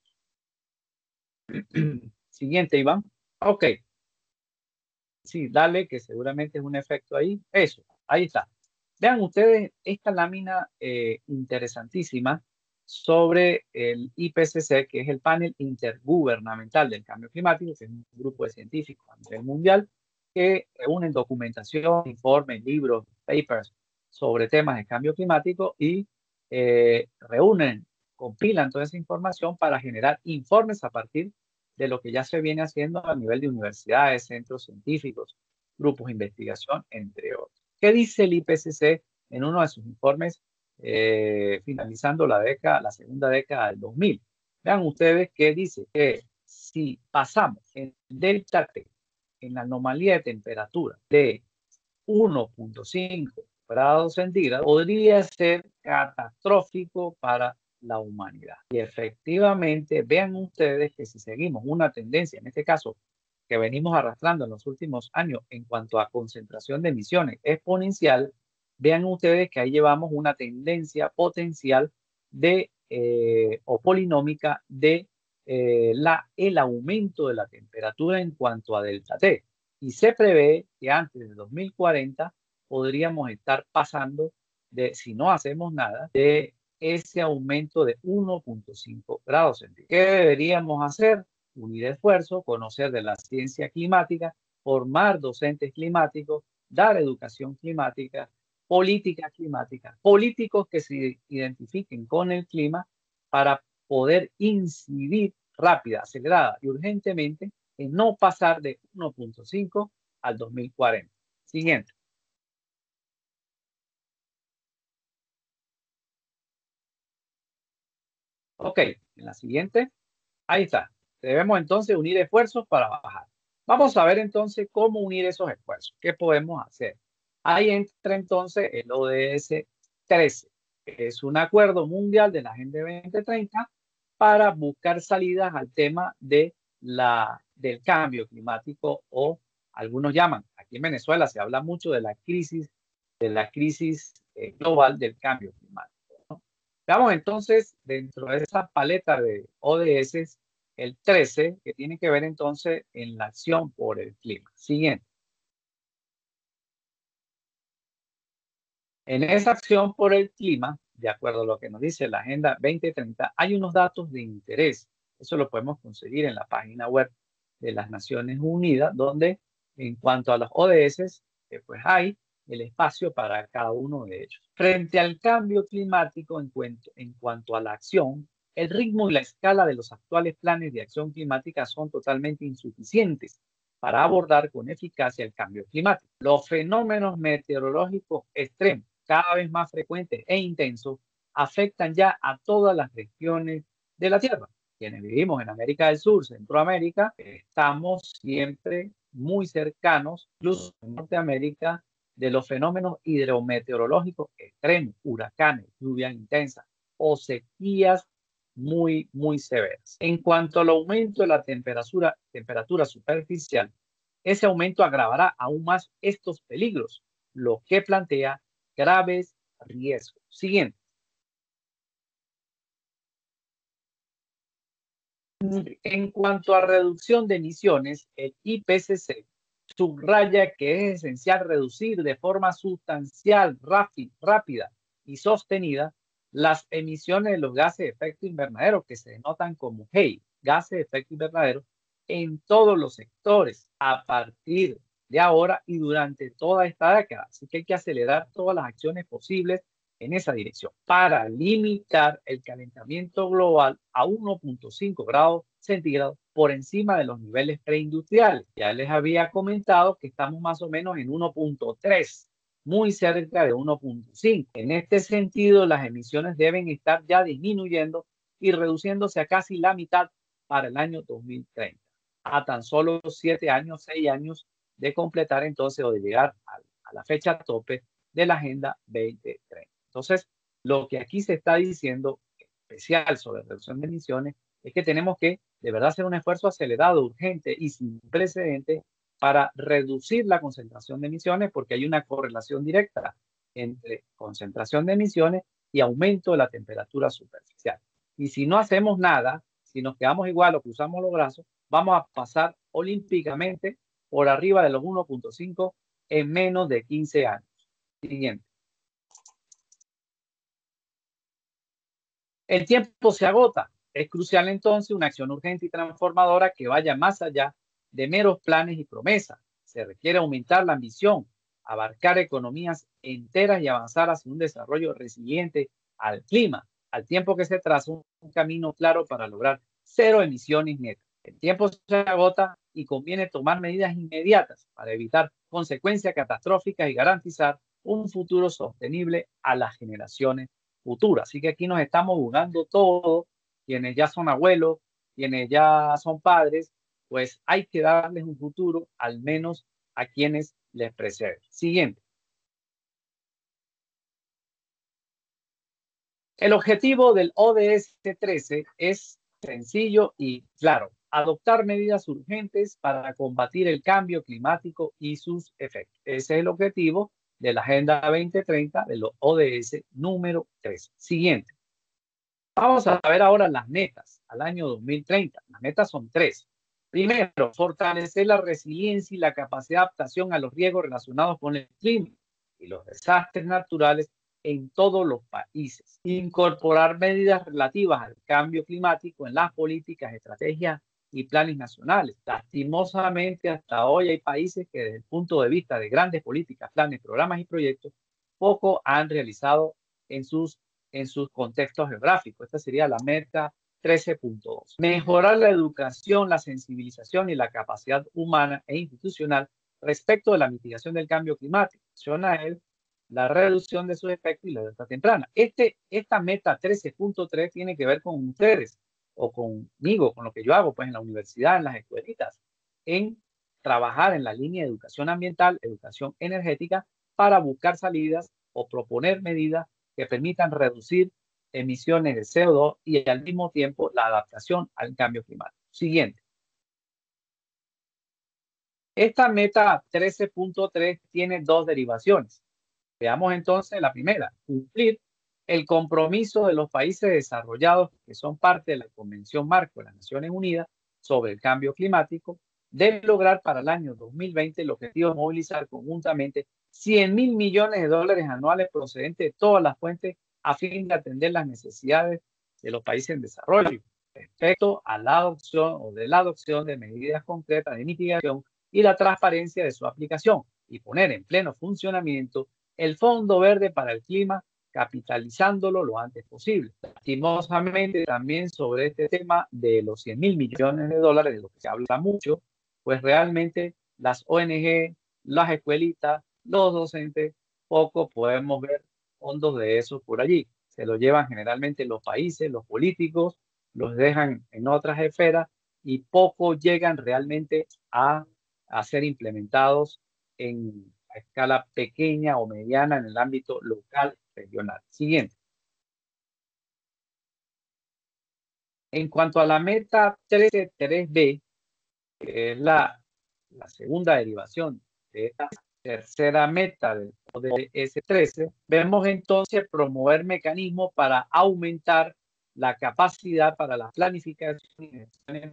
Siguiente, Iván. Ok. Sí, dale, que seguramente es un efecto ahí. Eso, ahí está. Vean ustedes esta lámina eh, interesantísima sobre el I P C C, que es el Panel Intergubernamental del Cambio Climático, que es un grupo de científicos a nivel mundial que reúnen documentación, informes, libros, papers sobre temas de cambio climático y eh, reúnen, compilan toda esa información para generar informes a partir de lo que ya se viene haciendo a nivel de universidades, centros científicos, grupos de investigación, entre otros. ¿Qué dice el I P C C en uno de sus informes eh, finalizando la década, la segunda década del dos mil? Vean ustedes que dice que si pasamos en delta T, en la anomalía de temperatura de uno punto cinco grados centígrados, podría ser catastrófico para la humanidad. Y efectivamente, vean ustedes que si seguimos una tendencia, en este caso, que venimos arrastrando en los últimos años en cuanto a concentración de emisiones exponencial, vean ustedes que ahí llevamos una tendencia potencial de eh, o polinómica de eh, la, el aumento de la temperatura en cuanto a delta T. Y se prevé que antes de dos mil cuarenta podríamos estar pasando de, si no hacemos nada, de ese aumento de uno punto cinco grados centígrados. ¿Qué deberíamos hacer? Unir esfuerzos, conocer de la ciencia climática, formar docentes climáticos, dar educación climática, política climática, políticos que se identifiquen con el clima para poder incidir rápida, acelerada y urgentemente en no pasar de uno punto cinco al dos mil cuarenta. Siguiente. Ok, en la siguiente, ahí está. Debemos entonces unir esfuerzos para bajar. Vamos a ver entonces cómo unir esos esfuerzos. ¿Qué podemos hacer? Ahí entra entonces el O D S trece, que es un acuerdo mundial de la Agenda veinte treinta para buscar salidas al tema de la, del cambio climático, o algunos llaman, aquí en Venezuela se habla mucho de la crisis, de la crisis eh, global del cambio climático. Veamos entonces dentro de esa paleta de O D S el trece, que tiene que ver entonces en la acción por el clima. Siguiente. En esa acción por el clima, de acuerdo a lo que nos dice la Agenda veinte treinta, hay unos datos de interés. Eso lo podemos conseguir en la página web de las Naciones Unidas, donde en cuanto a los O D S, eh, pues hay el espacio para cada uno de ellos. Frente al cambio climático, en cuanto, en cuanto a la acción, el ritmo y la escala de los actuales planes de acción climática son totalmente insuficientes para abordar con eficacia el cambio climático. Los fenómenos meteorológicos extremos, cada vez más frecuentes e intensos, afectan ya a todas las regiones de la Tierra. Quienes vivimos en América del Sur, Centroamérica, estamos siempre muy cercanos, incluso en Norteamérica, de los fenómenos hidrometeorológicos extremos, huracanes, lluvias intensas o sequías muy, muy severas. En cuanto al aumento de la temperatura, temperatura superficial, ese aumento agravará aún más estos peligros, lo que plantea graves riesgos. Siguiente. En cuanto a reducción de emisiones, el I P C C subraya que es esencial reducir de forma sustancial, rápida y sostenida las emisiones de los gases de efecto invernadero, que se denotan como G E I, gases de efecto invernadero, en todos los sectores a partir de ahora y durante toda esta década. Así que hay que acelerar todas las acciones posibles en esa dirección para limitar el calentamiento global a uno punto cinco grados centígrados por encima de los niveles preindustriales. Ya les había comentado que estamos más o menos en uno punto tres, muy cerca de uno punto cinco. En este sentido, las emisiones deben estar ya disminuyendo y reduciéndose a casi la mitad para el año dos mil treinta, a tan solo siete años, seis años de completar entonces o de llegar a, a la fecha tope de la Agenda veinte treinta. Entonces, lo que aquí se está diciendo, especial sobre reducción de emisiones, es que tenemos que de verdad hacer un esfuerzo acelerado, urgente y sin precedentes para reducir la concentración de emisiones, porque hay una correlación directa entre concentración de emisiones y aumento de la temperatura superficial. Y si no hacemos nada, si nos quedamos igual o cruzamos los brazos, vamos a pasar olímpicamente por arriba de los uno punto cinco en menos de quince años. Siguiente. El tiempo se agota. Es crucial entonces una acción urgente y transformadora que vaya más allá de meros planes y promesas. Se requiere aumentar la ambición, abarcar economías enteras y avanzar hacia un desarrollo resiliente al clima, al tiempo que se traza un camino claro para lograr cero emisiones netas. El tiempo se agota y conviene tomar medidas inmediatas para evitar consecuencias catastróficas y garantizar un futuro sostenible a las generaciones futuras. Así que aquí nos estamos jugando todo, quienes ya son abuelos, quienes ya son padres, pues hay que darles un futuro, al menos a quienes les preceden. Siguiente. El objetivo del O D S trece es sencillo y claro: adoptar medidas urgentes para combatir el cambio climático y sus efectos. Ese es el objetivo de la Agenda veinte treinta de los O D S número tres. Siguiente. Vamos a ver ahora las metas al año dos mil treinta. Las metas son tres. Primero, fortalecer la resiliencia y la capacidad de adaptación a los riesgos relacionados con el clima y los desastres naturales en todos los países. Incorporar medidas relativas al cambio climático en las políticas, estrategias y planes nacionales. Lastimosamente, hasta hoy hay países que desde el punto de vista de grandes políticas, planes, programas y proyectos, poco han realizado en sus, en sus contextos geográficos. Esta sería la meta trece punto dos. Mejorar la educación, la sensibilización y la capacidad humana e institucional respecto de la mitigación del cambio climático. Menciona él la reducción de sus efectos y la alerta temprana. Este, esta meta trece punto tres tiene que ver con ustedes o conmigo, con lo que yo hago pues en la universidad, en las escuelitas, en trabajar en la línea de educación ambiental, educación energética, para buscar salidas o proponer medidas que permitan reducir emisiones de C O dos y al mismo tiempo la adaptación al cambio climático. Siguiente. Esta meta trece punto tres tiene dos derivaciones. Veamos entonces la primera: cumplir el compromiso de los países desarrollados que son parte de la Convención Marco de las Naciones Unidas sobre el Cambio Climático, de lograr para el año dos mil veinte el objetivo de movilizar conjuntamente cien mil millones de dólares anuales procedentes de todas las fuentes a fin de atender las necesidades de los países en desarrollo respecto a la adopción o de la adopción de medidas concretas de mitigación y la transparencia de su aplicación, y poner en pleno funcionamiento el Fondo Verde para el Clima, capitalizándolo lo antes posible. Lastimosamente, también sobre este tema de los cien mil millones de dólares, de lo que se habla mucho, pues realmente las O N G, las escuelitas, los docentes, poco podemos ver fondos de eso por allí. Se lo llevan generalmente los países, los políticos, los dejan en otras esferas y poco llegan realmente a, a ser implementados en a escala pequeña o mediana en el ámbito local regional. Siguiente. En cuanto a la meta trece tres B, que es la, la segunda derivación de esta tercera meta del O D S trece, vemos entonces promover mecanismos para aumentar la capacidad para la planificación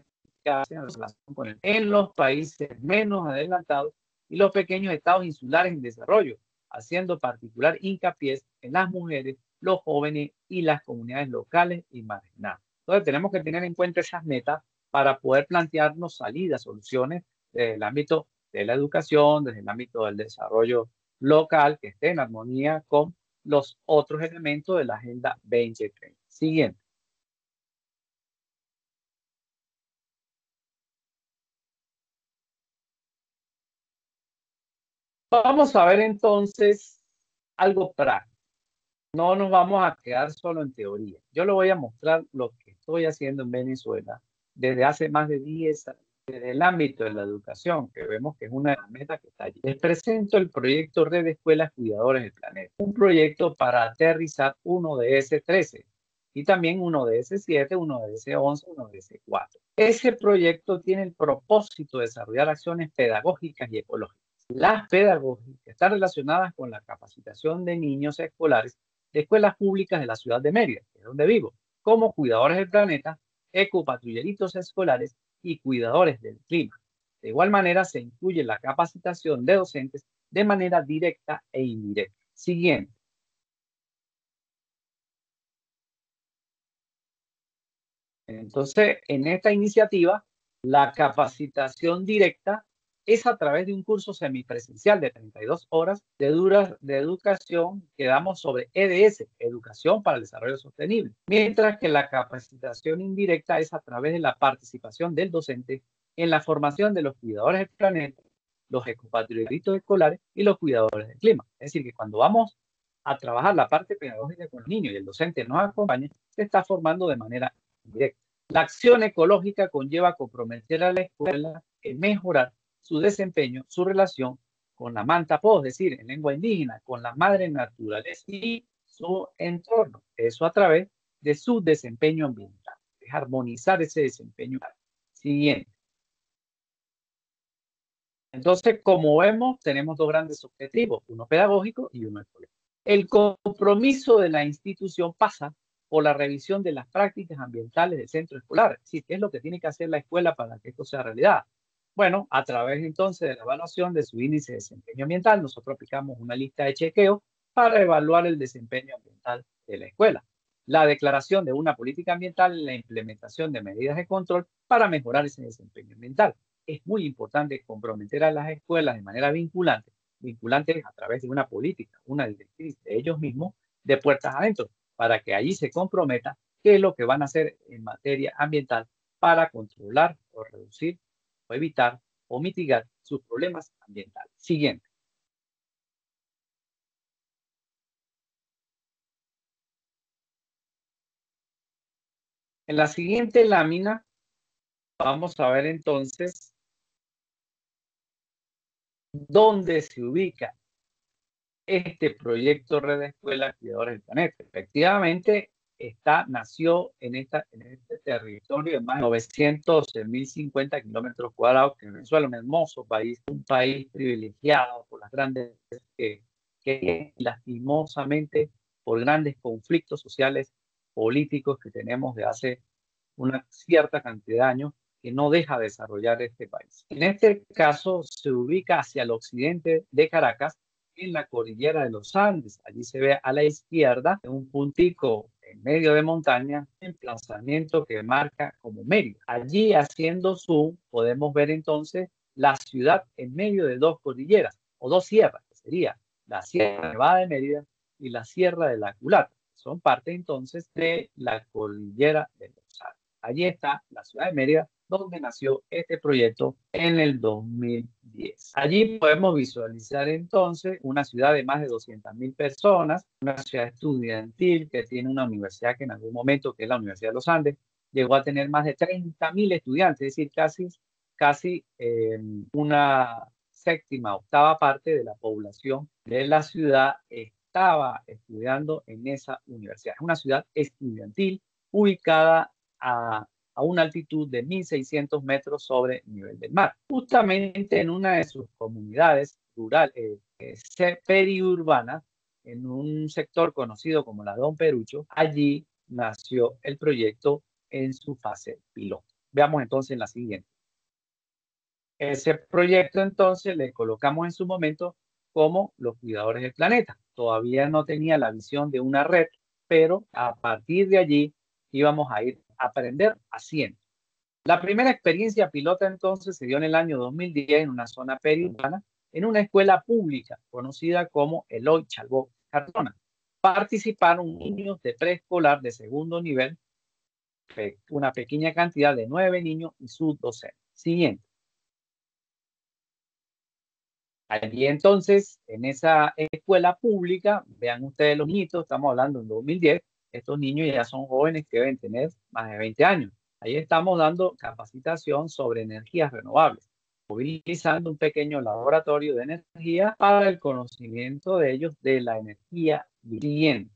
en los países menos adelantados y los pequeños estados insulares en desarrollo, haciendo particular hincapié en las mujeres, los jóvenes y las comunidades locales y marginadas. Entonces tenemos que tener en cuenta esas metas para poder plantearnos salidas, soluciones desde el ámbito de la educación, desde el ámbito del desarrollo local, que esté en armonía con los otros elementos de la Agenda veinte treinta. Siguiente. Vamos a ver entonces algo práctico. No nos vamos a quedar solo en teoría. Yo le voy a mostrar lo que estoy haciendo en Venezuela desde hace más de diez años, desde el ámbito de la educación, que vemos que es una de las metas que está allí. Les presento el proyecto Red de Escuelas Cuidadores del Planeta, un proyecto para aterrizar uno de ese trece y también uno de ese siete, uno de ese once, uno de ese cuatro. Ese proyecto tiene el propósito de desarrollar acciones pedagógicas y ecológicas. Las pedagógicas están relacionadas con la capacitación de niños escolares de escuelas públicas de la ciudad de Mérida, que es donde vivo, como cuidadores del planeta, ecopatrulleritos escolares y cuidadores del clima. De igual manera, se incluye la capacitación de docentes de manera directa e indirecta. Siguiente. Entonces, en esta iniciativa, la capacitación directa es a través de un curso semipresencial de treinta y dos horas de, dura, de educación que damos sobre E D S, Educación para el Desarrollo Sostenible, mientras que la capacitación indirecta es a través de la participación del docente en la formación de los cuidadores del planeta, los ecopatriotitos escolares y los cuidadores del clima. Es decir, que cuando vamos a trabajar la parte pedagógica con los niños y el docente nos acompaña, se está formando de manera indirecta. La acción ecológica conlleva comprometer a la escuela en mejorar su desempeño, su relación con la manta po, es decir, en lengua indígena, con la madre naturaleza y su entorno. Eso a través de su desempeño ambiental, es armonizar ese desempeño. Siguiente. Entonces, como vemos, tenemos dos grandes objetivos, uno pedagógico y uno ecológico. El compromiso de la institución pasa por la revisión de las prácticas ambientales del centro escolar. Es decir, ¿qué es lo que tiene que hacer la escuela para que esto sea realidad? Bueno, a través entonces de la evaluación de su índice de desempeño ambiental, nosotros aplicamos una lista de chequeo para evaluar el desempeño ambiental de la escuela. La declaración de una política ambiental y la implementación de medidas de control para mejorar ese desempeño ambiental. Es muy importante comprometer a las escuelas de manera vinculante, vinculantes a través de una política, una directriz de ellos mismos, de puertas adentro, para que allí se comprometa qué es lo que van a hacer en materia ambiental para controlar o reducir o evitar o mitigar sus problemas ambientales. Siguiente. En la siguiente lámina vamos a ver entonces dónde se ubica este proyecto Red de Escuelas Cuidadores del Planeta. Efectivamente, está, nació en, esta, en este territorio de más de novecientos mil cincuenta kilómetros cuadrados, que Venezuela es un hermoso país, un país privilegiado por las grandes que, que lastimosamente por grandes conflictos sociales, políticos que tenemos de hace una cierta cantidad de años, que no deja de desarrollar este país. En este caso, se ubica hacia el occidente de Caracas, en la cordillera de los Andes. Allí se ve a la izquierda un puntico en medio de montaña, emplazamiento que marca como Mérida. Allí, haciendo zoom, podemos ver entonces la ciudad en medio de dos cordilleras o dos sierras, que sería la Sierra Nevada de Mérida y la Sierra de la Culata. Son parte entonces de la cordillera de los Andes. Allí está la ciudad de Mérida, donde nació este proyecto en el dos mil diez. Allí podemos visualizar entonces una ciudad de más de doscientas mil personas, una ciudad estudiantil que tiene una universidad que en algún momento, que es la Universidad de los Andes, llegó a tener más de treinta mil estudiantes, es decir, casi, casi eh, una séptima, octava parte de la población de la ciudad estaba estudiando en esa universidad. Es una ciudad estudiantil ubicada a, a una altitud de mil seiscientos metros sobre el nivel del mar. Justamente en una de sus comunidades rurales, eh, eh, periurbanas, en un sector conocido como la Don Perucho, allí nació el proyecto en su fase piloto. Veamos entonces la siguiente. Ese proyecto entonces le colocamos en su momento como los cuidadores del planeta. Todavía no tenía la visión de una red, pero a partir de allí íbamos a ir a aprender haciendo. La primera experiencia pilota entonces se dio en el año dos mil diez en una zona periurbana, en una escuela pública conocida como Eloy Chalbó Cardona. Participaron niños de preescolar de segundo nivel, una pequeña cantidad de nueve niños y sus docentes. Siguiente. Allí entonces, en esa escuela pública, vean ustedes los niños, estamos hablando en dos mil diez, estos niños ya son jóvenes que deben tener más de veinte años. Ahí estamos dando capacitación sobre energías renovables, utilizando un pequeño laboratorio de energía para el conocimiento de ellos de la energía siguiente.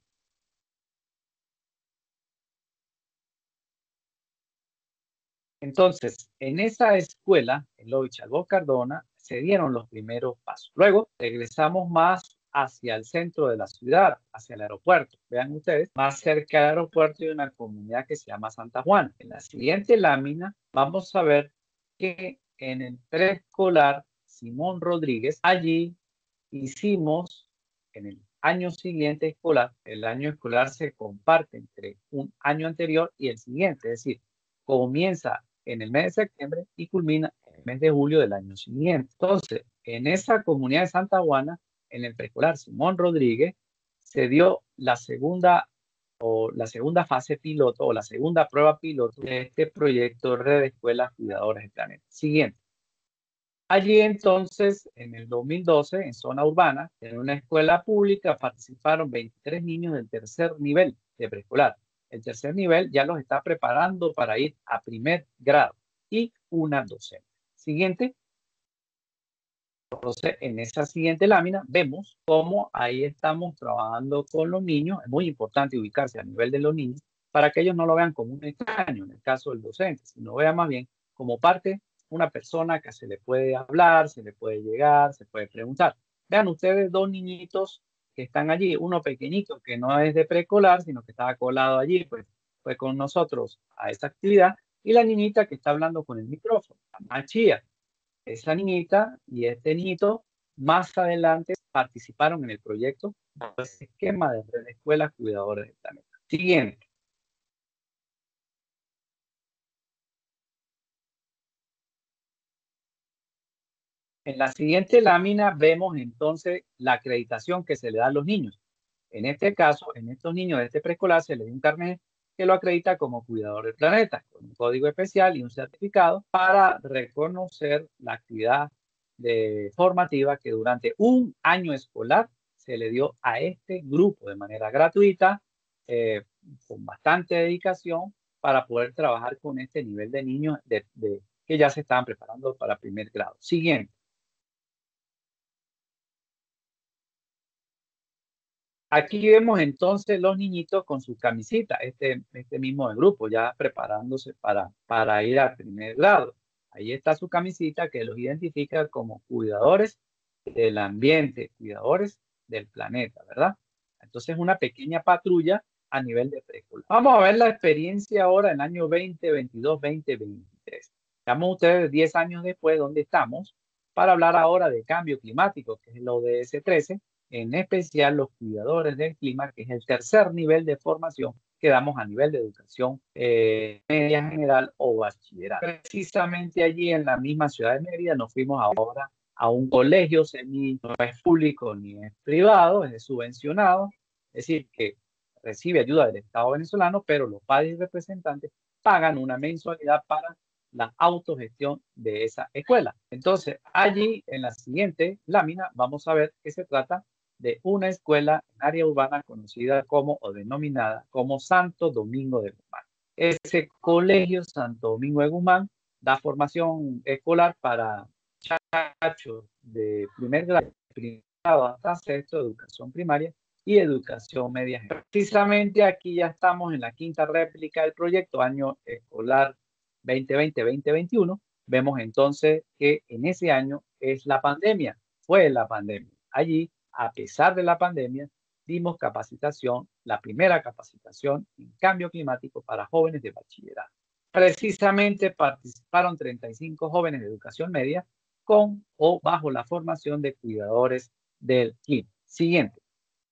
Entonces, en esa escuela, en Eloy Chalbó Cardona, se dieron los primeros pasos. Luego, regresamos más hacia el centro de la ciudad, hacia el aeropuerto. Vean ustedes, más cerca del aeropuerto hay una comunidad que se llama Santa Juana. En la siguiente lámina vamos a ver que en el preescolar Simón Rodríguez, allí hicimos en el año siguiente escolar, el año escolar se comparte entre un año anterior y el siguiente, es decir, comienza en el mes de septiembre y culmina en el mes de julio del año siguiente. Entonces, en esa comunidad de Santa Juana, en el preescolar Simón Rodríguez, se dio la segunda o la segunda fase piloto o la segunda prueba piloto de este proyecto Red de Escuelas Cuidadoras del Planeta. Siguiente. Allí entonces, en el dos mil doce, en zona urbana, en una escuela pública, participaron veintitrés niños del tercer nivel de preescolar. El tercer nivel ya los está preparando para ir a primer grado y una docente. Siguiente. Entonces, en esa siguiente lámina vemos cómo ahí estamos trabajando con los niños. Es muy importante ubicarse a nivel de los niños para que ellos no lo vean como un extraño en el caso del docente, sino vean más bien como parte, una persona que se le puede hablar, se le puede llegar, se puede preguntar. Vean ustedes dos niñitos que están allí, uno pequeñito que no es de preescolar, sino que estaba colado allí, pues fue con nosotros a esa actividad, y la niñita que está hablando con el micrófono, la más chía. Esa niñita y este niñito más adelante participaron en el proyecto de ese esquema de Red de Escuelas Cuidadoras del Planeta. Siguiente. En la siguiente lámina vemos entonces la acreditación que se le da a los niños. En este caso, en estos niños de este preescolar se les da un carnet que lo acredita como cuidador del planeta, con un código especial y un certificado para reconocer la actividad de formativa que durante un año escolar se le dio a este grupo de manera gratuita, eh, con bastante dedicación, para poder trabajar con este nivel de niños de, de, que ya se estaban preparando para primer grado. Siguiente. Aquí vemos entonces los niñitos con sus camisetas, este, este mismo grupo, ya preparándose para, para ir al primer grado. Ahí está su camiseta que los identifica como cuidadores del ambiente, cuidadores del planeta, ¿verdad? Entonces, una pequeña patrulla a nivel de preescolar. Vamos a ver la experiencia ahora en el año veinte veintidós, veinte veintitrés. Veamos ustedes diez años después dónde estamos para hablar ahora de cambio climático, que es el O D S trece. En especial los cuidadores del clima, que es el tercer nivel de formación que damos a nivel de educación eh, media general o bachillerato. Precisamente allí en la misma ciudad de Mérida nos fuimos ahora a un colegio semi, no es público ni es privado, es subvencionado, Es decir, que recibe ayuda del Estado venezolano, pero los padres y representantes pagan una mensualidad para la autogestión de esa escuela. Entonces, allí en la siguiente lámina vamos a ver que se trata de una escuela en área urbana conocida como o denominada como Santo Domingo de Guzmán. Ese colegio Santo Domingo de Guzmán da formación escolar para muchachos de primer grado hasta sexto, educación primaria y educación media. Precisamente aquí ya estamos en la quinta réplica del proyecto, año escolar veinte veinte veinte veintiuno. Vemos entonces que en ese año es la pandemia, fue la pandemia. Allí, a pesar de la pandemia, dimos capacitación, la primera capacitación en cambio climático para jóvenes de bachillerato. Precisamente participaron treinta y cinco jóvenes de educación media con o bajo la formación de cuidadores del clima. Siguiente.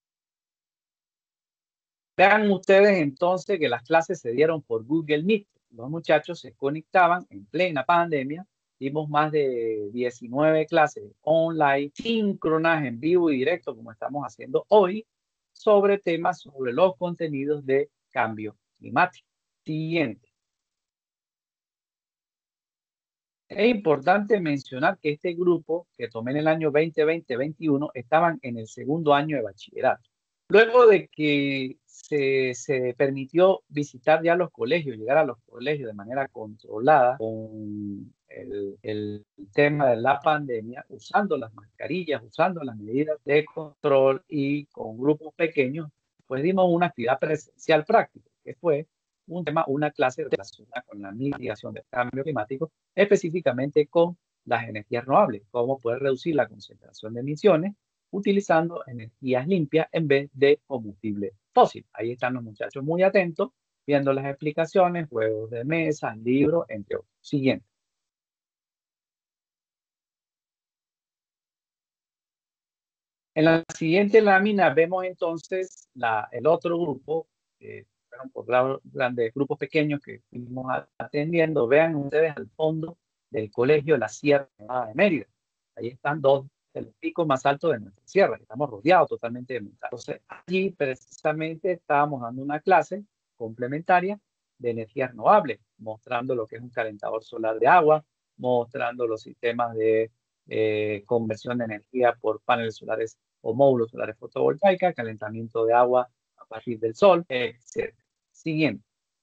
Vean ustedes entonces que las clases se dieron por Google Meet. Los muchachos se conectaban en plena pandemia. Dimos más de diecinueve clases online, síncronas, en vivo y directo, como estamos haciendo hoy, sobre temas sobre los contenidos de cambio climático. Siguiente. Es importante mencionar que este grupo que tomé en el año veinte veinte veintiuno estaban en el segundo año de bachillerato. Luego de que se, se permitió visitar ya los colegios, llegar a los colegios de manera controlada con el, el tema de la pandemia, usando las mascarillas, usando las medidas de control y con grupos pequeños, pues dimos una actividad presencial práctica, que fue un tema, una clase relacionada con la mitigación del cambio climático, específicamente con las energías renovables, cómo poder reducir la concentración de emisiones utilizando energías limpias en vez de combustible fósil. Ahí están los muchachos muy atentos, viendo las explicaciones, juegos de mesa, libros, entre otros. Siguiente. En la siguiente lámina vemos entonces la, el otro grupo, eh, fueron por grandes grupos pequeños que fuimos atendiendo. Vean ustedes al fondo del colegio La Sierra de Mérida. Ahí están dos de los picos más altos de nuestra sierra. Estamos rodeados totalmente de montañas. Entonces, allí precisamente estábamos dando una clase complementaria de energías renovables, mostrando lo que es un calentador solar de agua, mostrando los sistemas de eh, conversión de energía por paneles solares o módulos solares fotovoltaicas, calentamiento de agua a partir del sol, etcétera. Siguiente.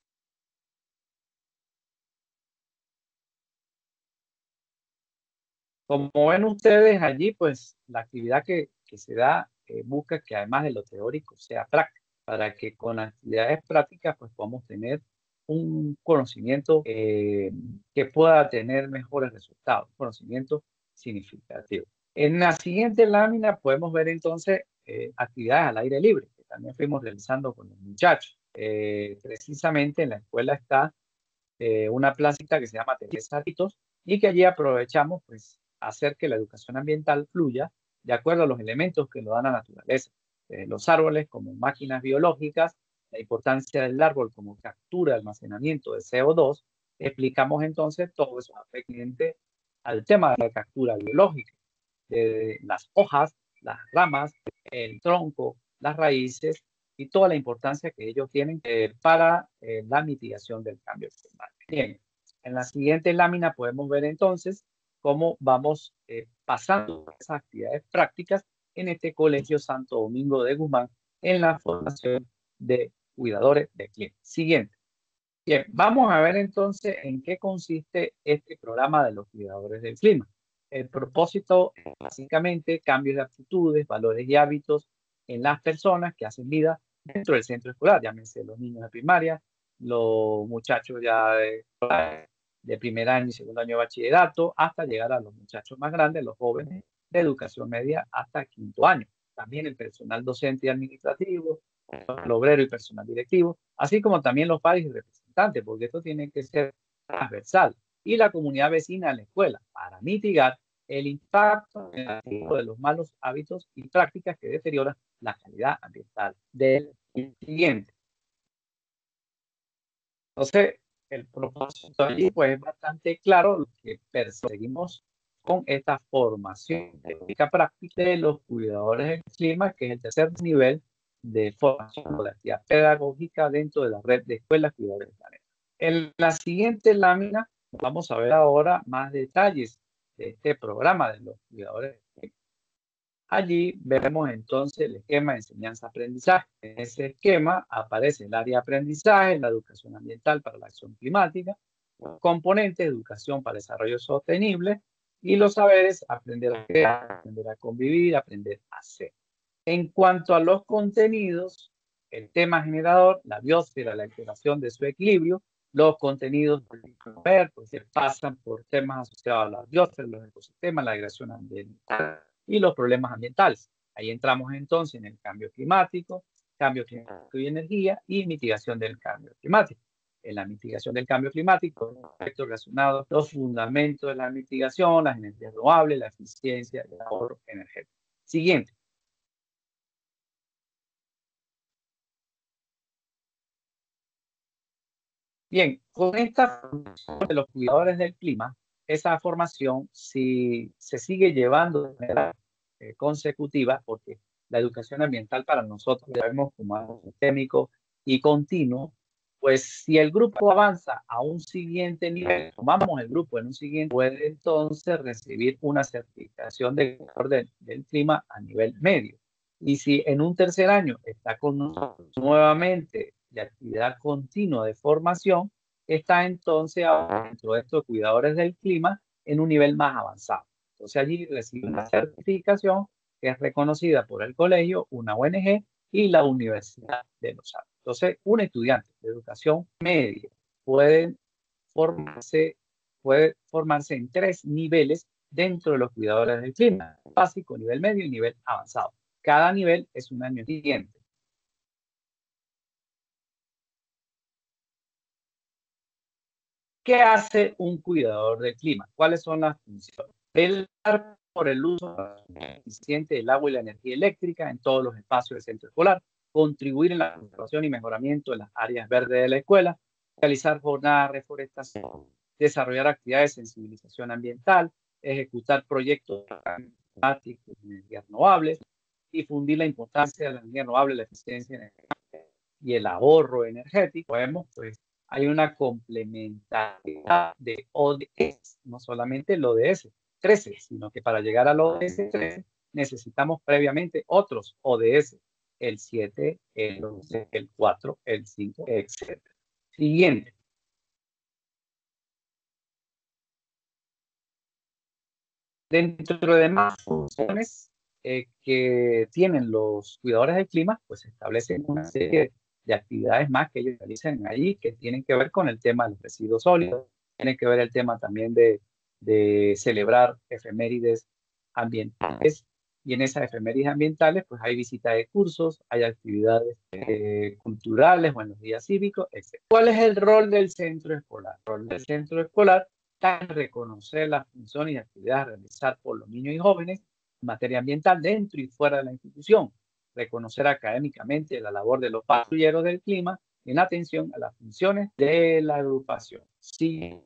Como ven ustedes allí, pues la actividad que, que se da eh, busca que además de lo teórico sea práctico, para que con actividades prácticas pues podamos tener un conocimiento eh, que pueda tener mejores resultados, conocimiento significativo. En la siguiente lámina podemos ver entonces eh, actividades al aire libre, que también fuimos realizando con los muchachos. Eh, precisamente en la escuela está eh, una placita que se llama Teresa Ritos y que allí aprovechamos pues hacer que la educación ambiental fluya de acuerdo a los elementos que nos da la naturaleza. Eh, los árboles como máquinas biológicas, la importancia del árbol como captura de almacenamiento de C O dos, explicamos entonces todo eso referente al tema de la captura biológica, de las hojas, las ramas, el tronco, las raíces y toda la importancia que ellos tienen eh, para eh, la mitigación del cambio climático. Bien, en la siguiente lámina podemos ver entonces cómo vamos eh, pasando esas actividades prácticas en este Colegio Santo Domingo de Guzmán en la formación de cuidadores de clima. Siguiente. Bien, vamos a ver entonces en qué consiste este programa de los cuidadores del clima. El propósito es básicamente cambios de actitudes, valores y hábitos en las personas que hacen vida dentro del centro escolar, llámense los niños de primaria, los muchachos ya de, de primer año y segundo año de bachillerato, hasta llegar a los muchachos más grandes, los jóvenes de educación media hasta quinto año. También el personal docente y administrativo, el obrero y personal directivo, así como también los padres y representantes, porque esto tiene que ser transversal, y la comunidad vecina de la escuela, para mitigar el impacto negativo de los malos hábitos y prácticas que deterioran la calidad ambiental del siguiente. Entonces, el propósito allí pues, es bastante claro lo que perseguimos con esta formación técnica práctica de los cuidadores del clima, que es el tercer nivel de formación o de actividad pedagógica dentro de la red de escuelas Cuidadores del Planeta. En la siguiente lámina vamos a ver ahora más detalles de este programa de los Cuidadores del Planeta. Allí veremos entonces el esquema de enseñanza-aprendizaje. En ese esquema aparece el área de aprendizaje, la educación ambiental para la acción climática, los componentes de educación para desarrollo sostenible y los saberes aprender a crear, aprender a convivir, aprender a hacer. En cuanto a los contenidos, el tema generador, la biosfera, la alteración de su equilibrio, los contenidos ver, pues, se pasan por temas asociados a la biosfera, los ecosistemas, la degradación ambiental y los problemas ambientales. Ahí entramos entonces en el cambio climático, cambio climático y energía y mitigación del cambio climático. En la mitigación del cambio climático, los aspectos relacionados, los fundamentos de la mitigación, las energías renovables, la eficiencia y el ahorro energético. Siguiente. Bien, con esta formación de los cuidadores del clima, esa formación, si se sigue llevando de manera eh, consecutiva, porque la educación ambiental para nosotros la vemos como algo sistémico y continuo, pues si el grupo avanza a un siguiente nivel, tomamos el grupo en un siguiente, puede entonces recibir una certificación de cuidador del, del clima a nivel medio. Y si en un tercer año está con nosotros nuevamente de actividad continua de formación, está entonces ahora dentro de estos cuidadores del clima en un nivel más avanzado. Entonces allí recibe una certificación que es reconocida por el colegio, una O N G y la Universidad de los Andes. Entonces, un estudiante de educación media puede formarse, puede formarse en tres niveles dentro de los cuidadores del clima: básico, nivel medio y nivel avanzado. Cada nivel es un año siguiente. ¿Qué hace un cuidador del clima? ¿Cuáles son las funciones? Velar por el uso eficiente del agua y la energía eléctrica en todos los espacios del centro escolar, contribuir en la conservación y mejoramiento de las áreas verdes de la escuela, realizar jornadas de reforestación, desarrollar actividades de sensibilización ambiental, ejecutar proyectos climáticos y energías renovables, difundir la importancia de la energía renovable, la eficiencia energética y el ahorro energético. Vemos, pues, hay una complementariedad de O D S, no solamente el O D S trece, sino que para llegar al O D S trece necesitamos previamente otros O D S, el siete, el once, el cuatro, el cinco, etcétera. Siguiente. Dentro de más funciones eh, que tienen los cuidadores del clima, pues se establecen una serie de actividades más que ellos realizan allí, que tienen que ver con el tema de los residuos sólidos, tienen que ver el tema también de, de celebrar efemérides ambientales, y en esas efemérides ambientales pues hay visita de cursos, hay actividades eh, culturales o en los días cívicos, etcétera. ¿Cuál es el rol del centro escolar? El rol del centro escolar es reconocer las funciones y actividades realizadas por los niños y jóvenes en materia ambiental dentro y fuera de la institución, reconocer académicamente la labor de los patrulleros del clima en atención a las funciones de la agrupación. Sí.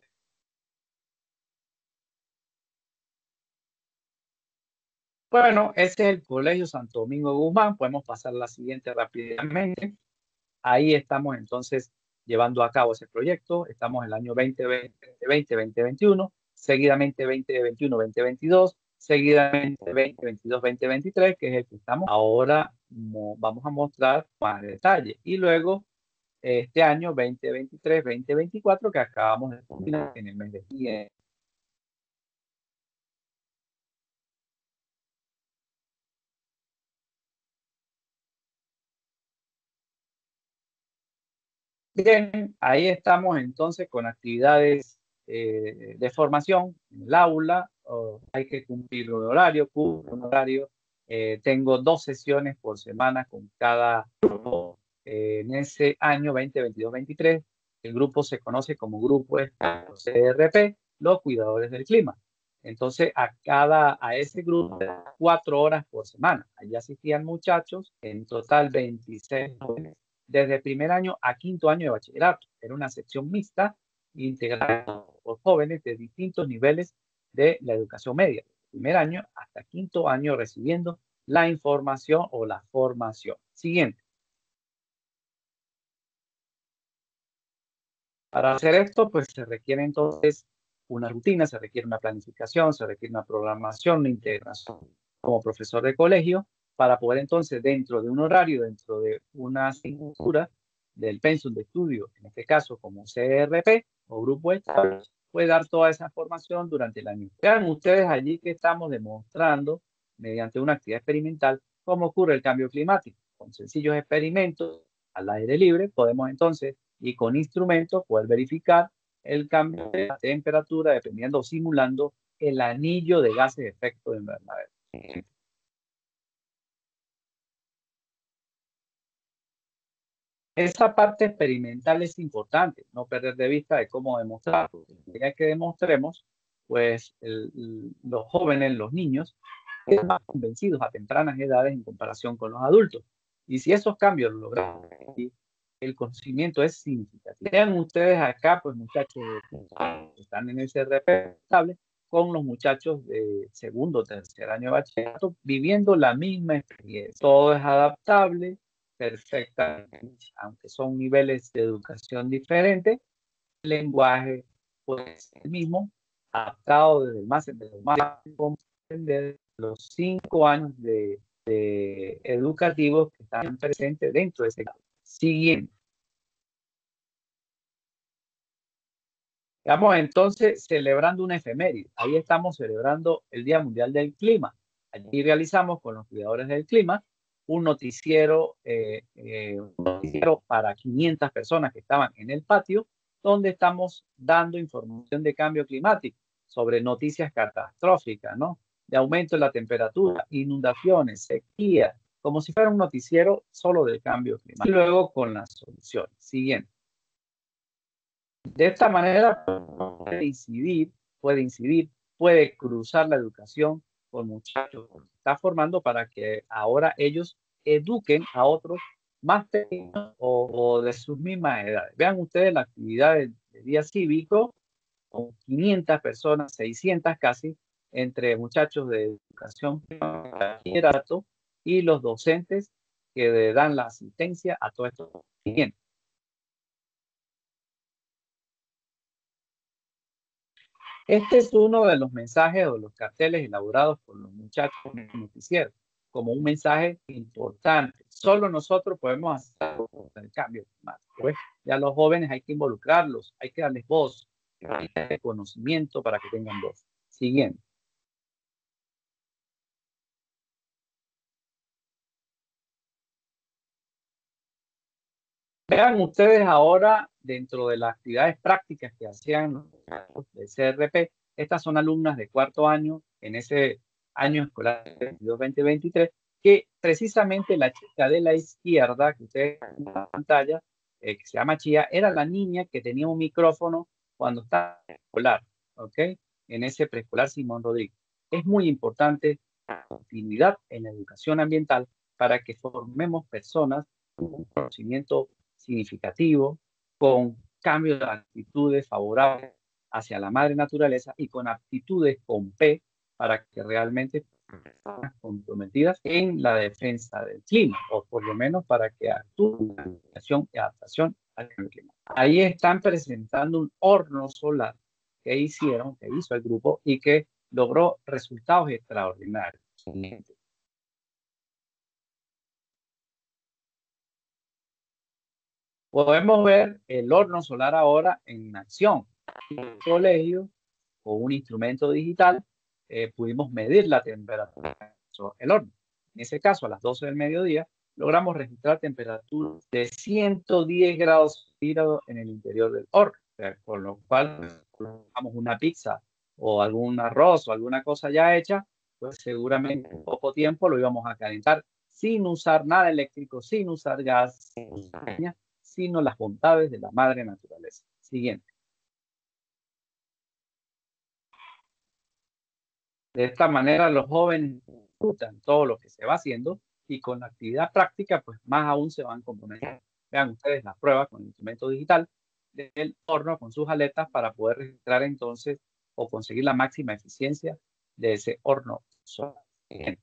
Bueno, ese es el Colegio Santo Domingo Guzmán. Podemos pasar a la siguiente rápidamente. Ahí estamos entonces llevando a cabo ese proyecto. Estamos en el año veinte veinte, veinte veintiuno, seguidamente veinte veintiuno, veinte veintidós, seguidamente veinte veintidós, veinte veintitrés, que es el que estamos ahora, vamos a mostrar más detalle. Y luego este año veinte veintitrés, veinte veinticuatro, que acabamos de terminar en el mes de diciembre. Bien, ahí estamos entonces con actividades eh, de formación en el aula. Oh, hay que cumplir un horario, cumplir un horario. Eh, tengo dos sesiones por semana con cada grupo. Eh, en ese año veinte veintidós veintitrés, el grupo se conoce como Grupo C R P, los Cuidadores del Clima. Entonces, a cada, a ese grupo, cuatro horas por semana. Allí asistían muchachos, en total veintiséis jóvenes, desde primer año a quinto año de bachillerato. Era una sección mixta integrada por jóvenes de distintos niveles de la educación media, primer año hasta quinto año, recibiendo la información o la formación. Siguiente. Para hacer esto, pues se requiere entonces una rutina, se requiere una planificación, se requiere una programación, una integración como profesor de colegio, para poder entonces dentro de un horario, dentro de una asignatura del pensum de estudio, en este caso como C R P o grupo estable, puede dar toda esa formación durante el año. Vean ustedes allí que estamos demostrando mediante una actividad experimental cómo ocurre el cambio climático. Con sencillos experimentos al aire libre podemos entonces y con instrumentos poder verificar el cambio de la temperatura dependiendo o simulando el anillo de gases de efecto invernadero. Esa parte experimental es importante, no perder de vista de cómo demostrar. Ya que demostremos, pues el, los jóvenes, los niños, quedan más convencidos a tempranas edades en comparación con los adultos. Y si esos cambios los logramos, el conocimiento es significativo. Vean ustedes acá, pues muchachos que están en el C R P estable, con los muchachos de segundo o tercer año de bachillerato, viviendo la misma experiencia. Todo es adaptable, perfectamente, aunque son niveles de educación diferentes, el lenguaje pues el mismo, adaptado desde el más, desde el más desde los cinco años de, de educativos que están presentes dentro de ese caso. Siguiente. Estamos entonces celebrando una efeméride. Ahí estamos celebrando el Día Mundial del Clima. Allí realizamos con los cuidadores del clima un noticiero, eh, eh, un noticiero para quinientas personas que estaban en el patio, donde estamos dando información de cambio climático, sobre noticias catastróficas, ¿no? De aumento de la temperatura, inundaciones, sequía, como si fuera un noticiero solo del cambio climático. Y luego con las soluciones. Siguiente. De esta manera puede incidir, puede incidir, puede cruzar la educación con muchachos que se está formando para que ahora ellos eduquen a otros más pequeños o, o de sus mismas edades. Vean ustedes la actividad del de día cívico con quinientas personas, seiscientas casi, entre muchachos de educación bachillerato y los docentes que dan la asistencia a todos estos clientes. Este es uno de los mensajes o los carteles elaborados por los muchachos en el noticiero, como un mensaje importante. Solo nosotros podemos hacer el cambio climático. ¿Ves? Ya los jóvenes hay que involucrarlos, hay que darles voz, hay que darles conocimiento para que tengan voz. Siguiente. Vean ustedes ahora, dentro de las actividades prácticas que hacían los de C R P, estas son alumnas de cuarto año en ese año escolar veintidós veinte veintitrés, que precisamente la chica de la izquierda, que ustedes ven en la pantalla, eh, que se llama Chía, era la niña que tenía un micrófono cuando estaba en escolar, ¿ok? En ese preescolar Simón Rodríguez. Es muy importante la continuidad en la educación ambiental para que formemos personas con un conocimiento significativo, con cambios de actitudes favorables hacia la madre naturaleza y con aptitudes con P para que realmente estén comprometidas en la defensa del clima, o por lo menos para que actúen en adaptación y adaptación al cambio climático. Ahí están presentando un horno solar que hicieron, que hizo el grupo y que logró resultados extraordinarios. Podemos ver el horno solar ahora en acción. En el colegio, con un instrumento digital, eh, pudimos medir la temperatura del horno. En ese caso, a las doce del mediodía, logramos registrar temperaturas de ciento diez grados centígrados en el interior del horno, o sea, por lo cual, colocamos una pizza o algún arroz o alguna cosa ya hecha, pues seguramente en poco tiempo lo íbamos a calentar sin usar nada eléctrico, sin usar gas, sin usar leña, sino las bondades de la madre naturaleza. Siguiente. De esta manera los jóvenes disfrutan todo lo que se va haciendo y con la actividad práctica, pues más aún se van comprometiendo. Vean ustedes las pruebas con el instrumento digital del horno con sus aletas para poder registrar entonces o conseguir la máxima eficiencia de ese horno solar. Siguiente.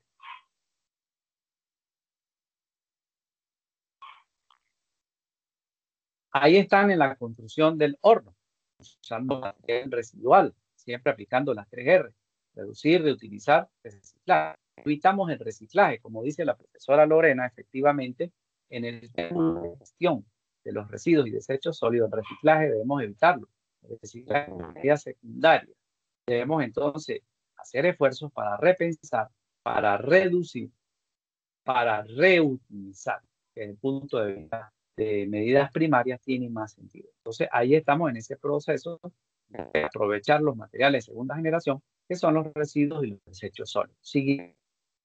Ahí están en la construcción del horno, usando material residual, siempre aplicando las tres R, reducir, reutilizar, reciclar. Evitamos el reciclaje, como dice la profesora Lorena, efectivamente, en el tema de gestión de los residuos y desechos sólidos, el reciclaje debemos evitarlo. El reciclaje es una medida secundaria. Debemos entonces hacer esfuerzos para repensar, para reducir, para reutilizar. Desde el punto de vista de medidas primarias tiene más sentido. Entonces ahí estamos en ese proceso de aprovechar los materiales de segunda generación, que son los residuos y los desechos sólidos. Sigue.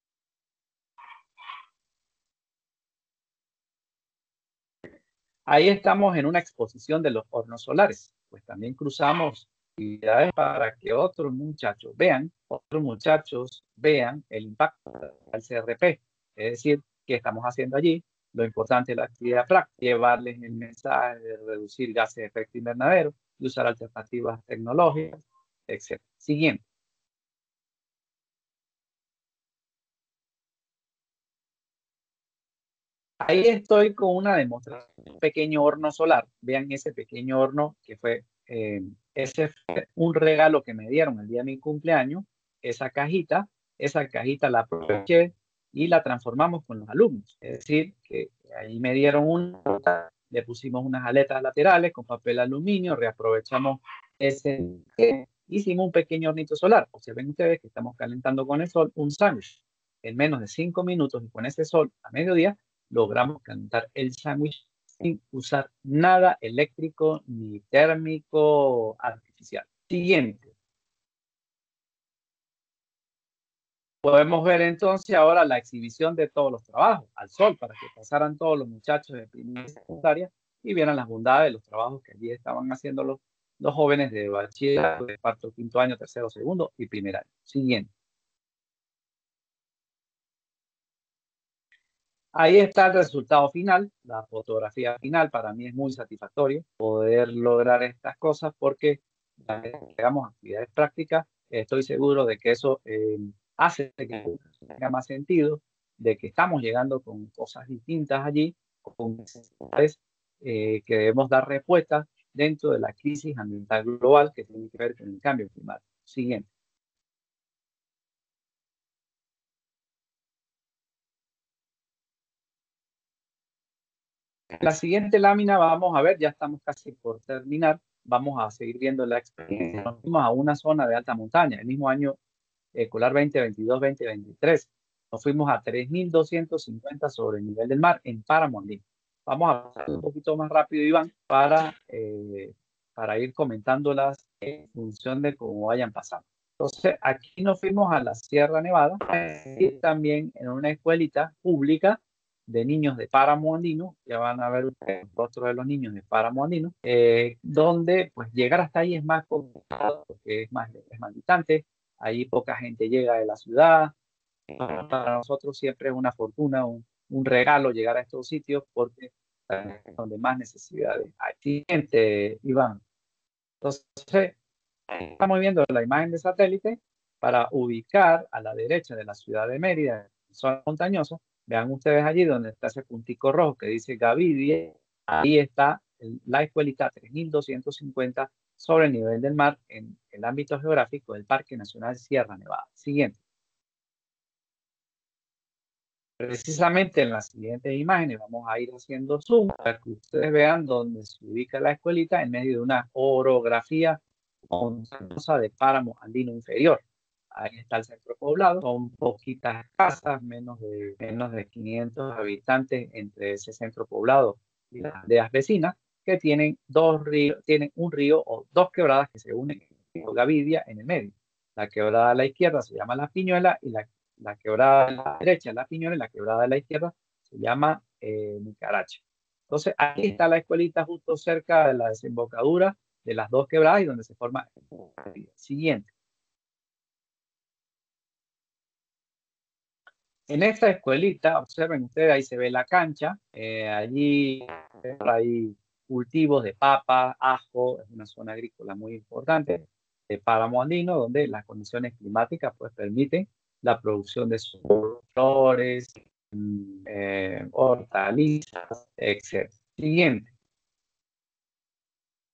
Ahí estamos en una exposición de los hornos solares, pues también cruzamos actividades para que otros muchachos vean, otros muchachos vean el impacto del C R P, es decir, qué estamos haciendo allí. Lo importante es la actividad práctica, llevarles el mensaje de reducir gases de efecto invernadero, de usar alternativas tecnológicas, etcétera. Siguiente. Ahí estoy con una demostración, un pequeño horno solar. Vean ese pequeño horno que fue, eh, ese fue un regalo que me dieron el día de mi cumpleaños. Esa cajita, esa cajita la aproveché y la transformamos con los alumnos. Es decir, que ahí me dieron una, le pusimos unas aletas laterales con papel aluminio, reaprovechamos ese, hicimos un pequeño hornito solar. Observen ustedes que estamos calentando con el sol un sándwich. En menos de cinco minutos y con ese sol a mediodía, logramos calentar el sándwich sin usar nada eléctrico ni térmico artificial. Siguiente. Podemos ver entonces ahora la exhibición de todos los trabajos al sol para que pasaran todos los muchachos de primaria y secundaria y vieran las bondades de los trabajos que allí estaban haciendo los, los jóvenes de bachillerato, de cuarto, quinto año, tercero, segundo y primer año. Siguiente. Ahí está el resultado final, la fotografía final. Para mí es muy satisfactorio poder lograr estas cosas porque hagamos actividades prácticas. Estoy seguro de que eso eh, hace que tenga más sentido, de que estamos llegando con cosas distintas allí, con necesidades eh, que debemos dar respuesta dentro de la crisis ambiental global que tiene que ver con el cambio climático. Siguiente. En la siguiente lámina vamos a ver, ya estamos casi por terminar, vamos a seguir viendo la experiencia. Nos fuimos a una zona de alta montaña, el mismo año escolar veinte veintidós veinte veintitrés. Nos fuimos a tres mil doscientos cincuenta sobre el nivel del mar en Páramo Andino. Vamos a pasar un poquito más rápido, Iván, para, eh, para ir comentándolas en función de cómo vayan pasando. Entonces, aquí nos fuimos a la Sierra Nevada y también en una escuelita pública de niños de Páramo Andino, ya van a ver el rostro de los niños de Páramo Andino, eh, donde pues llegar hasta ahí es más complicado porque es más, es más distante, ahí poca gente llega de la ciudad, para nosotros siempre es una fortuna, un, un regalo llegar a estos sitios porque es donde más necesidades hay. Siguiente, Iván. Entonces, estamos viendo la imagen de satélite para ubicar a la derecha de la ciudad de Mérida, zona montañosa. Vean ustedes allí donde está ese puntico rojo que dice Gavidia. Ahí está el, la escuelita tres mil doscientos cincuenta sobre el nivel del mar en el ámbito geográfico del Parque Nacional Sierra Nevada. Siguiente. Precisamente en las siguientes imágenes vamos a ir haciendo zoom para que ustedes vean dónde se ubica la escuelita en medio de una orografía montañosa de Páramo Andino Inferior. Ahí está el centro poblado, son poquitas casas, menos de, menos de quinientos habitantes entre ese centro poblado y las aldeas vecinas, que tienen, dos ríos, tienen un río o dos quebradas que se unen en el río Gavidia en el medio. La quebrada a la izquierda se llama La Piñuela y la, la quebrada a la derecha es La Piñuela y la quebrada a la izquierda se llama eh, Nicaracha. Entonces, aquí está la escuelita justo cerca de la desembocadura de las dos quebradas y donde se forma el siguiente. En esta escuelita, observen ustedes, ahí se ve la cancha, eh, allí hay cultivos de papa, ajo, es una zona agrícola muy importante, de Páramo Andino, donde las condiciones climáticas pues permiten la producción de flores, eh, hortalizas, etcétera. Siguiente.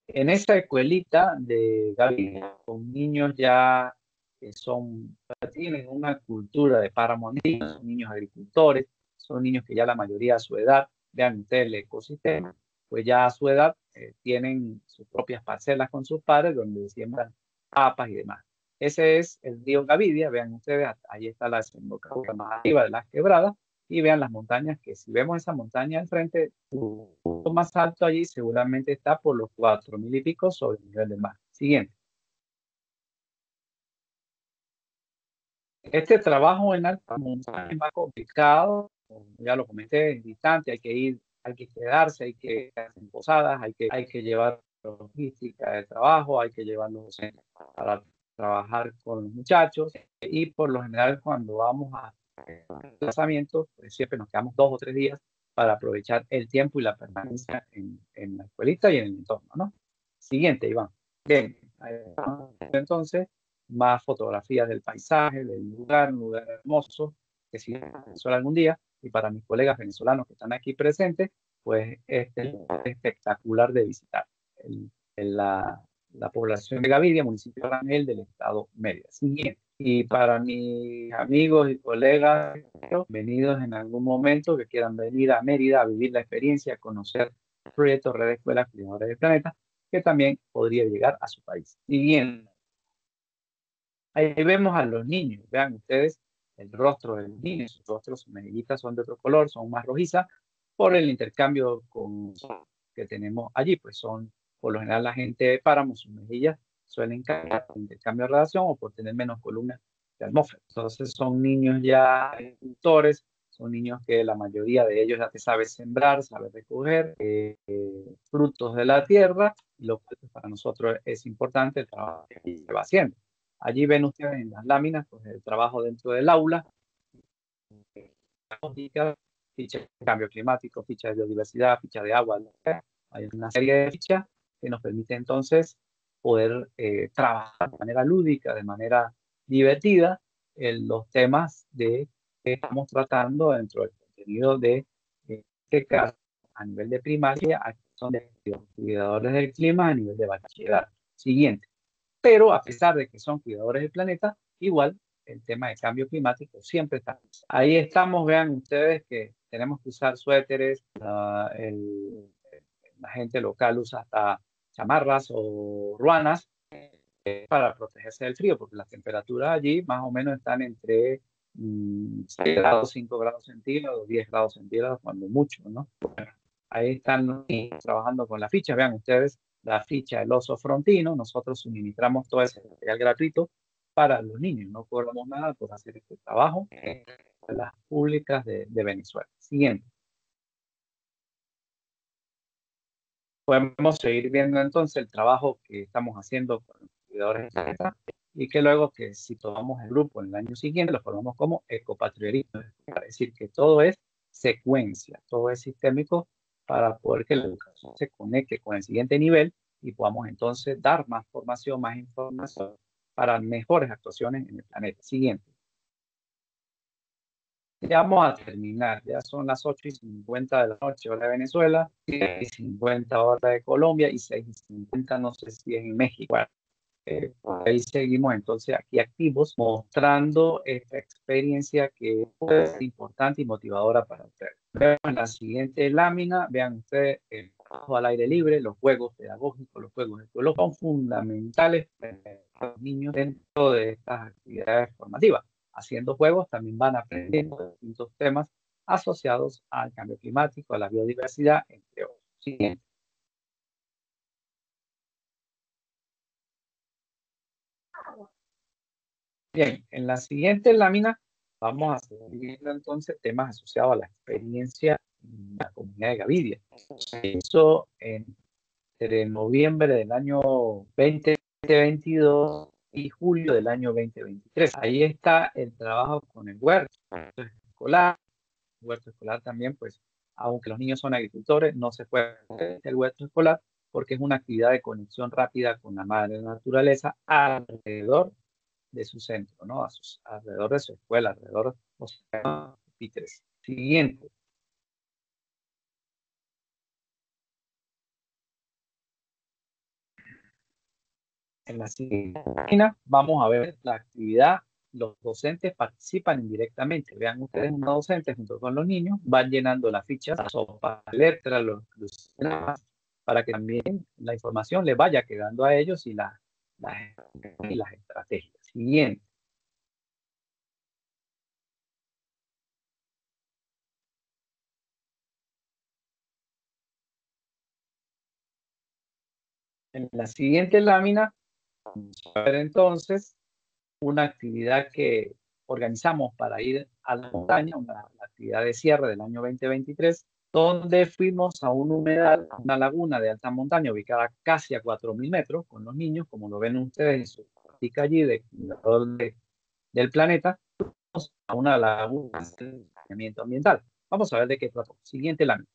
En esa escuelita de Gaviria, con niños ya que son, tienen una cultura de páramo andino, son niños agricultores, son niños que ya la mayoría a su edad, vean ustedes el ecosistema, pues ya a su edad eh, tienen sus propias parcelas con sus padres donde siembran papas y demás. Ese es el río Gaviria, vean ustedes, ahí está la desembocadura más arriba de las quebradas, y vean las montañas, que si vemos esa montaña al frente, lo más alto allí seguramente está por los cuatro mil y pico sobre el nivel del mar. Siguiente. Este trabajo en alta montaña es más complicado, ya lo comenté, es distante, hay que ir, hay que quedarse, hay que quedarse en posadas, hay que, hay que llevar logística de trabajo, hay que llevarlos para trabajar con los muchachos, y por lo general cuando vamos a desplazamientos, pues siempre nos quedamos dos o tres días para aprovechar el tiempo y la permanencia en, en la escuelita y en el entorno, ¿no? Siguiente, Iván. Bien, entonces, más fotografías del paisaje, del lugar, un lugar hermoso, que si Venezuela algún día, y para mis colegas venezolanos que están aquí presentes, pues este es espectacular de visitar. El, el, la, la población de Gaviria, municipio de Rangel del estado Mérida. Siguiente. Y para mis amigos y colegas venidos en algún momento que quieran venir a Mérida a vivir la experiencia, a conocer el proyecto Red de Escuelas Cuidadores del Planeta, que también podría llegar a su país. Y bien, ahí vemos a los niños, vean ustedes el rostro de los niños, sus rostros, sus mejillitas son de otro color, son más rojizas, por el intercambio con, que tenemos allí, pues son por lo general la gente de páramo, sus mejillas suelen cambiar por intercambio de radiación o por tener menos columnas de atmósfera. Entonces son niños ya agricultores, son niños que la mayoría de ellos ya te sabe sembrar, sabe recoger eh, eh, frutos de la tierra, y lo que para nosotros es importante el trabajo que se va haciendo. Allí ven ustedes en las láminas pues, el trabajo dentro del aula, fichas de cambio climático, fichas de biodiversidad, fichas de agua. Hay una serie de fichas que nos permite entonces poder eh, trabajar de manera lúdica, de manera divertida, en los temas de, que estamos tratando dentro del contenido de este caso a nivel de primaria, aquí son de cuidadores del clima a nivel de bachillerato. Siguiente. Pero a pesar de que son cuidadores del planeta, igual el tema de cambio climático siempre está. Ahí estamos, vean ustedes que tenemos que usar suéteres, uh, el, la gente local usa hasta chamarras o ruanas eh, para protegerse del frío, porque las temperaturas allí más o menos están entre mm, seis grados, cinco grados centígrados, diez grados centígrados, cuando mucho, ¿no? Ahí están trabajando con la ficha, vean ustedes la ficha del oso frontino, nosotros suministramos todo ese material gratuito para los niños, no cobramos nada por hacer este trabajo en las públicas de, de Venezuela. Siguiente. Podemos seguir viendo entonces el trabajo que estamos haciendo con los cuidadores de planeta y que luego que si tomamos el grupo en el año siguiente lo formamos como ecopatriotismo, es decir, que todo es secuencia, todo es sistémico para poder que la educación se conecte con el siguiente nivel y podamos entonces dar más formación, más información para mejores actuaciones en el planeta. Siguiente. Ya vamos a terminar, ya son las ocho y cincuenta de la noche, hora de Venezuela, siete y cincuenta hora de Colombia y seis y cincuenta, no sé si es en México. Bueno, eh, ahí seguimos entonces aquí activos, mostrando esta experiencia que es importante y motivadora para ustedes. Vean en la siguiente lámina, vean ustedes el trabajo al aire libre, los juegos pedagógicos, los juegos ecológicos son fundamentales para los niños dentro de estas actividades formativas. Haciendo juegos también van aprendiendo distintos temas asociados al cambio climático, a la biodiversidad, entre otros. Siguiente. Bien, en la siguiente lámina vamos a seguir viendo entonces temas asociados a la experiencia en la comunidad de Gaviria. Eso entre noviembre del año veinte veintidós y julio del año veinte veintitrés. Ahí está el trabajo con el huerto escolar. El huerto escolar también, pues, aunque los niños son agricultores, no se puede hacer el huerto escolar porque es una actividad de conexión rápida con la madre naturaleza alrededor de su centro, ¿no? A sus, alrededor de su escuela, alrededor de los pupitres. Siguiente. En la siguiente página vamos a ver la actividad. Los docentes participan indirectamente. Vean ustedes, una docente junto con los niños van llenando las fichas, la sopa, la letra, los, los para que también la información les vaya quedando a ellos y, la, la, y las estrategias. Siguiente. En la siguiente lámina vamos a ver entonces una actividad que organizamos para ir a la montaña, una la actividad de cierre del año veinte veintitrés, donde fuimos a un humedal, a una laguna de alta montaña ubicada casi a cuatro mil metros con los niños, como lo ven ustedes en su práctica allí de, de, del planeta, a una laguna de saneamiento ambiental. Vamos a ver de qué trató. Siguiente lámina.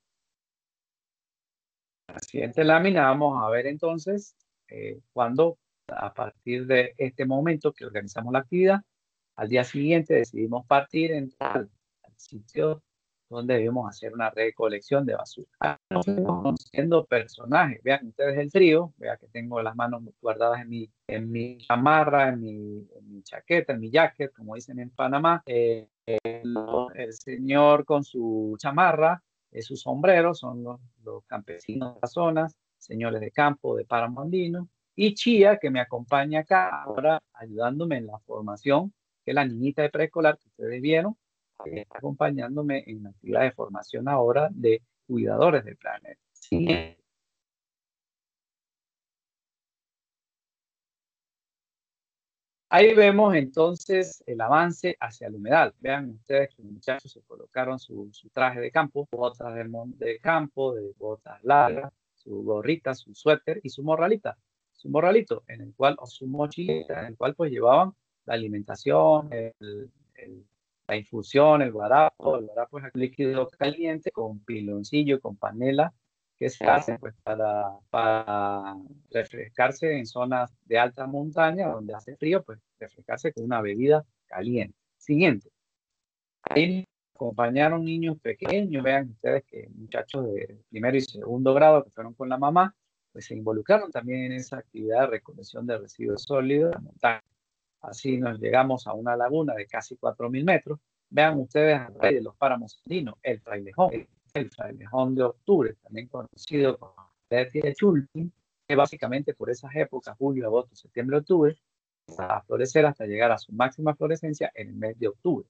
La siguiente lámina vamos a ver entonces eh, cuando a partir de este momento que organizamos la actividad, al día siguiente decidimos partir en tal sitio donde debemos hacer una recolección de basura. Nos fuimos conociendo personajes. Vean ustedes el trío. Vean que tengo las manos guardadas en mi, en mi chamarra, en mi, en mi chaqueta, en mi jacket, como dicen en Panamá. Eh, el, el señor con su chamarra, eh, su sombrero, son los, los campesinos de las zonas, señores de campo de páramo andino. Y Chía, que me acompaña acá ahora ayudándome en la formación, que es la niñita de preescolar que ustedes vieron, que está acompañándome en la actividad de formación ahora de cuidadores del planeta. Sí. Ahí vemos entonces el avance hacia el humedal. Vean ustedes que los muchachos se colocaron su, su traje de campo, botas de, de campo, de botas largas, su gorrita, su suéter y su morralita. Su morralito, en el cual, o su mochilita, en el cual pues llevaban la alimentación, el, el, la infusión, el guarapo. El guarapo es el líquido caliente con piloncillo, con panela, que se hace pues para, para refrescarse en zonas de alta montaña donde hace frío, pues refrescarse con una bebida caliente. Siguiente. Ahí acompañaron niños pequeños, vean ustedes que muchachos de primero y segundo grado que fueron con la mamá, pues se involucraron también en esa actividad de recolección de residuos sólidos de la montaña. Así nos llegamos a una laguna de casi cuatro mil metros. Vean ustedes al rey de los páramos andinos, el frailejón, el frailejón de octubre, también conocido como Leti de Chultin, que básicamente por esas épocas, julio, agosto, septiembre, octubre, va a florecer hasta llegar a su máxima florescencia en el mes de octubre.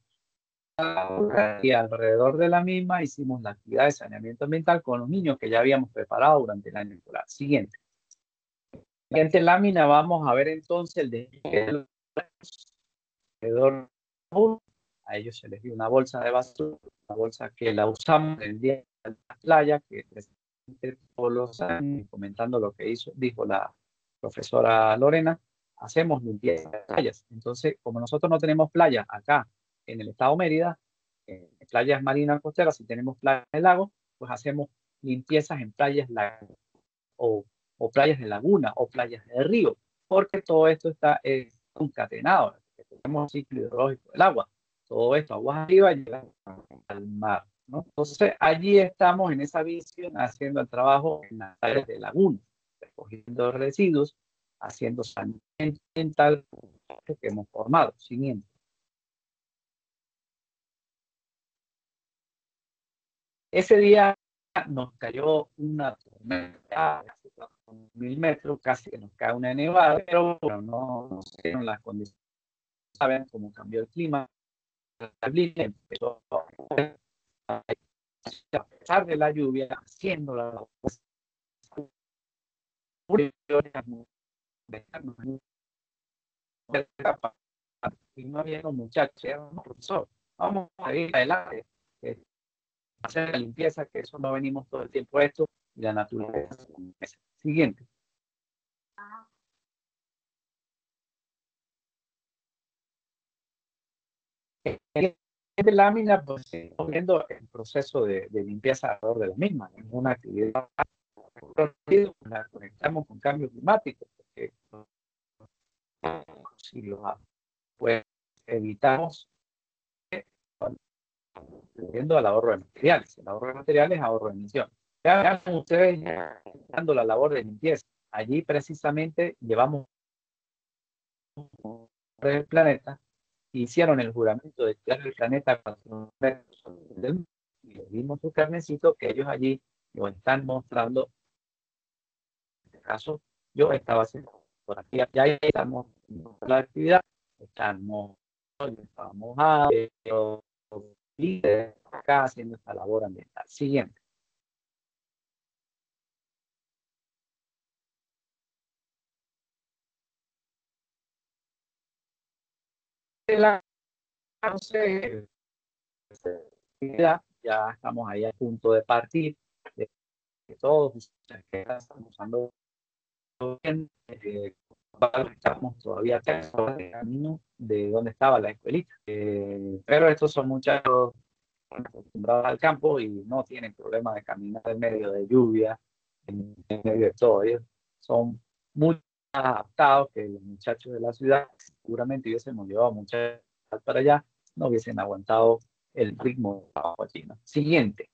Y alrededor de la misma hicimos la actividad de saneamiento ambiental con los niños que ya habíamos preparado durante el año escolar. Siguiente. Siguiente lámina vamos a ver entonces el de alrededor. A ellos se les dio una bolsa de basura, una bolsa que la usamos el día de la playa, que todos los años, comentando lo que hizo, dijo la profesora Lorena, hacemos limpieza de playas. Entonces, como nosotros no tenemos playa acá en el estado Mérida, eh, playas marinas costeras, si tenemos playas de lago, pues hacemos limpiezas en playas o, o playas de laguna o playas de río, porque todo esto está eh, concatenado. Tenemos el ciclo hidrológico del agua. Todo esto, aguas arriba, llega al mar, ¿no? Entonces, allí estamos en esa visión, haciendo el trabajo en las áreas de laguna, recogiendo residuos, haciendo saneamiento ambiental que hemos formado. Siguiente. Ese día nos cayó una tormenta de cuatro mil metros, casi que nos cae una nevada, pero bueno, no, no se dieron las condiciones. Saben cómo cambió el clima. Empezó a pesar de la lluvia, haciendo la y no había un muchacho, era un profesor. Vamos a ir adelante, eh, hacer la limpieza, que eso no venimos todo el tiempo a esto, y la naturaleza. Siguiente. De lámina, pues estamos viendo el proceso de, de limpieza alrededor de la misma. Es una actividad la conectamos con cambio climático, porque si lo pues evitamos viendo al ahorro de materiales. El ahorro de materiales es ahorro de emisión. Vean ustedes dando la labor de limpieza. Allí precisamente llevamos del planeta, hicieron el juramento de crear el planeta del y le dimos su carnecito que ellos allí lo están mostrando. En este caso, yo estaba haciendo por aquí, ya estamos en la actividad, estamos, estamos a, acá haciendo esta labor ambiental. Siguiente. La, no sé, ya estamos ahí a punto de partir, de que todos estamos usando bien, eh, estamos todavía en el camino de donde estaba la escuelita, eh, pero estos son muchachos acostumbrados al campo y no tienen problema de caminar en medio de lluvia, en, en medio de todo. Ellos son muy adaptados que los muchachos de la ciudad. Seguramente hubiésemos llevado muchachos para allá, no hubiesen aguantado el ritmo de trabajo allí, ¿no? Siguiente.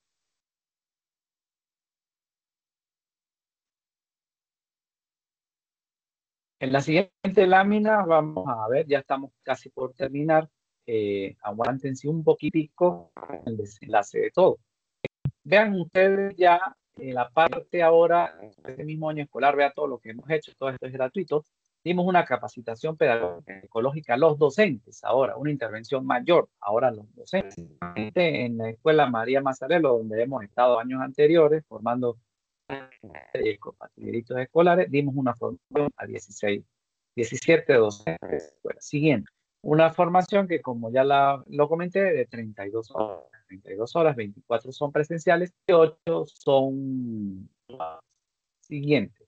En la siguiente lámina vamos a ver, ya estamos casi por terminar. Eh, aguántense un poquitico el desenlace de todo. Vean ustedes ya en la parte ahora, este mismo año escolar, vean todo lo que hemos hecho, todo esto es gratuito. Dimos una capacitación pedagógica ecológica a los docentes, ahora una intervención mayor, ahora los docentes. En la escuela María Mazzarello, donde hemos estado años anteriores formando compañeritos escolares, dimos una formación a dieciséis, diecisiete docentes. Bueno, siguiente, una formación que, como ya la, lo comenté, de treinta y dos horas, treinta y dos horas, veinticuatro son presenciales y ocho son siguientes.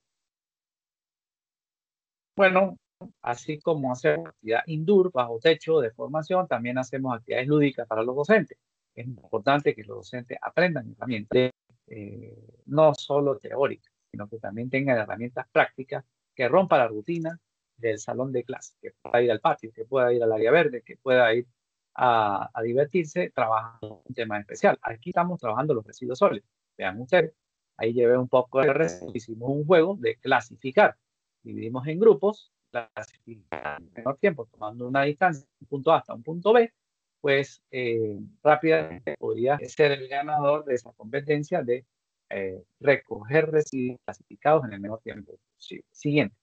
Bueno, así como hacemos actividad indoor, bajo techo, de formación, también hacemos actividades lúdicas para los docentes. Es importante que los docentes aprendan herramientas, eh, no solo teóricas, sino que también tengan herramientas prácticas que rompan la rutina del salón de clase, que pueda ir al patio, que pueda ir al área verde, que pueda ir a, a divertirse trabajando un tema especial. Aquí estamos trabajando los residuos sólidos. Vean ustedes, ahí llevé un poco de residuos, hicimos un juego de clasificar. Dividimos en grupos, clasificar en menor tiempo, tomando una distancia, un punto A hasta un punto B, pues eh, rápidamente podría ser el ganador de esa competencia de eh, recoger residuos clasificados en el menor tiempo posible. Siguiente.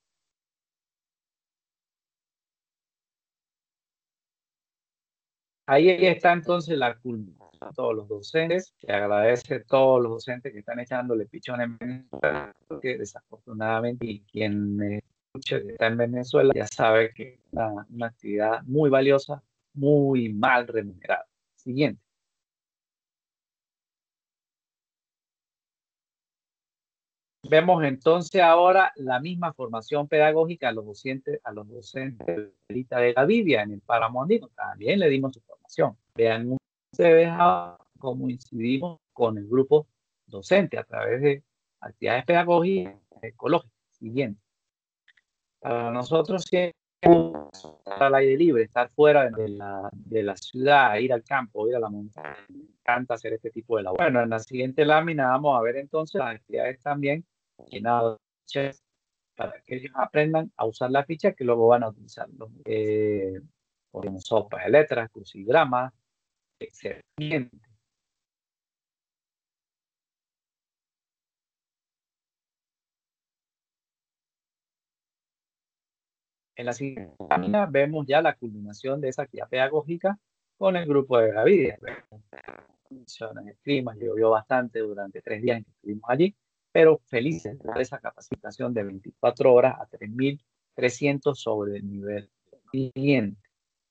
Ahí está entonces la culminación a todos los docentes. Se agradece a todos los docentes que están echándole pichón en Venezuela, porque desafortunadamente quien me escucha que está en Venezuela ya sabe que es una, una actividad muy valiosa, muy mal remunerada. Siguiente. Vemos entonces ahora la misma formación pedagógica a los docentes, a los docentes de la Biblia en el páramo andino. También le dimos su formación. Vean ustedes cómo incidimos con el grupo docente a través de actividades pedagógicas ecológicas. Siguiente. Para nosotros siempre estar al aire libre, estar fuera de la, de la ciudad, ir al campo, ir a la montaña. Me encanta hacer este tipo de labor. Bueno, en la siguiente lámina vamos a ver entonces las actividades también llenadas para que ellos aprendan a usar la ficha que luego van a utilizar. Eh, como sopas de letras, crucigramas, etcétera. En la siguiente lámina vemos ya la culminación de esa actividad pedagógica con el grupo de Gavidia. Condiciones, el clima, llovió bastante durante tres días en que estuvimos allí, pero felices de esa capacitación de veinticuatro horas a tres mil trescientos sobre el nivel siguiente.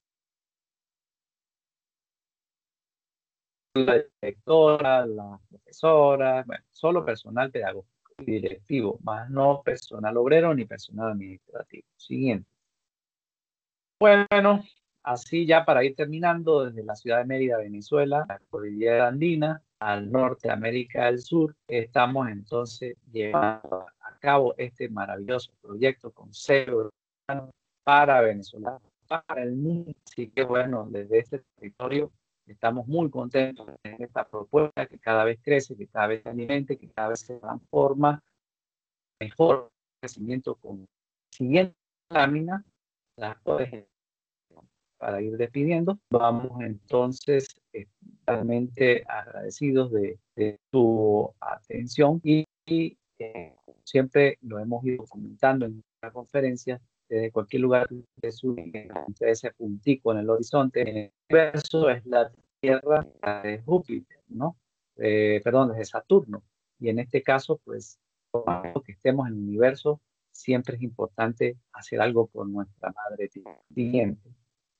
La directora, las profesoras, bueno, solo personal pedagógico y directivo, más no personal obrero ni personal administrativo. Siguiente. Bueno, así ya para ir terminando, desde la ciudad de Mérida, Venezuela, la cordillera andina, al norte, América del Sur, estamos entonces llevando a cabo este maravilloso proyecto con cero para Venezuela, para el mundo. Así que bueno, desde este territorio estamos muy contentos de tener esta propuesta que cada vez crece, que cada vez se alimente, que cada vez se transforma mejor crecimiento con siguiente lámina. Para ir despidiendo, vamos entonces eh, realmente agradecidos de, de tu atención y, y eh, siempre lo hemos ido comentando en la conferencia, desde cualquier lugar de su ese puntico en el horizonte, el universo es la Tierra de Júpiter, ¿no? Eh, perdón, desde Saturno. Y en este caso, pues, que estemos en el universo, siempre es importante hacer algo por nuestra madre siguiente.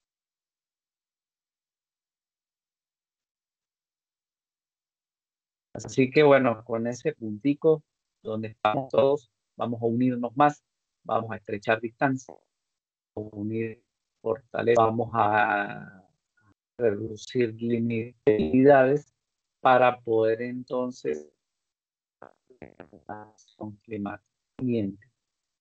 Así que bueno, con ese puntico donde estamos todos, vamos a unirnos más, vamos a estrechar distancia, unir fortaleza, vamos a reducir limitabilidades para poder entonces con clima siguiente.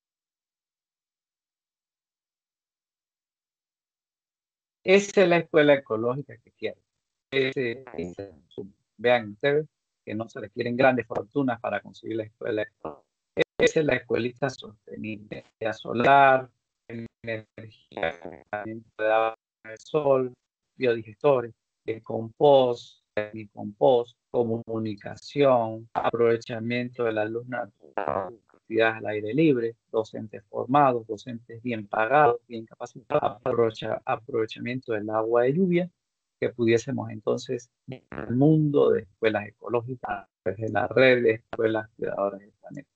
Esa es la escuela ecológica que quiero. Ese, ese, vean ustedes que no se requieren grandes fortunas para conseguir la escuela ecológica. Esa es la escuelita sostenible, energía solar, energía del sol, biodigestores, de compost, de compost, comunicación, aprovechamiento de la luz natural, actividades al aire libre, docentes formados, docentes bien pagados, bien capacitados, aprovecha, aprovechamiento del agua de lluvia, que pudiésemos entonces el mundo de escuelas ecológicas, desde la red de escuelas cuidadoras del planeta.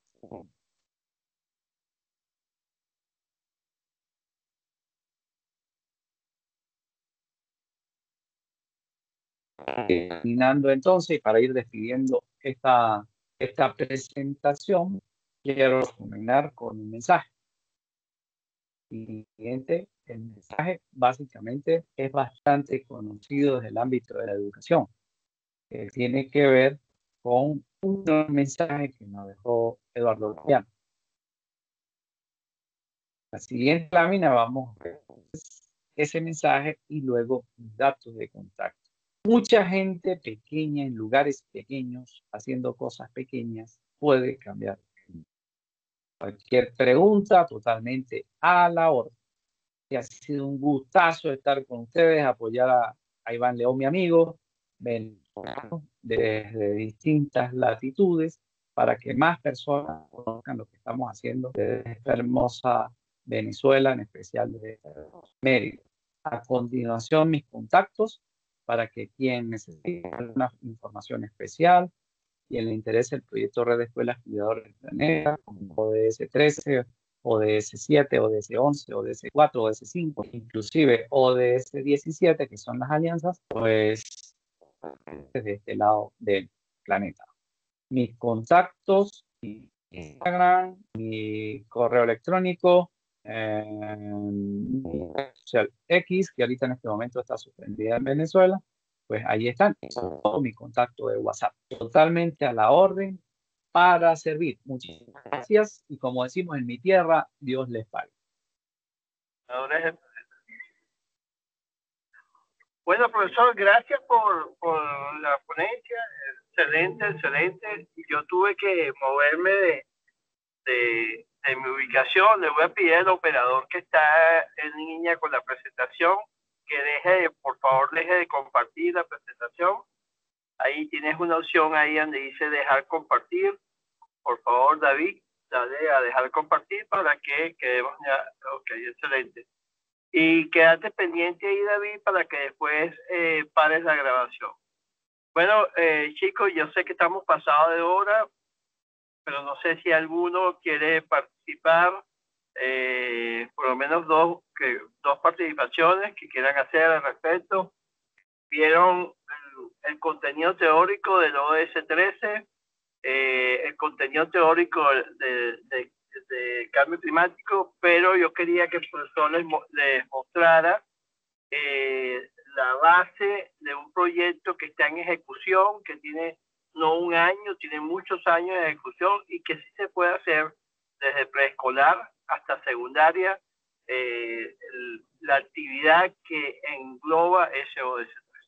Terminando entonces, y para ir despidiendo esta, esta presentación, quiero terminar con un mensaje. El siguiente, el mensaje básicamente es bastante conocido desde el ámbito de la educación, que tiene que ver con un mensaje que nos dejó Eduardo Galeano. La siguiente lámina vamos a ver ese mensaje y luego datos de contacto. Mucha gente pequeña en lugares pequeños, haciendo cosas pequeñas, puede cambiar. Cualquier pregunta, totalmente a la orden. Y ha sido un gustazo estar con ustedes, apoyar a, a Iván León, mi amigo, desde distintas latitudes, para que más personas conozcan lo que estamos haciendo desde esta hermosa Venezuela, en especial desde Mérida. A continuación, mis contactos, para que quien necesite alguna información especial, quien le interese el proyecto Red de Escuelas Cuidadoras del Planeta, como O D S trece, O D S siete, O D S once, O D S cuatro, O D S cinco, inclusive O D S diecisiete, que son las alianzas, pues desde este lado del planeta. Mis contactos, mi Instagram, mi correo electrónico, eh, mi red social X, que ahorita en este momento está suspendida en Venezuela, pues ahí están, todo mi contacto de WhatsApp, totalmente a la orden para servir. Muchísimas gracias y como decimos en mi tierra, Dios les pague. Bueno, profesor, gracias por, por la ponencia, excelente, excelente. Yo tuve que moverme de, de, de mi ubicación. Le voy a pedir al operador que está en línea con la presentación que deje, de, por favor, deje de compartir la presentación. Ahí tienes una opción ahí donde dice dejar compartir. Por favor, David, dale a dejar compartir para que quedemos ya. Ok, excelente. Y quédate pendiente ahí, David, para que después eh, pares la grabación. Bueno, eh, chicos, yo sé que estamos pasados de hora, pero no sé si alguno quiere participar, eh, por lo menos dos, que, dos participaciones que quieran hacer al respecto. Vieron el, el contenido teórico del O D S trece, eh, el contenido teórico de, de, de cambio climático, pero yo quería que el profesor les, les mostrara eh, la base de un proyecto que está en ejecución, que tiene no un año, tiene muchos años de ejecución y que sí se puede hacer desde preescolar hasta secundaria, eh, el, la actividad que engloba ese O D S tres.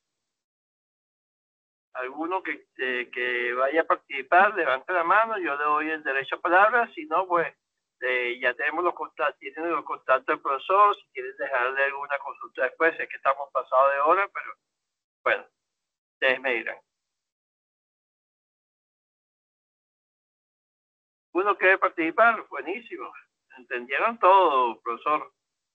Alguno que, eh, que vaya a participar, levante la mano, yo le doy el derecho a palabra, si no, pues Eh, ya tenemos los contactos, tienen los contactos del profesor, si quieren dejarle alguna consulta después, sé que estamos pasados de hora, pero bueno, ustedes me dirán. Uno quiere participar, buenísimo. ¿Entendieron todo, profesor?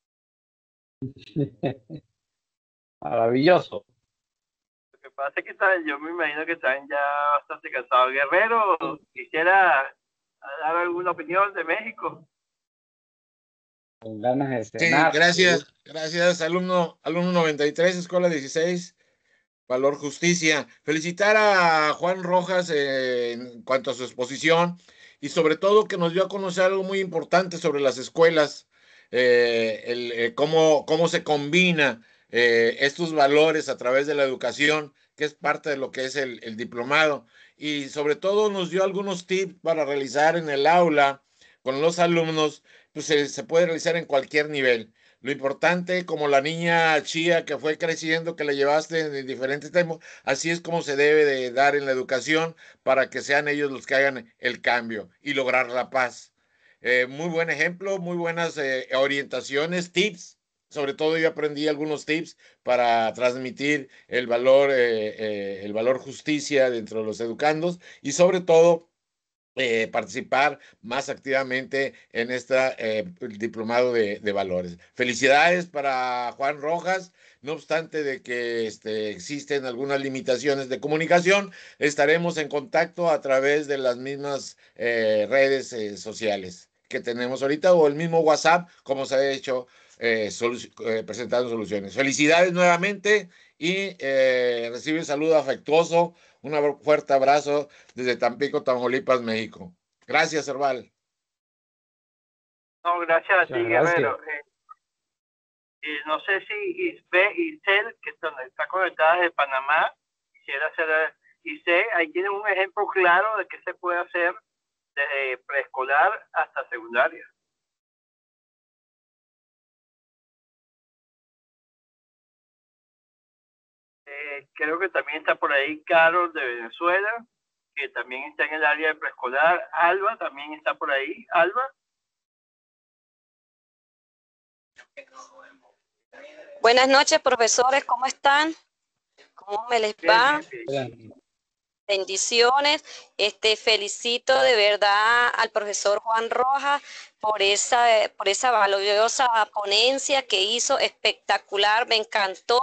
Maravilloso. Lo que pasa es que están, yo me imagino que están ya bastante cansados. Guerrero, quisiera dar alguna opinión de México. Con ganas de Sí, cenar. gracias, gracias, alumno, alumno noventa y tres, escuela dieciséis, Valor Justicia. Felicitar a Juan Rojas eh, en cuanto a su exposición y sobre todo que nos dio a conocer algo muy importante sobre las escuelas, eh, el, eh, cómo, cómo se combina eh, estos valores a través de la educación, que es parte de lo que es el, el diplomado. Y sobre todo nos dio algunos tips para realizar en el aula con los alumnos, pues se, se puede realizar en cualquier nivel. Lo importante, como la niña Chía que fue creciendo, que le llevaste en diferentes temas, así es como se debe de dar en la educación para que sean ellos los que hagan el cambio y lograr la paz. Eh, muy buen ejemplo, muy buenas eh, orientaciones, tips. Sobre todo yo aprendí algunos tips para transmitir el valor, eh, eh, el valor justicia dentro de los educandos y sobre todo Eh, participar más activamente en este eh, diplomado de, de valores. Felicidades para Juan Rojas, no obstante de que este, existen algunas limitaciones de comunicación, estaremos en contacto a través de las mismas eh, redes eh, sociales que tenemos ahorita o el mismo WhatsApp, como se ha hecho eh, eh, presentando soluciones. Felicidades nuevamente y eh, recibe un saludo afectuoso. Un fuerte abrazo desde Tampico, Tamaulipas, México. Gracias, Herval. No, gracias a ti, Guerrero. Gracias. Eh, eh, no sé si Isbe y Cel, que está conectada desde Panamá, quisiera hacer, Isbe, ahí tienen un ejemplo claro de qué se puede hacer desde preescolar hasta secundaria. Eh, creo que también está por ahí Carol de Venezuela, que también está en el área de preescolar. Alba también está por ahí. Alba. Buenas noches, profesores, ¿cómo están? ¿Cómo me les va? Bien, bien, bien. Bendiciones. Este, felicito de verdad al profesor Juan Rojas por esa, por esa valiosa ponencia que hizo, espectacular, me encantó.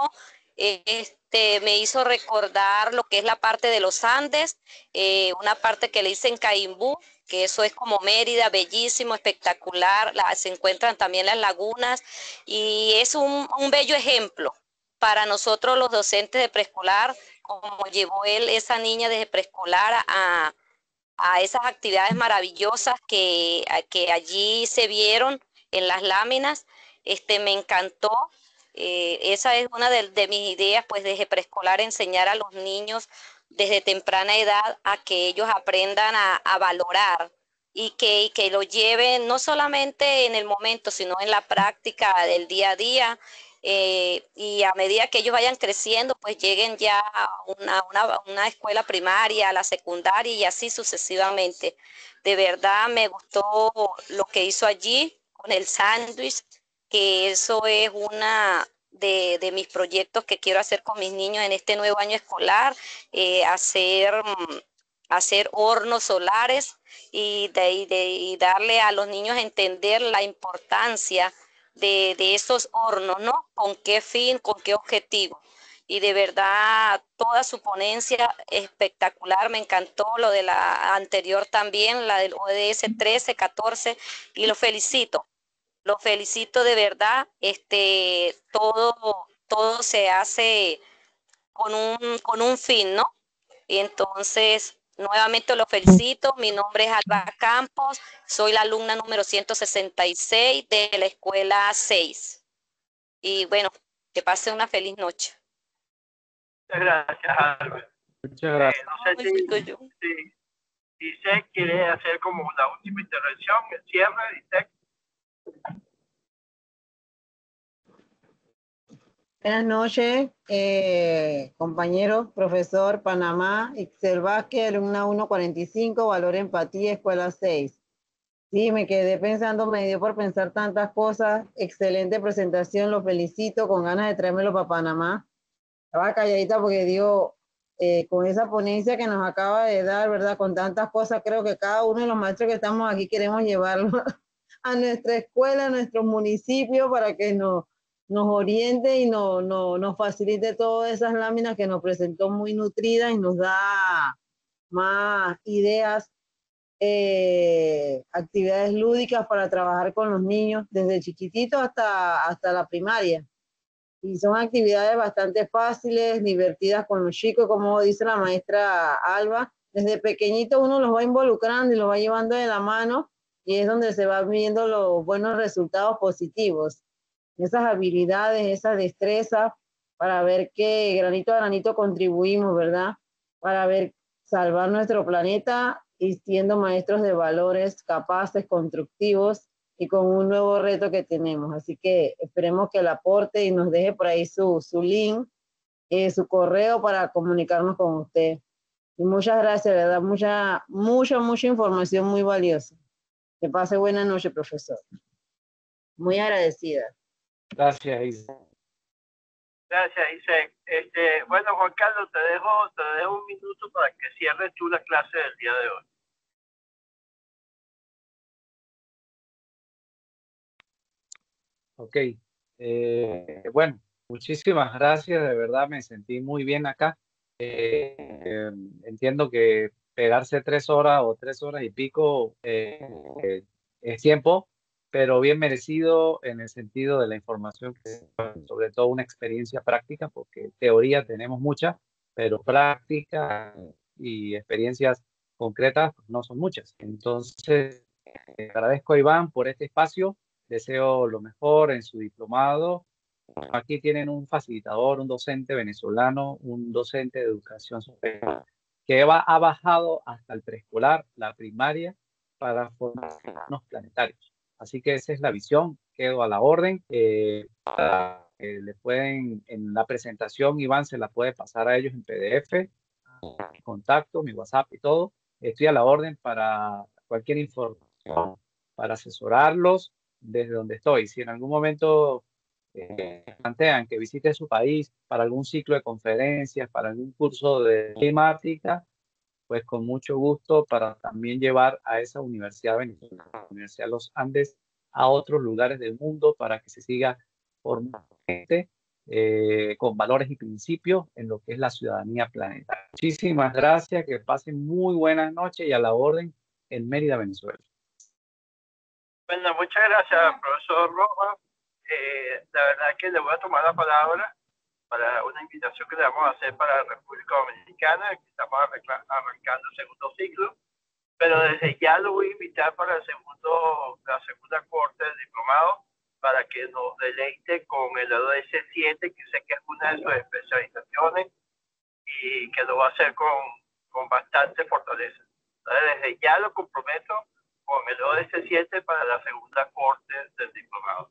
Este, me hizo recordar lo que es la parte de los Andes, eh, una parte que le dicen Caimbú, que eso es como Mérida, bellísimo, espectacular, la, se encuentran también las lagunas y es un, un bello ejemplo para nosotros los docentes de preescolar, como llevó él esa niña desde preescolar a, a esas actividades maravillosas que, que allí se vieron en las láminas. Este, me encantó. Eh, esa es una de, de mis ideas, pues desde preescolar enseñar a los niños desde temprana edad a que ellos aprendan a, a valorar y que, y que lo lleven no solamente en el momento, sino en la práctica del día a día. Eh, y a medida que ellos vayan creciendo, pues lleguen ya a una, una, una escuela primaria, a la secundaria y así sucesivamente. De verdad me gustó lo que hizo allí con el sándwich, que eso es una de, de mis proyectos que quiero hacer con mis niños en este nuevo año escolar, eh, hacer, hacer hornos solares y, de, de, y darle a los niños a entender la importancia De, de esos hornos, ¿no? ¿Con qué fin, con qué objetivo? Y de verdad, toda su ponencia espectacular, me encantó, lo de la anterior también, la del O D S trece, catorce, y lo felicito, lo felicito de verdad, este, todo, todo se hace con un, con un fin, ¿no? Y entonces, nuevamente lo felicito. Mi nombre es Alba Campos. Soy la alumna número ciento sesenta y seis de la escuela seis. Y bueno, que pase una feliz noche. Muchas gracias, Alba. Muchas gracias. Eh, no sé si, si, si Isaac quiere hacer como una última intervención, el cierre, Isaac. Buenas noches, eh, compañeros, profesor Panamá, Ixel Vázquez, alumna ciento cuarenta y cinco, Valor Empatía, Escuela seis. Sí, me quedé pensando, me dio por pensar tantas cosas. Excelente presentación, lo felicito, con ganas de traérmelo para Panamá. Estaba calladita porque digo, eh, con esa ponencia que nos acaba de dar, ¿verdad? Con tantas cosas, creo que cada uno de los maestros que estamos aquí queremos llevarlo a nuestra escuela, a nuestro municipio, para que nos, nos oriente y no, no, nos facilite todas esas láminas que nos presentó muy nutridas y nos da más ideas, eh, actividades lúdicas para trabajar con los niños, desde chiquititos hasta, hasta la primaria. Y son actividades bastante fáciles, divertidas con los chicos, como dice la maestra Alba. Desde pequeñito uno los va involucrando y los va llevando de la mano y es donde se van viendo los buenos resultados positivos. Esas habilidades, esas destrezas, para ver qué granito a granito contribuimos, ¿verdad? Para ver salvar nuestro planeta y siendo maestros de valores capaces, constructivos y con un nuevo reto que tenemos. Así que esperemos que el aporte y nos deje por ahí su, su link, eh, su correo para comunicarnos con usted. Y muchas gracias, ¿verdad? Mucha, mucha, mucha información muy valiosa. Que pase buena noche, profesor. Muy agradecida. Gracias, Isa. Gracias, Isaac. Este, bueno, Juan Carlos, te dejo, te dejo un minuto para que cierres tú la clase del día de hoy. Ok. Eh, bueno, muchísimas gracias. De verdad me sentí muy bien acá. Eh, eh, entiendo que pegarse tres horas o tres horas y pico eh, eh, es tiempo, pero bien merecido en el sentido de la información, que, sobre todo una experiencia práctica, porque teoría tenemos mucha, pero práctica y experiencias concretas no son muchas. Entonces, eh, agradezco a Iván por este espacio. Deseo lo mejor en su diplomado. Aquí tienen un facilitador, un docente venezolano, un docente de educación superior, que va, ha bajado hasta el preescolar, la primaria, para formar unos planetarios. Así que esa es la visión, quedo a la orden. Eh, para que le pueden, en la presentación, Iván se la puede pasar a ellos en P D F, mi contacto, mi WhatsApp y todo. Estoy a la orden para cualquier información, para asesorarlos desde donde estoy. Si en algún momento eh, plantean que visite su país para algún ciclo de conferencias, para algún curso de climática, pues con mucho gusto para también llevar a esa universidad venezolana, la Universidad de los Andes, a otros lugares del mundo para que se siga formando gente eh, con valores y principios en lo que es la ciudadanía planetaria. Muchísimas gracias, que pasen muy buenas noches y a la orden en Mérida, Venezuela. Bueno, muchas gracias, profesor Rojas. Eh, la verdad que le voy a tomar la palabra para una invitación que le vamos a hacer para la República Dominicana, que estamos arrancando el segundo ciclo, pero desde ya lo voy a invitar para el segundo, la segunda corte del diplomado, para que nos deleite con el O S siete, que sé que es una de sus especializaciones y que lo va a hacer con, con bastante fortaleza. Entonces, desde ya lo comprometo con el O S siete para la segunda corte del diplomado.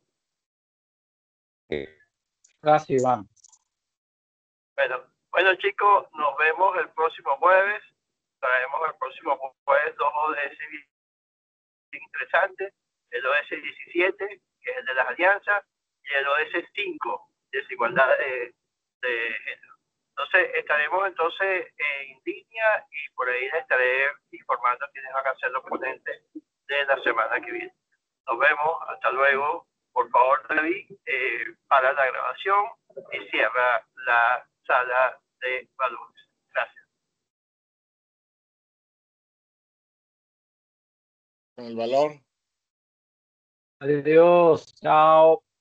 Gracias, Iván. Bueno, bueno chicos, nos vemos el próximo jueves. Traemos el próximo jueves dos O S interesantes, el O S diecisiete, que es el de las alianzas, y el O S cinco, desigualdad de, de género. Entonces, estaremos entonces en línea y por ahí les estaré informando quiénes van a ser los ponentes de la semana que viene. Nos vemos, hasta luego. Por favor, David, eh, para la grabación y cierra la sala de valores. Gracias. Con el valor. Adiós, chao.